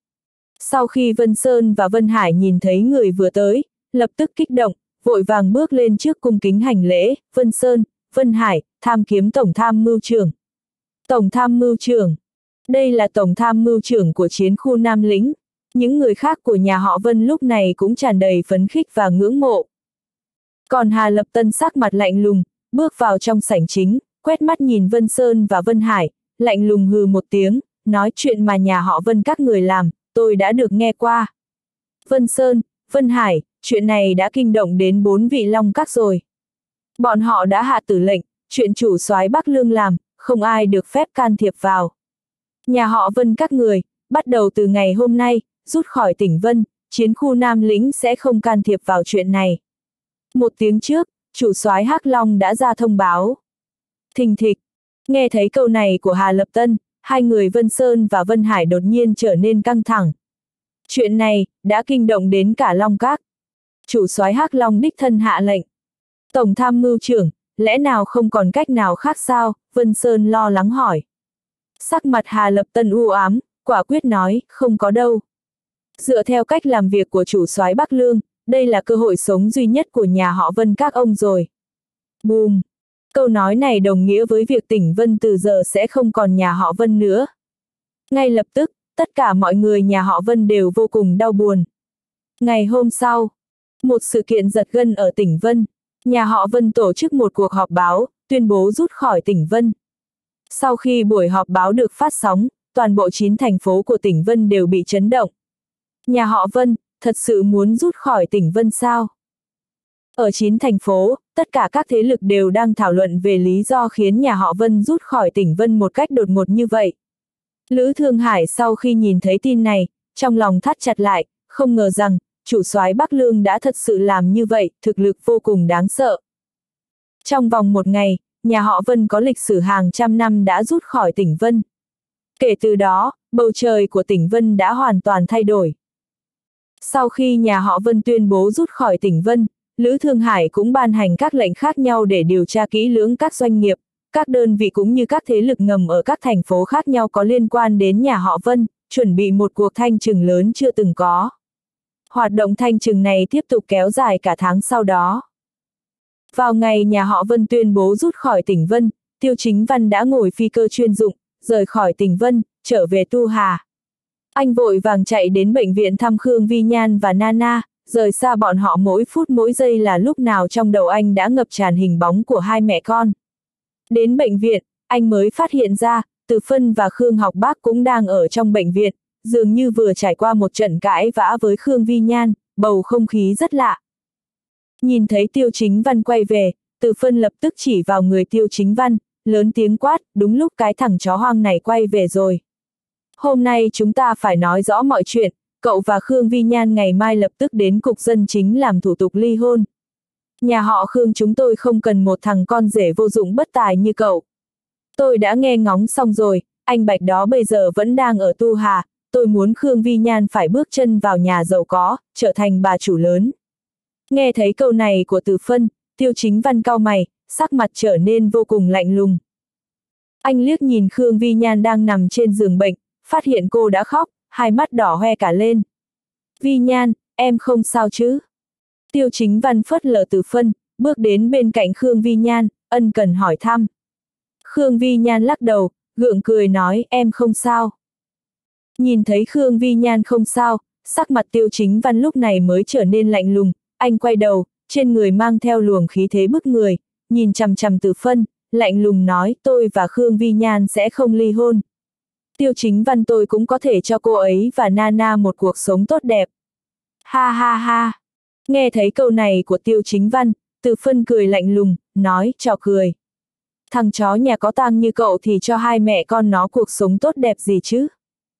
Sau khi Vân Sơn và Vân Hải nhìn thấy người vừa tới, lập tức kích động, vội vàng bước lên trước cung kính hành lễ, Vân Sơn, Vân Hải, tham kiếm tổng tham mưu trưởng. Tổng tham mưu trưởng. Đây là tổng tham mưu trưởng của chiến khu Nam Lĩnh. Những người khác của nhà họ Vân lúc này cũng tràn đầy phấn khích và ngưỡng mộ. Còn Hà Lập Tân sắc mặt lạnh lùng, bước vào trong sảnh chính, quét mắt nhìn Vân Sơn và Vân Hải, lạnh lùng hừ một tiếng, nói chuyện mà nhà họ Vân các người làm, tôi đã được nghe qua. Vân Sơn, Vân Hải, chuyện này đã kinh động đến bốn vị Long Các rồi. Bọn họ đã hạ tử lệnh, chuyện chủ soái Bắc Lương làm, không ai được phép can thiệp vào. Nhà họ Vân các người, bắt đầu từ ngày hôm nay, rút khỏi tỉnh Vân, chiến khu Nam Lĩnh sẽ không can thiệp vào chuyện này. Một tiếng trước, chủ soái Hắc Long đã ra thông báo. Thình thịch, nghe thấy câu này của Hà Lập Tân, hai người Vân Sơn và Vân Hải đột nhiên trở nên căng thẳng. Chuyện này, đã kinh động đến cả Long Các. Chủ soái Hắc Long đích thân hạ lệnh. Tổng tham mưu trưởng, lẽ nào không còn cách nào khác sao? Vân Sơn lo lắng hỏi. Sắc mặt Hà Lập Tân u ám, quả quyết nói, không có đâu. Dựa theo cách làm việc của chủ soái Bắc Lương, đây là cơ hội sống duy nhất của nhà họ Vân các ông rồi. Bùm! Câu nói này đồng nghĩa với việc tỉnh Vân từ giờ sẽ không còn nhà họ Vân nữa. Ngay lập tức, tất cả mọi người nhà họ Vân đều vô cùng đau buồn. Ngày hôm sau, một sự kiện giật gân ở tỉnh Vân. Nhà họ Vân tổ chức một cuộc họp báo, tuyên bố rút khỏi tỉnh Vân. Sau khi buổi họp báo được phát sóng, toàn bộ chín thành phố của tỉnh Vân đều bị chấn động. Nhà họ Vân, thật sự muốn rút khỏi tỉnh Vân sao? Ở chín thành phố, tất cả các thế lực đều đang thảo luận về lý do khiến nhà họ Vân rút khỏi tỉnh Vân một cách đột ngột như vậy. Lữ Thương Hải sau khi nhìn thấy tin này, trong lòng thắt chặt lại, không ngờ rằng, chủ soái Bắc Lương đã thật sự làm như vậy, thực lực vô cùng đáng sợ. Trong vòng một ngày, nhà họ Vân có lịch sử hàng trăm năm đã rút khỏi tỉnh Vân. Kể từ đó, bầu trời của tỉnh Vân đã hoàn toàn thay đổi. Sau khi nhà họ Vân tuyên bố rút khỏi tỉnh Vân, Lữ Thương Hải cũng ban hành các lệnh khác nhau để điều tra kỹ lưỡng các doanh nghiệp, các đơn vị cũng như các thế lực ngầm ở các thành phố khác nhau có liên quan đến nhà họ Vân, chuẩn bị một cuộc thanh trừng lớn chưa từng có. Hoạt động thanh trừng này tiếp tục kéo dài cả tháng sau đó. Vào ngày nhà họ Vân tuyên bố rút khỏi tỉnh Vân, Tiêu Chính Văn đã ngồi phi cơ chuyên dụng, rời khỏi tỉnh Vân, trở về Tu Hà. Anh vội vàng chạy đến bệnh viện thăm Khương Vi Nhan và Nana, rời xa bọn họ mỗi phút mỗi giây là lúc nào trong đầu anh đã ngập tràn hình bóng của hai mẹ con. Đến bệnh viện, anh mới phát hiện ra, Từ Phân và Khương Học Bác cũng đang ở trong bệnh viện, dường như vừa trải qua một trận cãi vã với Khương Vi Nhan, bầu không khí rất lạ. Nhìn thấy Tiêu Chính Văn quay về, Từ Phân lập tức chỉ vào người Tiêu Chính Văn, lớn tiếng quát, đúng lúc cái thằng chó hoang này quay về rồi. Hôm nay chúng ta phải nói rõ mọi chuyện, cậu và Khương Vi Nhan ngày mai lập tức đến cục dân chính làm thủ tục ly hôn. Nhà họ Khương chúng tôi không cần một thằng con rể vô dụng bất tài như cậu. Tôi đã nghe ngóng xong rồi, anh Bạch đó bây giờ vẫn đang ở Tu Hà, tôi muốn Khương Vi Nhan phải bước chân vào nhà giàu có, trở thành bà chủ lớn. Nghe thấy câu này của Từ Phân, Tiêu Chính Văn cau mày, sắc mặt trở nên vô cùng lạnh lùng. Anh liếc nhìn Khương Vi Nhan đang nằm trên giường bệnh, phát hiện cô đã khóc, hai mắt đỏ hoe cả lên. Vi Nhan, em không sao chứ? Tiêu Chính Văn phớt lờ Từ Phân, bước đến bên cạnh Khương Vi Nhan, ân cần hỏi thăm. Khương Vi Nhan lắc đầu, gượng cười nói em không sao. Nhìn thấy Khương Vi Nhan không sao, sắc mặt Tiêu Chính Văn lúc này mới trở nên lạnh lùng, anh quay đầu, trên người mang theo luồng khí thế bức người, nhìn chằm chằm Từ Phân, lạnh lùng nói tôi và Khương Vi Nhan sẽ không ly hôn. Tiêu Chính Văn tôi cũng có thể cho cô ấy và Nana một cuộc sống tốt đẹp. Ha ha ha. Nghe thấy câu này của Tiêu Chính Văn, Từ Phân cười lạnh lùng, nói trò cười. Thằng chó nhà có tang như cậu thì cho hai mẹ con nó cuộc sống tốt đẹp gì chứ?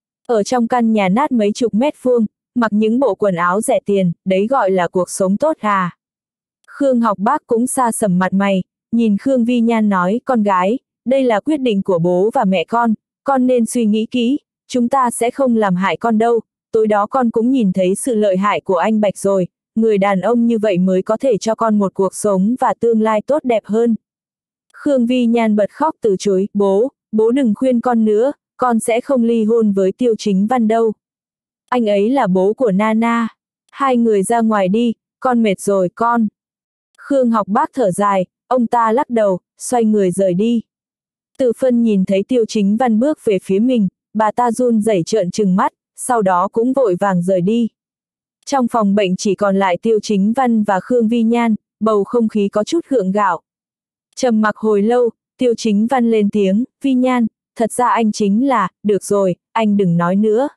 Ở trong căn nhà nát mấy chục mét vuông, mặc những bộ quần áo rẻ tiền, đấy gọi là cuộc sống tốt à? Khương Học Bác cũng xa sầm mặt mày, nhìn Khương Vi Nhan nói con gái, đây là quyết định của bố và mẹ con, con nên suy nghĩ kỹ, chúng ta sẽ không làm hại con đâu, tối đó con cũng nhìn thấy sự lợi hại của anh Bạch rồi, người đàn ông như vậy mới có thể cho con một cuộc sống và tương lai tốt đẹp hơn. Khương Vi Nhan bật khóc từ chối, bố, bố đừng khuyên con nữa, con sẽ không ly hôn với Tiêu Chính Văn đâu. Anh ấy là bố của Nana. Hai người ra ngoài đi, con mệt rồi con. Khương Học Bác thở dài, ông ta lắc đầu, xoay người rời đi. Từ Phân nhìn thấy Tiêu Chính Văn bước về phía mình, bà ta run rẩy trợn trừng mắt, sau đó cũng vội vàng rời đi. Trong phòng bệnh chỉ còn lại Tiêu Chính Văn và Khương Vi Nhan, bầu không khí có chút gượng gạo. Trầm mặc hồi lâu, Tiêu Chính Văn lên tiếng, Vi Nhan, thật ra anh chính là, được rồi, anh đừng nói nữa.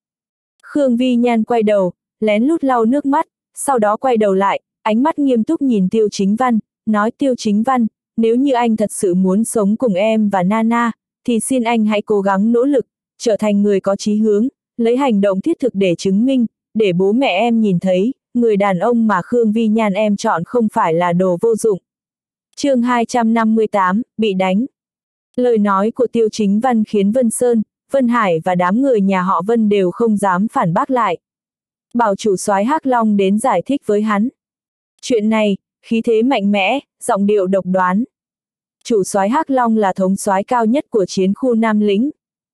Khương Vi Nhan quay đầu, lén lút lau nước mắt, sau đó quay đầu lại, ánh mắt nghiêm túc nhìn Tiêu Chính Văn, nói Tiêu Chính Văn, nếu như anh thật sự muốn sống cùng em và Nana, thì xin anh hãy cố gắng nỗ lực, trở thành người có chí hướng, lấy hành động thiết thực để chứng minh, để bố mẹ em nhìn thấy, người đàn ông mà Khương Vi Nhan em chọn không phải là đồ vô dụng. Chương hai trăm năm mươi tám, bị đánh. Lời nói của Tiêu Chính Văn khiến Vân Sơn, Vân Hải và đám người nhà họ Vân đều không dám phản bác lại. Bảo chủ soái Hắc Long đến giải thích với hắn. Chuyện này, khí thế mạnh mẽ, giọng điệu độc đoán. Chủ soái Hắc Long là thống soái cao nhất của chiến khu Nam Lĩnh.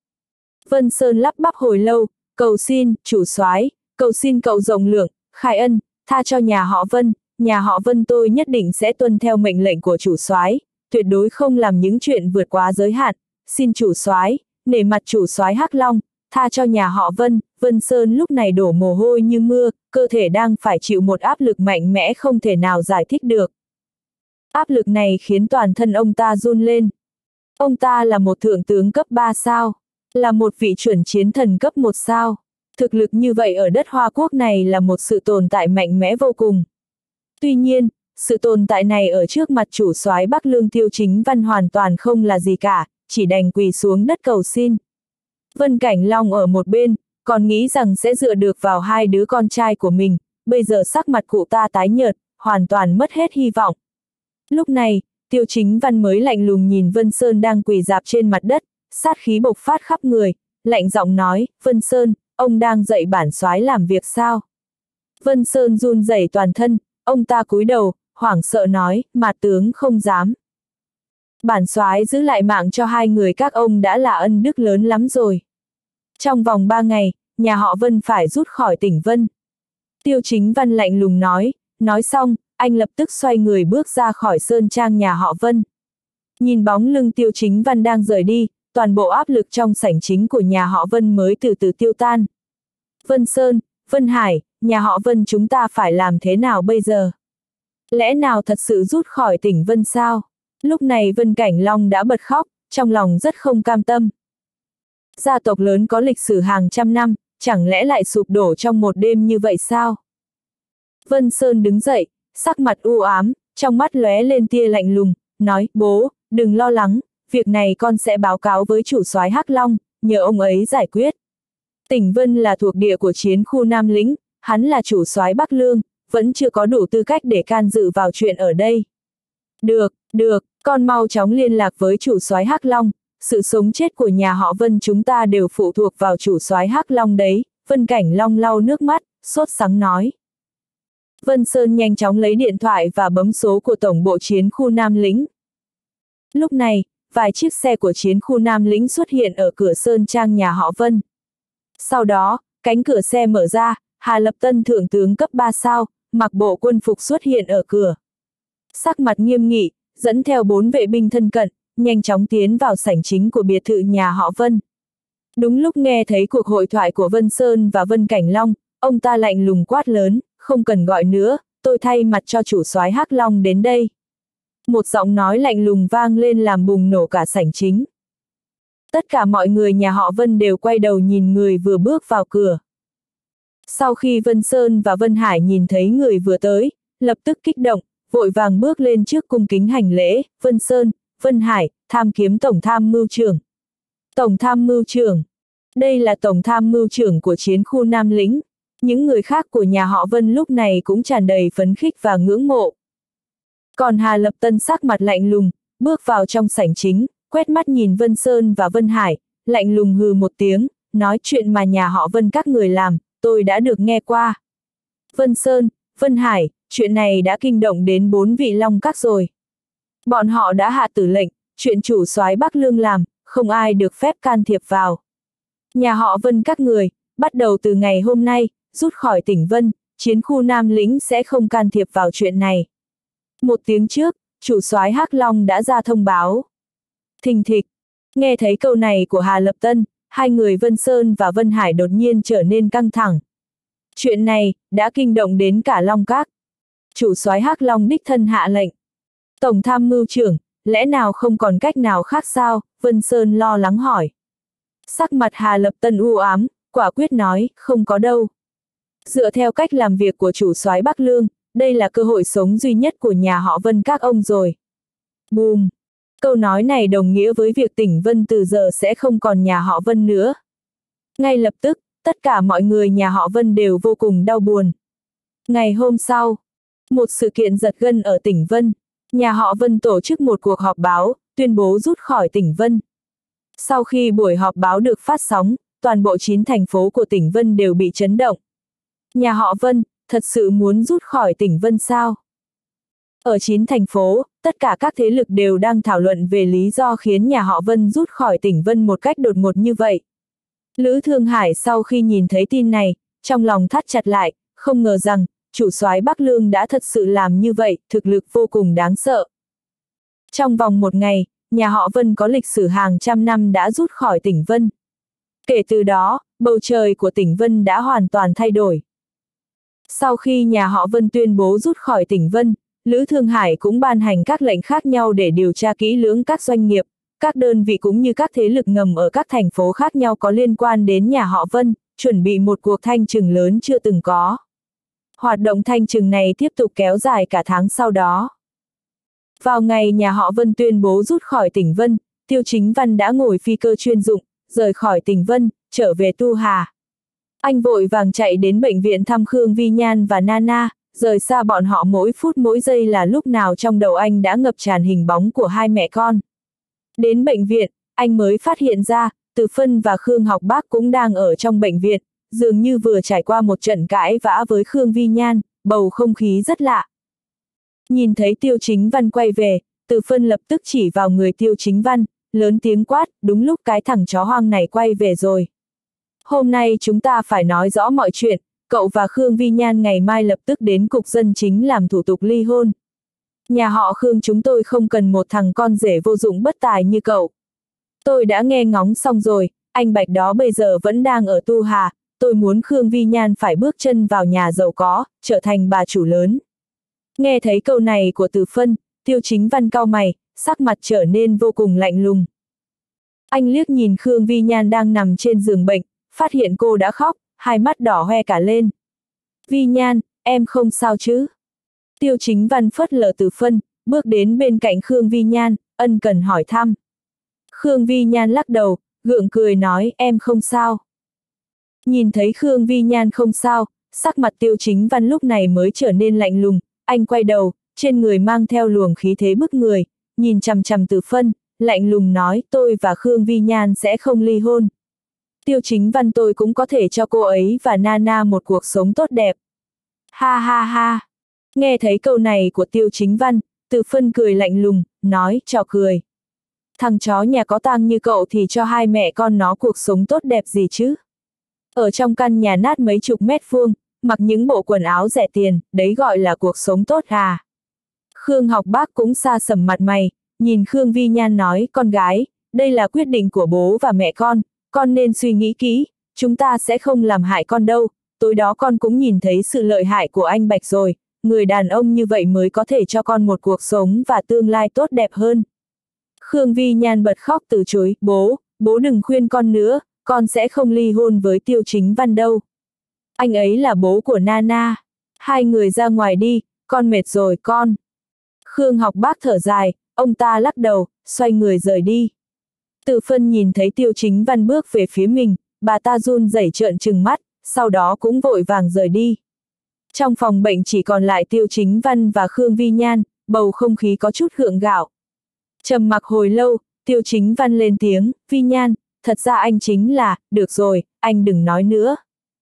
Vân Sơn lắp bắp hồi lâu, cầu xin, chủ soái, cầu xin cậu rộng lượng, khai ân, tha cho nhà họ Vân, nhà họ Vân tôi nhất định sẽ tuân theo mệnh lệnh của chủ soái, tuyệt đối không làm những chuyện vượt quá giới hạn, xin chủ soái, nể mặt chủ soái Hắc Long, tha cho nhà họ Vân. Vân Sơn lúc này đổ mồ hôi như mưa, cơ thể đang phải chịu một áp lực mạnh mẽ không thể nào giải thích được. Áp lực này khiến toàn thân ông ta run lên. Ông ta là một thượng tướng cấp ba sao, là một vị chuẩn chiến thần cấp một sao. Thực lực như vậy ở đất Hoa Quốc này là một sự tồn tại mạnh mẽ vô cùng. Tuy nhiên, sự tồn tại này ở trước mặt chủ soái Bắc Lương Tiêu Chính Văn hoàn toàn không là gì cả, chỉ đành quỳ xuống đất cầu xin. Vân Cảnh Long ở một bên, còn nghĩ rằng sẽ dựa được vào hai đứa con trai của mình, bây giờ sắc mặt cụ ta tái nhợt, hoàn toàn mất hết hy vọng. Lúc này, Tiêu Chính Văn mới lạnh lùng nhìn Vân Sơn đang quỳ rạp trên mặt đất, sát khí bộc phát khắp người, lạnh giọng nói, Vân Sơn, ông đang dạy bản soái làm việc sao? Vân Sơn run rẩy toàn thân, ông ta cúi đầu, hoảng sợ nói, mạt tướng không dám. Bản soái giữ lại mạng cho hai người các ông đã là ân đức lớn lắm rồi. Trong vòng ba ngày, nhà họ Vân phải rút khỏi tỉnh Vân. Tiêu Chính Văn lạnh lùng nói, nói xong, anh lập tức xoay người bước ra khỏi sơn trang nhà họ Vân. Nhìn bóng lưng Tiêu Chính Văn đang rời đi, toàn bộ áp lực trong sảnh chính của nhà họ Vân mới từ từ tiêu tan. Vân Sơn, Vân Hải, nhà họ Vân chúng ta phải làm thế nào bây giờ? Lẽ nào thật sự rút khỏi tỉnh Vân sao? Lúc này Vân Cảnh Long đã bật khóc, trong lòng rất không cam tâm. Gia tộc lớn có lịch sử hàng trăm năm, chẳng lẽ lại sụp đổ trong một đêm như vậy sao? Vân Sơn đứng dậy, sắc mặt u ám, trong mắt lóe lên tia lạnh lùng, nói, bố, đừng lo lắng, việc này con sẽ báo cáo với chủ soái Hắc Long, nhờ ông ấy giải quyết. Tỉnh Vân là thuộc địa của chiến khu Nam Lĩnh, hắn là chủ soái Bắc Lương, vẫn chưa có đủ tư cách để can dự vào chuyện ở đây. Được, được, con mau chóng liên lạc với chủ soái Hắc Long, sự sống chết của nhà họ Vân chúng ta đều phụ thuộc vào chủ soái Hắc Long đấy, Vân Cảnh Long lau nước mắt, sốt sắng nói. Vân Sơn nhanh chóng lấy điện thoại và bấm số của tổng bộ chiến khu Nam Lĩnh. Lúc này, vài chiếc xe của chiến khu Nam Lĩnh xuất hiện ở cửa sơn trang nhà họ Vân. Sau đó, cánh cửa xe mở ra, Hà Lập Tân thượng tướng cấp ba sao, mặc bộ quân phục xuất hiện ở cửa. Sắc mặt nghiêm nghị, dẫn theo bốn vệ binh thân cận, nhanh chóng tiến vào sảnh chính của biệt thự nhà họ Vân. Đúng lúc nghe thấy cuộc hội thoại của Vân Sơn và Vân Cảnh Long, ông ta lạnh lùng quát lớn, không cần gọi nữa, tôi thay mặt cho chủ soái Hắc Long đến đây. Một giọng nói lạnh lùng vang lên làm bùng nổ cả sảnh chính. Tất cả mọi người nhà họ Vân đều quay đầu nhìn người vừa bước vào cửa. Sau khi Vân Sơn và Vân Hải nhìn thấy người vừa tới, lập tức kích động, vội vàng bước lên trước cung kính hành lễ, Vân Sơn, Vân Hải, tham kiếm tổng tham mưu trưởng. Tổng tham mưu trưởng. Đây là tổng tham mưu trưởng của chiến khu Nam Lĩnh. Những người khác của nhà họ Vân lúc này cũng tràn đầy phấn khích và ngưỡng mộ. Còn Hà Lập Tân sắc mặt lạnh lùng, bước vào trong sảnh chính, quét mắt nhìn Vân Sơn và Vân Hải, lạnh lùng hừ một tiếng, nói chuyện mà nhà họ Vân các người làm, tôi đã được nghe qua. Vân Sơn, Vân Hải, chuyện này đã kinh động đến bốn vị Long Các rồi. Bọn họ đã hạ tử lệnh, chuyện chủ soái Bắc Lương làm, không ai được phép can thiệp vào. Nhà họ Vân các người, bắt đầu từ ngày hôm nay, rút khỏi tỉnh Vân, chiến khu Nam Lĩnh sẽ không can thiệp vào chuyện này. Một tiếng trước, chủ soái Hắc Long đã ra thông báo. Thình thịch, nghe thấy câu này của Hà Lập Tân, hai người Vân Sơn và Vân Hải đột nhiên trở nên căng thẳng. Chuyện này, đã kinh động đến cả Long Các. Chủ soái Hắc Long đích thân hạ lệnh. Tổng tham mưu trưởng, lẽ nào không còn cách nào khác sao? Vân Sơn lo lắng hỏi. Sắc mặt Hà Lập Tân u ám, quả quyết nói, không có đâu. Dựa theo cách làm việc của chủ soái Bắc Lương, đây là cơ hội sống duy nhất của nhà họ Vân các ông rồi. Bùm! Câu nói này đồng nghĩa với việc tỉnh Vân từ giờ sẽ không còn nhà họ Vân nữa. Ngay lập tức, tất cả mọi người nhà họ Vân đều vô cùng đau buồn. Ngày hôm sau, một sự kiện giật gân ở tỉnh Vân, nhà họ Vân tổ chức một cuộc họp báo, tuyên bố rút khỏi tỉnh Vân. Sau khi buổi họp báo được phát sóng, toàn bộ chín thành phố của tỉnh Vân đều bị chấn động. Nhà họ Vân, thật sự muốn rút khỏi tỉnh Vân sao? Ở chín thành phố, tất cả các thế lực đều đang thảo luận về lý do khiến nhà họ Vân rút khỏi tỉnh Vân một cách đột ngột như vậy. Lữ Thương Hải sau khi nhìn thấy tin này, trong lòng thắt chặt lại, không ngờ rằng, chủ soái Bắc Lương đã thật sự làm như vậy, thực lực vô cùng đáng sợ. Trong vòng một ngày, nhà họ Vân có lịch sử hàng trăm năm đã rút khỏi tỉnh Vân. Kể từ đó, bầu trời của tỉnh Vân đã hoàn toàn thay đổi. Sau khi nhà họ Vân tuyên bố rút khỏi tỉnh Vân, Lữ Thương Hải cũng ban hành các lệnh khác nhau để điều tra kỹ lưỡng các doanh nghiệp, các đơn vị cũng như các thế lực ngầm ở các thành phố khác nhau có liên quan đến nhà họ Vân, chuẩn bị một cuộc thanh trừng lớn chưa từng có. Hoạt động thanh trừng này tiếp tục kéo dài cả tháng sau đó. Vào ngày nhà họ Vân tuyên bố rút khỏi tỉnh Vân, Tiêu Chính Văn đã ngồi phi cơ chuyên dụng, rời khỏi tỉnh Vân, trở về Tu Hà. Anh vội vàng chạy đến bệnh viện thăm Khương Vi Nhan và Nana, rời xa bọn họ mỗi phút mỗi giây là lúc nào trong đầu anh đã ngập tràn hình bóng của hai mẹ con. Đến bệnh viện, anh mới phát hiện ra, Từ Phân và Khương Học Bác cũng đang ở trong bệnh viện, dường như vừa trải qua một trận cãi vã với Khương Vi Nhan, bầu không khí rất lạ. Nhìn thấy Tiêu Chính Văn quay về, Từ Phân lập tức chỉ vào người Tiêu Chính Văn, lớn tiếng quát, đúng lúc cái thằng chó hoang này quay về rồi. Hôm nay chúng ta phải nói rõ mọi chuyện, cậu và Khương Vi Nhan ngày mai lập tức đến cục dân chính làm thủ tục ly hôn. Nhà họ Khương chúng tôi không cần một thằng con rể vô dụng bất tài như cậu. Tôi đã nghe ngóng xong rồi, anh Bạch đó bây giờ vẫn đang ở Tu Hà, tôi muốn Khương Vi Nhan phải bước chân vào nhà giàu có, trở thành bà chủ lớn. Nghe thấy câu này của Từ Phân, Tiêu Chính Văn cau mày, sắc mặt trở nên vô cùng lạnh lùng. Anh liếc nhìn Khương Vi Nhan đang nằm trên giường bệnh, phát hiện cô đã khóc, hai mắt đỏ hoe cả lên. Vi Nhan, em không sao chứ? Tiêu Chính Văn phớt lờ Từ Phân, bước đến bên cạnh Khương Vi Nhan, ân cần hỏi thăm. Khương Vi Nhan lắc đầu, gượng cười nói em không sao. Nhìn thấy Khương Vi Nhan không sao, sắc mặt Tiêu Chính Văn lúc này mới trở nên lạnh lùng, anh quay đầu, trên người mang theo luồng khí thế bức người, nhìn chằm chằm Từ Phân, lạnh lùng nói tôi và Khương Vi Nhan sẽ không ly hôn. Tiêu Chính Văn tôi cũng có thể cho cô ấy và Nana một cuộc sống tốt đẹp. Ha ha ha. Nghe thấy câu này của Tiêu Chính Văn, Từ Phân cười lạnh lùng, nói trò cười. Thằng chó nhà có tang như cậu thì cho hai mẹ con nó cuộc sống tốt đẹp gì chứ? Ở trong căn nhà nát mấy chục mét vuông, mặc những bộ quần áo rẻ tiền, đấy gọi là cuộc sống tốt à? Khương Học Bác cũng xa sầm mặt mày, nhìn Khương Vi Nhan nói con gái, đây là quyết định của bố và mẹ con, con nên suy nghĩ kỹ, chúng ta sẽ không làm hại con đâu, tối đó con cũng nhìn thấy sự lợi hại của anh Bạch rồi, người đàn ông như vậy mới có thể cho con một cuộc sống và tương lai tốt đẹp hơn. Khương Vi Nhan bật khóc từ chối, bố, bố đừng khuyên con nữa, con sẽ không ly hôn với Tiêu Chính Văn đâu. Anh ấy là bố của Nana, hai người ra ngoài đi, con mệt rồi con. Khương Học Bác thở dài, ông ta lắc đầu, xoay người rời đi. Từ Phân nhìn thấy Tiêu Chính Văn bước về phía mình, bà ta run rẩy trợn trừng mắt, sau đó cũng vội vàng rời đi. Trong phòng bệnh chỉ còn lại Tiêu Chính Văn và Khương Vi Nhan, bầu không khí có chút gượng gạo. Trầm mặc hồi lâu, Tiêu Chính Văn lên tiếng, Vi Nhan, thật ra anh chính là, được rồi, anh đừng nói nữa.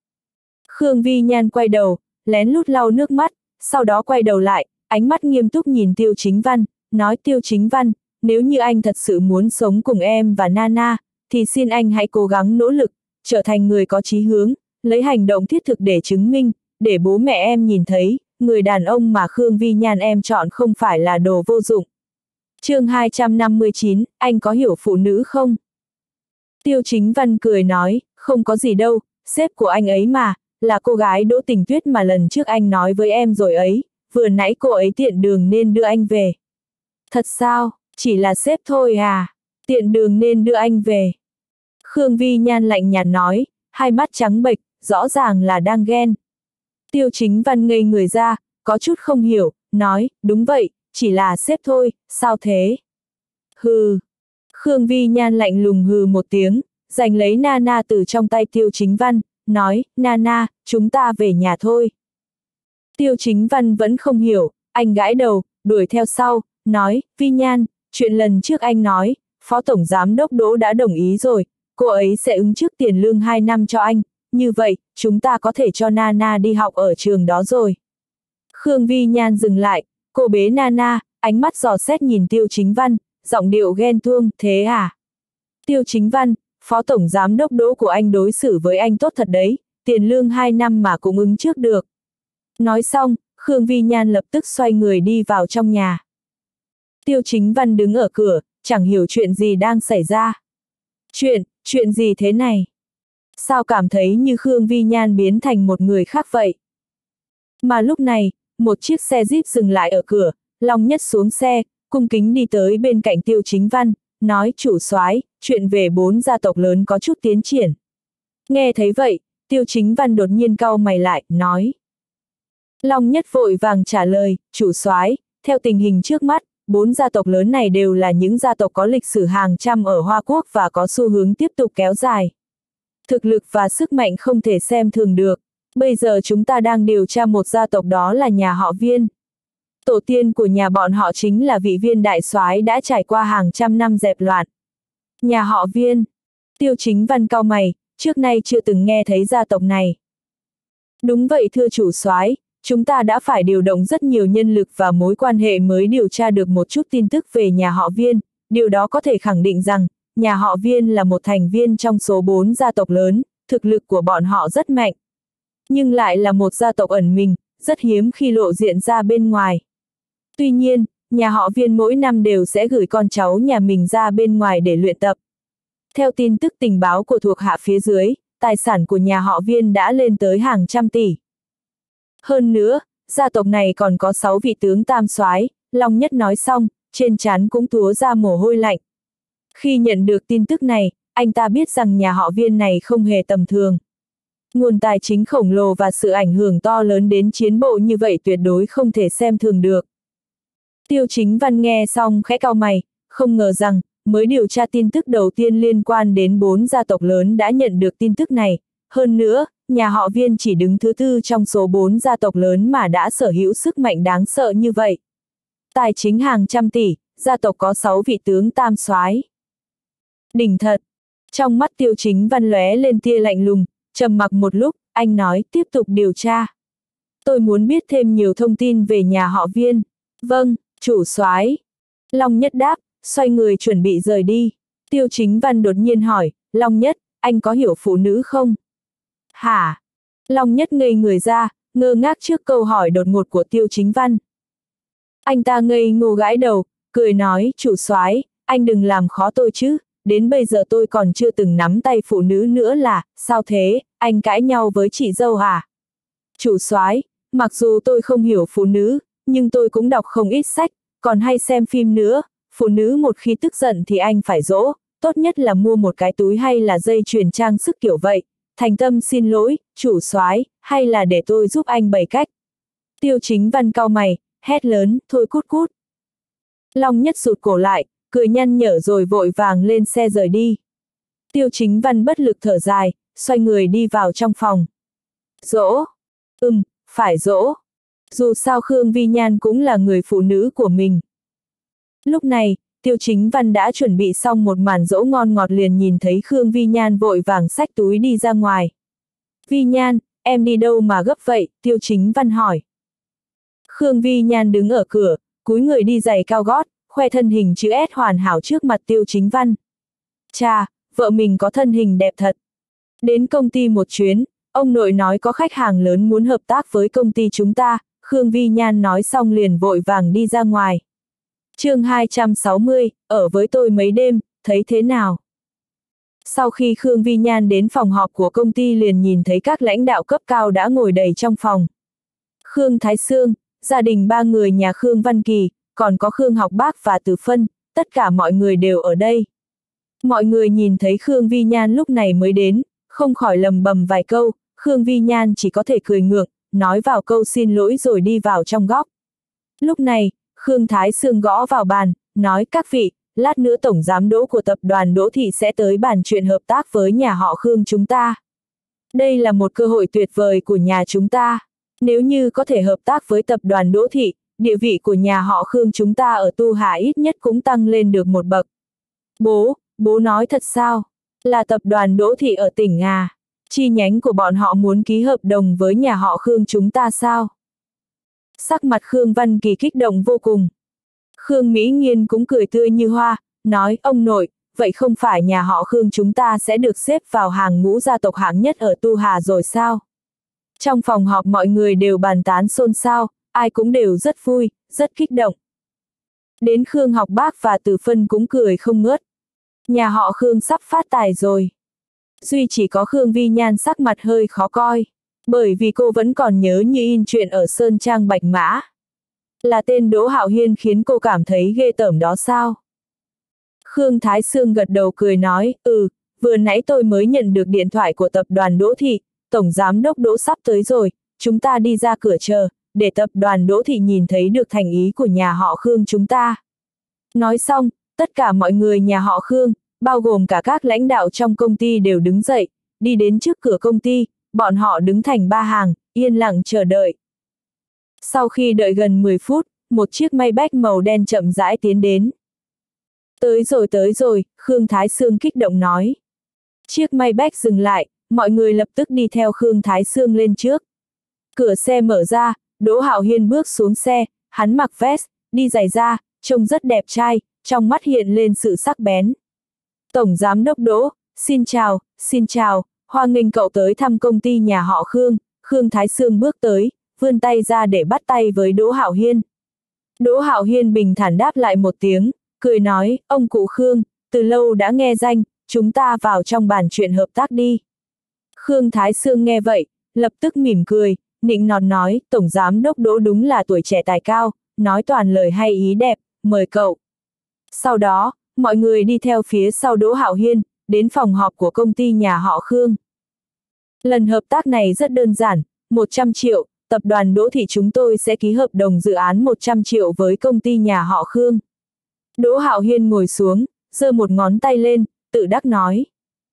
Khương Vi Nhan quay đầu, lén lút lau nước mắt, sau đó quay đầu lại, ánh mắt nghiêm túc nhìn Tiêu Chính Văn, nói Tiêu Chính Văn, nếu như anh thật sự muốn sống cùng em và Nana, thì xin anh hãy cố gắng nỗ lực, trở thành người có chí hướng, lấy hành động thiết thực để chứng minh, để bố mẹ em nhìn thấy, người đàn ông mà Khương Vi Nhan em chọn không phải là đồ vô dụng. Chương hai trăm năm mươi chín, anh có hiểu phụ nữ không? Tiêu Chính Văn cười nói, không có gì đâu, sếp của anh ấy mà, là cô gái Đỗ Tình Tuyết mà lần trước anh nói với em rồi ấy, vừa nãy cô ấy tiện đường nên đưa anh về. Thật sao, chỉ là sếp thôi à, tiện đường nên đưa anh về. Khương Vi Nhan lạnh nhạt nói, hai mắt trắng bệch, rõ ràng là đang ghen. Tiêu Chính Văn ngây người ra, có chút không hiểu, nói, đúng vậy, chỉ là sếp thôi, sao thế? Hừ. Khương Vi Nhan lạnh lùng hừ một tiếng, giành lấy Nana từ trong tay Tiêu Chính Văn, nói, Nana, chúng ta về nhà thôi. Tiêu Chính Văn vẫn không hiểu, anh gãi đầu, đuổi theo sau, nói, Vi Nhan, chuyện lần trước anh nói, Phó Tổng Giám Đốc Đỗ đã đồng ý rồi, cô ấy sẽ ứng trước tiền lương hai năm cho anh, như vậy, chúng ta có thể cho Nana đi học ở trường đó rồi. Khương Vi Nhan dừng lại, cô bế Nana, ánh mắt dò xét nhìn Tiêu Chính Văn, giọng điệu ghen tuông, thế à? Tiêu Chính Văn, Phó Tổng Giám Đốc Đỗ của anh đối xử với anh tốt thật đấy, tiền lương hai năm mà cũng ứng trước được. Nói xong, Khương Vi Nhan lập tức xoay người đi vào trong nhà. Tiêu Chính Văn đứng ở cửa, chẳng hiểu chuyện gì đang xảy ra. Chuyện, chuyện gì thế này? Sao cảm thấy như Khương Vi Nhan biến thành một người khác vậy? Mà lúc này, một chiếc xe Jeep dừng lại ở cửa, Long Nhất xuống xe, cung kính đi tới bên cạnh Tiêu Chính Văn, nói chủ soái, chuyện về bốn gia tộc lớn có chút tiến triển. Nghe thấy vậy, Tiêu Chính Văn đột nhiên cau mày lại, nói. Long Nhất vội vàng trả lời, chủ soái, theo tình hình trước mắt, bốn gia tộc lớn này đều là những gia tộc có lịch sử hàng trăm ở Hoa Quốc và có xu hướng tiếp tục kéo dài. Thực lực và sức mạnh không thể xem thường được. Bây giờ chúng ta đang điều tra một gia tộc, đó là nhà họ Viên. Tổ tiên của nhà bọn họ chính là vị Viên đại soái đã trải qua hàng trăm năm dẹp loạn. Nhà họ Viên. Tiêu Chính Văn cau mày, trước nay chưa từng nghe thấy gia tộc này. Đúng vậy thưa chủ soái, chúng ta đã phải điều động rất nhiều nhân lực và mối quan hệ mới điều tra được một chút tin tức về nhà họ Viên. Điều đó có thể khẳng định rằng, nhà họ Viên là một thành viên trong số bốn gia tộc lớn, thực lực của bọn họ rất mạnh. Nhưng lại là một gia tộc ẩn mình, rất hiếm khi lộ diện ra bên ngoài. Tuy nhiên, nhà họ Viên mỗi năm đều sẽ gửi con cháu nhà mình ra bên ngoài để luyện tập. Theo tin tức tình báo của thuộc hạ phía dưới, tài sản của nhà họ Viên đã lên tới hàng trăm tỷ. Hơn nữa, gia tộc này còn có sáu vị tướng tam soái, Long Nhất nói xong, trên trán cũng túa ra mồ hôi lạnh. Khi nhận được tin tức này, anh ta biết rằng nhà họ Viên này không hề tầm thường. Nguồn tài chính khổng lồ và sự ảnh hưởng to lớn đến chiến bộ như vậy tuyệt đối không thể xem thường được. Tiêu Chính Văn nghe xong khẽ cau mày, không ngờ rằng, mới điều tra tin tức đầu tiên liên quan đến bốn gia tộc lớn đã nhận được tin tức này. Hơn nữa, nhà họ Viên chỉ đứng thứ tư trong số bốn gia tộc lớn mà đã sở hữu sức mạnh đáng sợ như vậy. Tài chính hàng trăm tỷ, gia tộc có sáu vị tướng tam soái. Đỉnh thật. Trong mắt Tiêu Chính Văn lóe lên tia lạnh lùng, trầm mặc một lúc, anh nói tiếp tục điều tra. Tôi muốn biết thêm nhiều thông tin về nhà họ Viên. Vâng, chủ soái. Long Nhất đáp, xoay người chuẩn bị rời đi. Tiêu Chính Văn đột nhiên hỏi, Long Nhất, anh có hiểu phụ nữ không? Hả? Long Nhất ngây người ra, ngơ ngác trước câu hỏi đột ngột của Tiêu Chính Văn. Anh ta ngây ngô gãi đầu, cười nói, chủ soái, anh đừng làm khó tôi chứ, đến bây giờ tôi còn chưa từng nắm tay phụ nữ nữa là, sao thế, anh cãi nhau với chị dâu à? Chủ soái, mặc dù tôi không hiểu phụ nữ, nhưng tôi cũng đọc không ít sách, còn hay xem phim nữa, phụ nữ một khi tức giận thì anh phải dỗ, tốt nhất là mua một cái túi hay là dây chuyền trang sức kiểu vậy. Thành tâm xin lỗi, chủ soái, hay là để tôi giúp anh bày cách. Tiêu Chính Văn cau mày, hét lớn, thôi cút cút. Long Nhất rụt cổ lại, cười nhăn nhở rồi vội vàng lên xe rời đi. Tiêu Chính Văn bất lực thở dài, xoay người đi vào trong phòng. Dỗ. Ừm, phải dỗ. Dù sao Khương Vi Nhan cũng là người phụ nữ của mình. Lúc này, Tiêu Chính Văn đã chuẩn bị xong một màn dỗ ngon ngọt liền nhìn thấy Khương Vi Nhan vội vàng xách túi đi ra ngoài. Vi Nhan, em đi đâu mà gấp vậy? Tiêu Chính Văn hỏi. Khương Vi Nhan đứng ở cửa, cúi người đi giày cao gót, khoe thân hình chữ S hoàn hảo trước mặt Tiêu Chính Văn. Chà, vợ mình có thân hình đẹp thật. Đến công ty một chuyến, ông nội nói có khách hàng lớn muốn hợp tác với công ty chúng ta, Khương Vi Nhan nói xong liền vội vàng đi ra ngoài. Chương hai trăm sáu mươi, ở với tôi mấy đêm, thấy thế nào? Sau khi Khương Vi Nhan đến phòng họp của công ty liền nhìn thấy các lãnh đạo cấp cao đã ngồi đầy trong phòng. Khương Thái Sương, gia đình ba người nhà Khương Văn Kỳ, còn có Khương Học Bác và Từ Phân, tất cả mọi người đều ở đây. Mọi người nhìn thấy Khương Vi Nhan lúc này mới đến, không khỏi lầm bầm vài câu, Khương Vi Nhan chỉ có thể cười ngượng, nói vào câu xin lỗi rồi đi vào trong góc. Lúc này, Khương Thái Sương gõ vào bàn, nói các vị, lát nữa tổng giám đốc của tập đoàn Đỗ Thị sẽ tới bàn chuyện hợp tác với nhà họ Khương chúng ta. Đây là một cơ hội tuyệt vời của nhà chúng ta. Nếu như có thể hợp tác với tập đoàn Đỗ Thị, địa vị của nhà họ Khương chúng ta ở Tu Hà ít nhất cũng tăng lên được một bậc. Bố, bố nói thật sao? Là tập đoàn Đỗ Thị ở tỉnh à? Chi nhánh của bọn họ muốn ký hợp đồng với nhà họ Khương chúng ta sao? Sắc mặt Khương Văn Kỳ kích động vô cùng. Khương Mỹ Nghiên cũng cười tươi như hoa, nói ông nội, vậy không phải nhà họ Khương chúng ta sẽ được xếp vào hàng ngũ gia tộc hạng nhất ở Tu Hà rồi sao? Trong phòng họp mọi người đều bàn tán xôn xao, ai cũng đều rất vui, rất kích động. Đến Khương Học Bác và Từ Phân cũng cười không ngớt. Nhà họ Khương sắp phát tài rồi. Duy chỉ có Khương Vi Nhan sắc mặt hơi khó coi. Bởi vì cô vẫn còn nhớ như in chuyện ở Sơn Trang Bạch Mã. Là tên Đỗ Hạo Hiên khiến cô cảm thấy ghê tởm đó sao? Khương Thái Sương gật đầu cười nói, ừ, vừa nãy tôi mới nhận được điện thoại của tập đoàn Đỗ Thị, Tổng Giám đốc Đỗ sắp tới rồi, chúng ta đi ra cửa chờ, để tập đoàn Đỗ Thị nhìn thấy được thành ý của nhà họ Khương chúng ta. Nói xong, tất cả mọi người nhà họ Khương, bao gồm cả các lãnh đạo trong công ty đều đứng dậy, đi đến trước cửa công ty, bọn họ đứng thành ba hàng, yên lặng chờ đợi. Sau khi đợi gần mười phút, một chiếc Maybach màu đen chậm rãi tiến đến. Tới rồi tới rồi, Khương Thái Sương kích động nói. Chiếc Maybach dừng lại, mọi người lập tức đi theo Khương Thái Sương lên trước. Cửa xe mở ra, Đỗ Hạo Hiên bước xuống xe, hắn mặc vest, đi giày da, trông rất đẹp trai, trong mắt hiện lên sự sắc bén. Tổng Giám đốc Đỗ, xin chào, xin chào, hoan nghênh cậu tới thăm công ty nhà họ Khương. Khương Thái Sương bước tới, vươn tay ra để bắt tay với Đỗ Hạo Hiên. Đỗ Hạo Hiên bình thản đáp lại một tiếng, cười nói, ông cụ Khương, từ lâu đã nghe danh, chúng ta vào trong bàn chuyện hợp tác đi. Khương Thái Sương nghe vậy, lập tức mỉm cười, nịnh nọt nói, Tổng Giám đốc Đỗ đúng là tuổi trẻ tài cao, nói toàn lời hay ý đẹp, mời cậu. Sau đó, mọi người đi theo phía sau Đỗ Hạo Hiên, đến phòng họp của công ty nhà họ Khương. Lần hợp tác này rất đơn giản, một trăm triệu, tập đoàn Đỗ Thị chúng tôi sẽ ký hợp đồng dự án một trăm triệu với công ty nhà họ Khương. Đỗ Hạo Hiên ngồi xuống, giơ một ngón tay lên, tự đắc nói.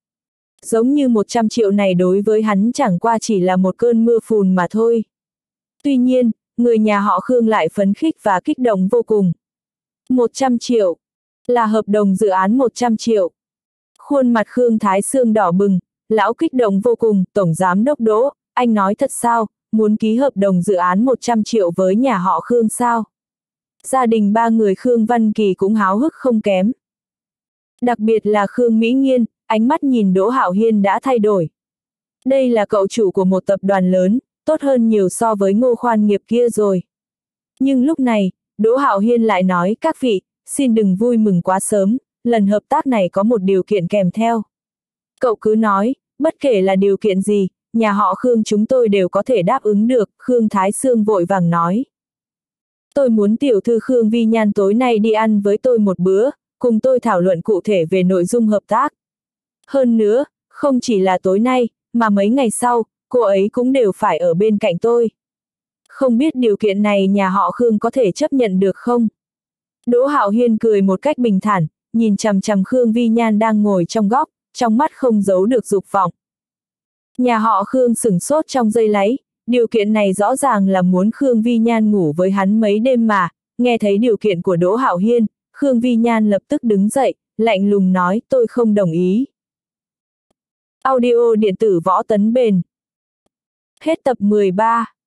Giống như một trăm triệu này đối với hắn chẳng qua chỉ là một cơn mưa phùn mà thôi. Tuy nhiên, người nhà họ Khương lại phấn khích và kích động vô cùng. một trăm triệu, là hợp đồng dự án một trăm triệu. Khuôn mặt Khương Thái Sương đỏ bừng, lão kích động vô cùng, Tổng Giám đốc Đỗ, anh nói thật sao, muốn ký hợp đồng dự án một trăm triệu với nhà họ Khương sao? Gia đình ba người Khương Văn Kỳ cũng háo hức không kém. Đặc biệt là Khương Mỹ Nghiên, ánh mắt nhìn Đỗ Hạo Hiên đã thay đổi. Đây là cậu chủ của một tập đoàn lớn, tốt hơn nhiều so với Ngô Khoan Nghiệp kia rồi. Nhưng lúc này, Đỗ Hạo Hiên lại nói, các vị, xin đừng vui mừng quá sớm, lần hợp tác này có một điều kiện kèm theo. Cậu cứ nói, bất kể là điều kiện gì, nhà họ Khương chúng tôi đều có thể đáp ứng được, Khương Thái Sương vội vàng nói. Tôi muốn tiểu thư Khương Vi Nhan tối nay đi ăn với tôi một bữa, cùng tôi thảo luận cụ thể về nội dung hợp tác. Hơn nữa, không chỉ là tối nay, mà mấy ngày sau, cô ấy cũng đều phải ở bên cạnh tôi. Không biết điều kiện này nhà họ Khương có thể chấp nhận được không? Đỗ Hạo Hiên cười một cách bình thản, nhìn chằm chằm Khương Vi Nhan đang ngồi trong góc, trong mắt không giấu được dục vọng. Nhà họ Khương sửng sốt trong giây láy, điều kiện này rõ ràng là muốn Khương Vi Nhan ngủ với hắn mấy đêm mà, nghe thấy điều kiện của Đỗ Hạo Hiên, Khương Vi Nhan lập tức đứng dậy, lạnh lùng nói, tôi không đồng ý. Audio điện tử Võ Tấn Bền. Hết tập mười ba.